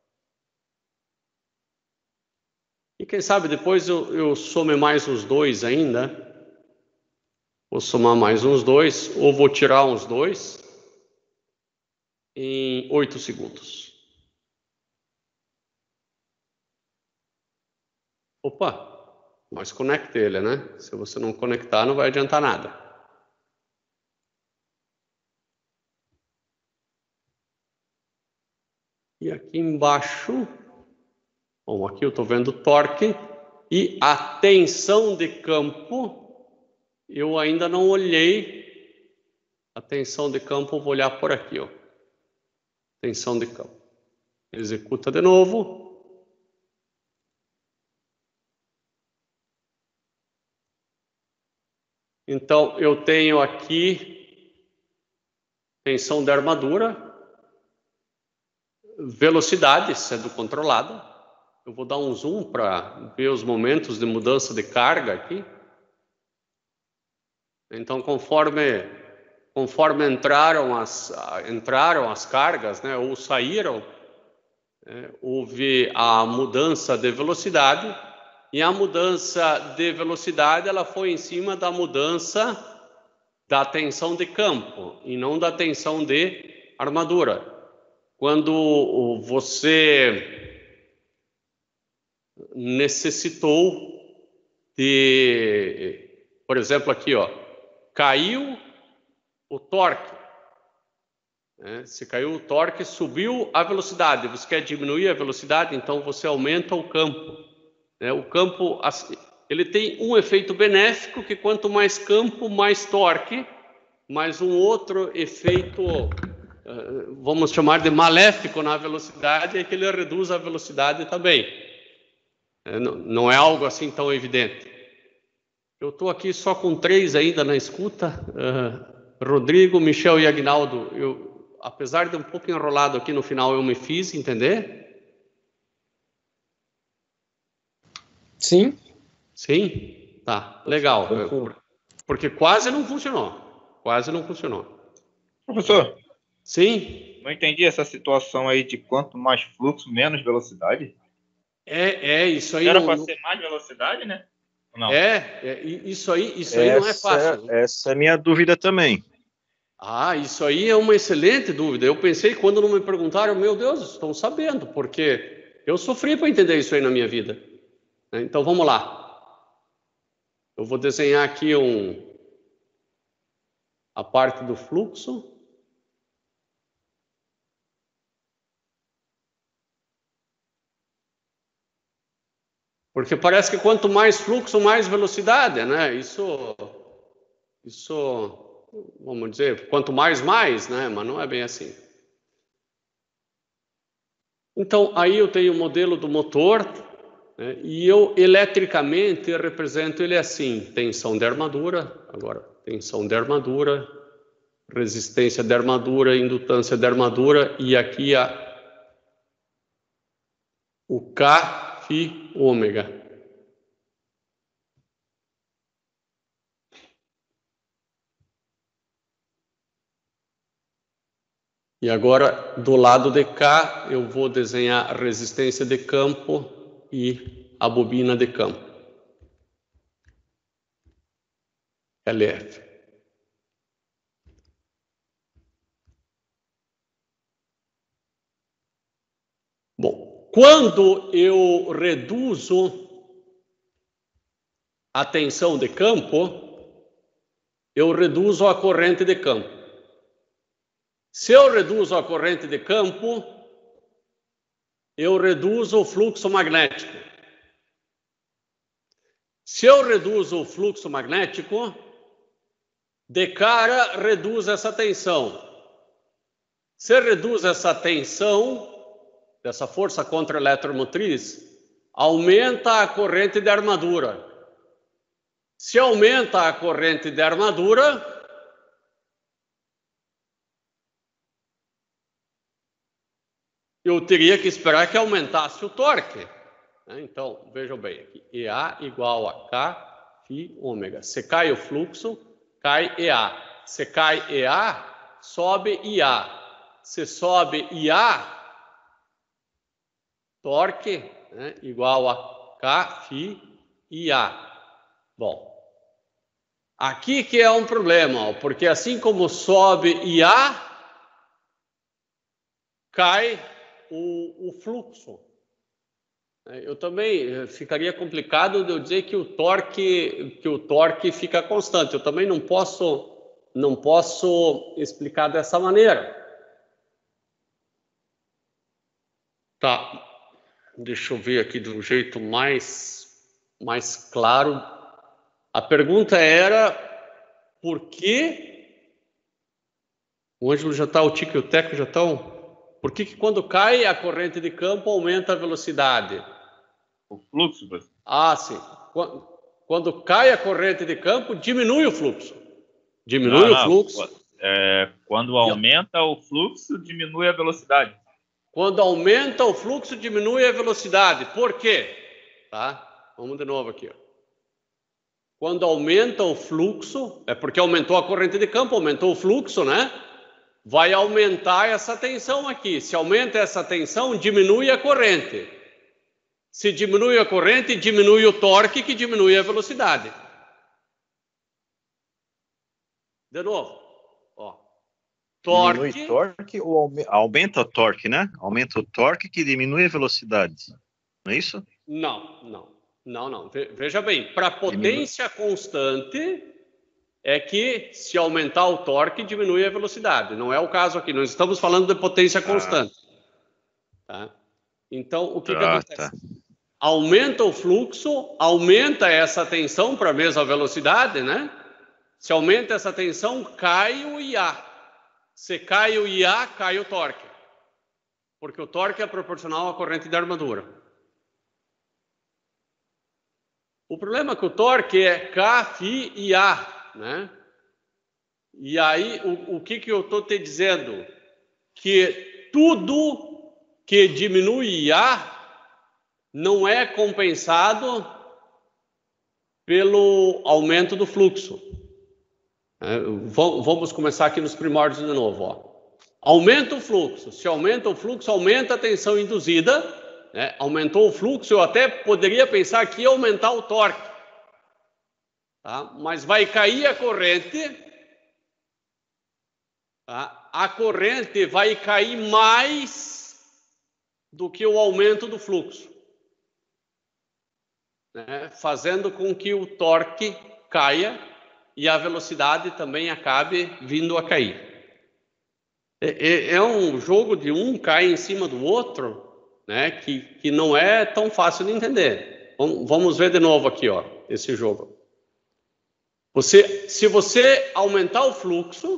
E quem sabe depois eu, eu some mais uns dois ainda. Vou somar mais uns dois, ou vou tirar uns dois em oito segundos. Opa, mas conecte ele, né? Se você não conectar, não vai adiantar nada. E aqui embaixo, bom, aqui eu estou vendo o torque e a tensão de campo. Eu ainda não olhei a tensão de campo, vou olhar por aqui, ó. Tensão de campo. Executa de novo. Então, eu tenho aqui tensão da armadura, velocidade sendo controlada. Eu vou dar um zoom para ver os momentos de mudança de carga aqui. Então, conforme, conforme entraram, as, entraram as cargas, né, ou saíram, é, houve a mudança de velocidade, e a mudança de velocidade ela foi em cima da mudança da tensão de campo, e não da tensão de armadura. Quando você necessitou de, por exemplo, aqui, ó, caiu o torque, né? Se caiu o torque, subiu a velocidade. Você quer diminuir a velocidade, então você aumenta o campo, né? O campo, ele tem um efeito benéfico, que quanto mais campo, mais torque, mas um outro efeito, vamos chamar de maléfico na velocidade, é que ele reduz a velocidade também. Não é algo assim tão evidente. Eu estou aqui só com três ainda na escuta. Uh, Rodrigo, Michel e Aguinaldo. Eu, apesar de um pouco enrolado aqui no final, eu me fiz entender? Sim. Sim? Tá, legal. Eu, porque quase não funcionou. Quase não funcionou. Professor? Sim? Não entendi essa situação aí de quanto mais fluxo, menos velocidade. É, é isso aí. Era não, para não... ser mais velocidade, né? Não. É, é, isso aí, isso aí essa, não é fácil. Essa é a minha dúvida também. Ah, isso aí é uma excelente dúvida. Eu pensei, quando não me perguntaram, meu Deus, estão sabendo, porque eu sofri para entender isso aí na minha vida. Então, vamos lá. Eu vou desenhar aqui um, a parte do fluxo. Porque parece que quanto mais fluxo, mais velocidade, né? Isso, isso, vamos dizer, quanto mais, mais, né? Mas não é bem assim. Então, aí eu tenho o modelo do motor, né? E eu, eletricamente, represento ele assim. Tensão de armadura, agora, tensão de armadura, resistência de armadura, indutância de armadura, e aqui a, o K, Φ, ômega. E agora, do lado de cá, eu vou desenhar a resistência de campo e a bobina de campo. L F. Bom, quando eu reduzo a tensão de campo, eu reduzo a corrente de campo. Se eu reduzo a corrente de campo, eu reduzo o fluxo magnético. Se eu reduzo o fluxo magnético, de cara reduz essa tensão. Se reduz essa tensão, dessa força contra-eletromotriz, aumenta a corrente de armadura. Se aumenta a corrente de armadura, eu teria que esperar que aumentasse o torque. Então, vejam bem aqui. E A igual a K, Φ, ômega. Se cai o fluxo, cai E A. Se cai E A, sobe I A. Se sobe I A, torque, né, igual a K, Φ, I A. Bom, aqui que é um problema, porque assim como sobe I A, cai o, o fluxo. Eu também ficaria complicado de eu dizer que o torque, que o torque fica constante. Eu também não posso, não posso explicar dessa maneira. Tá. Deixa eu ver aqui de um jeito mais, mais claro. A pergunta era por que o Ângelo já está, o Tico e o Teco já estão. Por que, que quando cai a corrente de campo aumenta a velocidade? O fluxo, professor. Ah, sim. Quando, quando cai a corrente de campo, diminui o fluxo. Diminui Não, o não. fluxo. É, quando aumenta o fluxo, diminui a velocidade. Quando aumenta o fluxo, diminui a velocidade. Por quê? Tá? Vamos de novo aqui. Ó. Quando aumenta o fluxo, é porque aumentou a corrente de campo, aumentou o fluxo, né? Vai aumentar essa tensão aqui. Se aumenta essa tensão, diminui a corrente. Se diminui a corrente, diminui o torque, que diminui a velocidade. De novo. Ó. Torque. Diminui torque ou aume- aumenta o torque, né? Aumenta o torque que diminui a velocidade. Não é isso? Não, não. Não, não. Veja bem, para potência constante é que se aumentar o torque, diminui a velocidade. Não é o caso aqui. Nós estamos falando de potência constante. Ah. Tá? Então, o que, ah, que acontece? Tá. Aumenta o fluxo, aumenta essa tensão para a mesma velocidade, né? Se aumenta essa tensão, cai o I A. Se cai o I A, cai o torque. Porque o torque é proporcional à corrente de armadura. O problema é que o torque é K, Φ e A, né? E aí, o, o que, que eu estou te dizendo? Que tudo que diminui I A não é compensado pelo aumento do fluxo. É, vamos começar aqui nos primórdios de novo. Ó. Aumenta o fluxo. Se aumenta o fluxo, aumenta a tensão induzida. Né? Aumentou o fluxo, eu até poderia pensar que ia aumentar o torque. Tá? Mas vai cair a corrente. Tá? A corrente vai cair mais do que o aumento do fluxo. Né? Fazendo com que o torque caia e a velocidade também acabe vindo a cair. É, é, é um jogo de um cai em cima do outro, né, que, que não é tão fácil de entender. Vamos ver de novo aqui, ó, esse jogo. Você, se você aumentar o fluxo,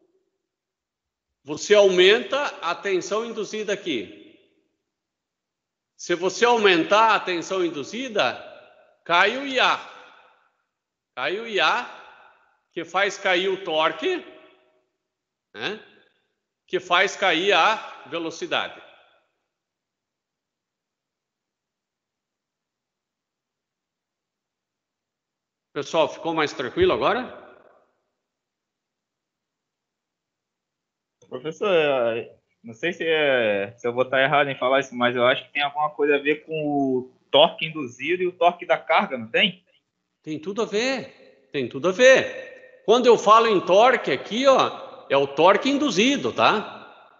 você aumenta a tensão induzida aqui. Se você aumentar a tensão induzida, cai o I A. Cai o I A, que faz cair o torque, né? Que faz cair a velocidade. Pessoal, ficou mais tranquilo agora? Professor, não sei se, é, se eu vou estar errado em falar isso, mas eu acho que tem alguma coisa a ver com o torque induzido e o torque da carga, não tem? Tem tudo a ver, tem tudo a ver. Quando eu falo em torque aqui, ó, é o torque induzido, tá?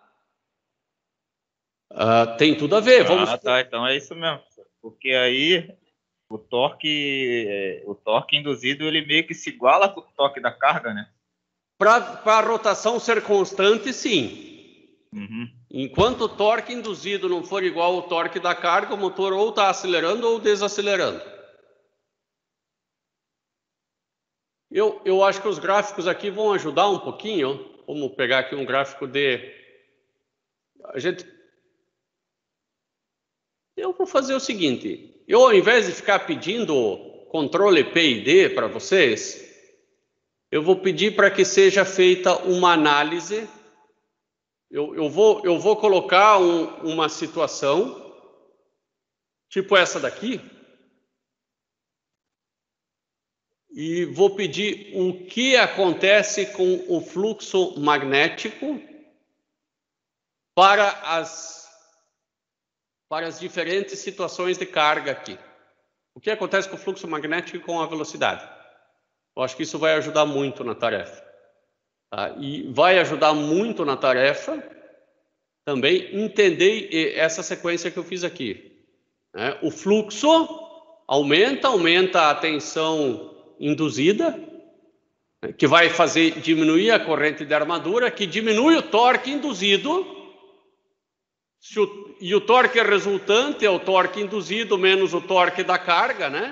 Uh, tem tudo a ver. Vamos... Ah, tá, então é isso mesmo. Porque aí o torque, o torque induzido, ele meio que se iguala com o torque da carga, né? Para a rotação ser constante, sim. Uhum. Enquanto o torque induzido não for igual ao torque da carga, o motor ou está acelerando ou desacelerando. Eu, eu acho que os gráficos aqui vão ajudar um pouquinho. Vamos pegar aqui um gráfico de... A gente... Eu vou fazer o seguinte. Eu, ao invés de ficar pedindo controle P I D para vocês, eu vou pedir para que seja feita uma análise. Eu, eu, vou, eu vou colocar um, uma situação, tipo essa daqui, e vou pedir o que acontece com o fluxo magnético para as, para as diferentes situações de carga aqui. O que acontece com o fluxo magnético e com a velocidade? Eu acho que isso vai ajudar muito na tarefa. Tá? E vai ajudar muito na tarefa também entender essa sequência que eu fiz aqui. Né? O fluxo aumenta, aumenta a tensão induzida, que vai fazer diminuir a corrente de armadura, que diminui o torque induzido, se o, e o torque resultante é o torque induzido menos o torque da carga, né?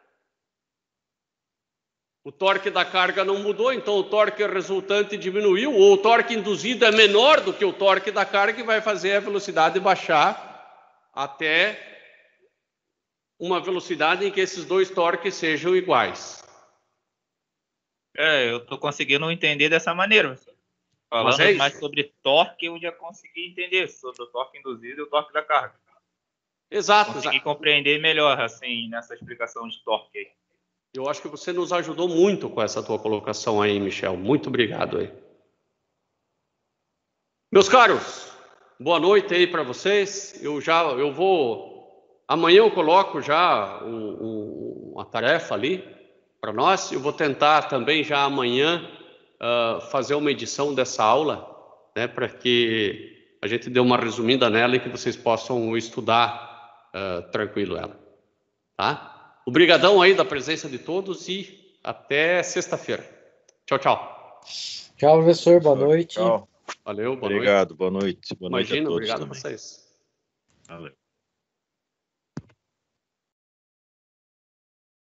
O torque da carga não mudou, então o torque resultante diminuiu, ou o torque induzido é menor do que o torque da carga e vai fazer a velocidade baixar até uma velocidade em que esses dois torques sejam iguais. É, eu estou conseguindo entender dessa maneira. Falando é mais sobre torque, eu já consegui entender sobre o torque induzido e o torque da carga. Exato. Consegui exato. compreender melhor, assim, nessa explicação de torque aí. Eu acho que você nos ajudou muito com essa tua colocação aí, Michel. Muito obrigado aí. Meus caros, boa noite aí para vocês. Eu já, eu vou, amanhã eu coloco já um, um, uma tarefa ali para nós. Eu vou tentar também já amanhã uh, fazer uma edição dessa aula, né, para que a gente dê uma resumida nela e que vocês possam estudar uh, tranquilo ela, tá? Obrigadão aí da presença de todos e até sexta-feira. Tchau, tchau. Tchau, professor. Boa noite. Tchau. Valeu, boa Obrigado, noite. boa noite. Boa noite a Imagina, todos obrigado também. a vocês. Valeu.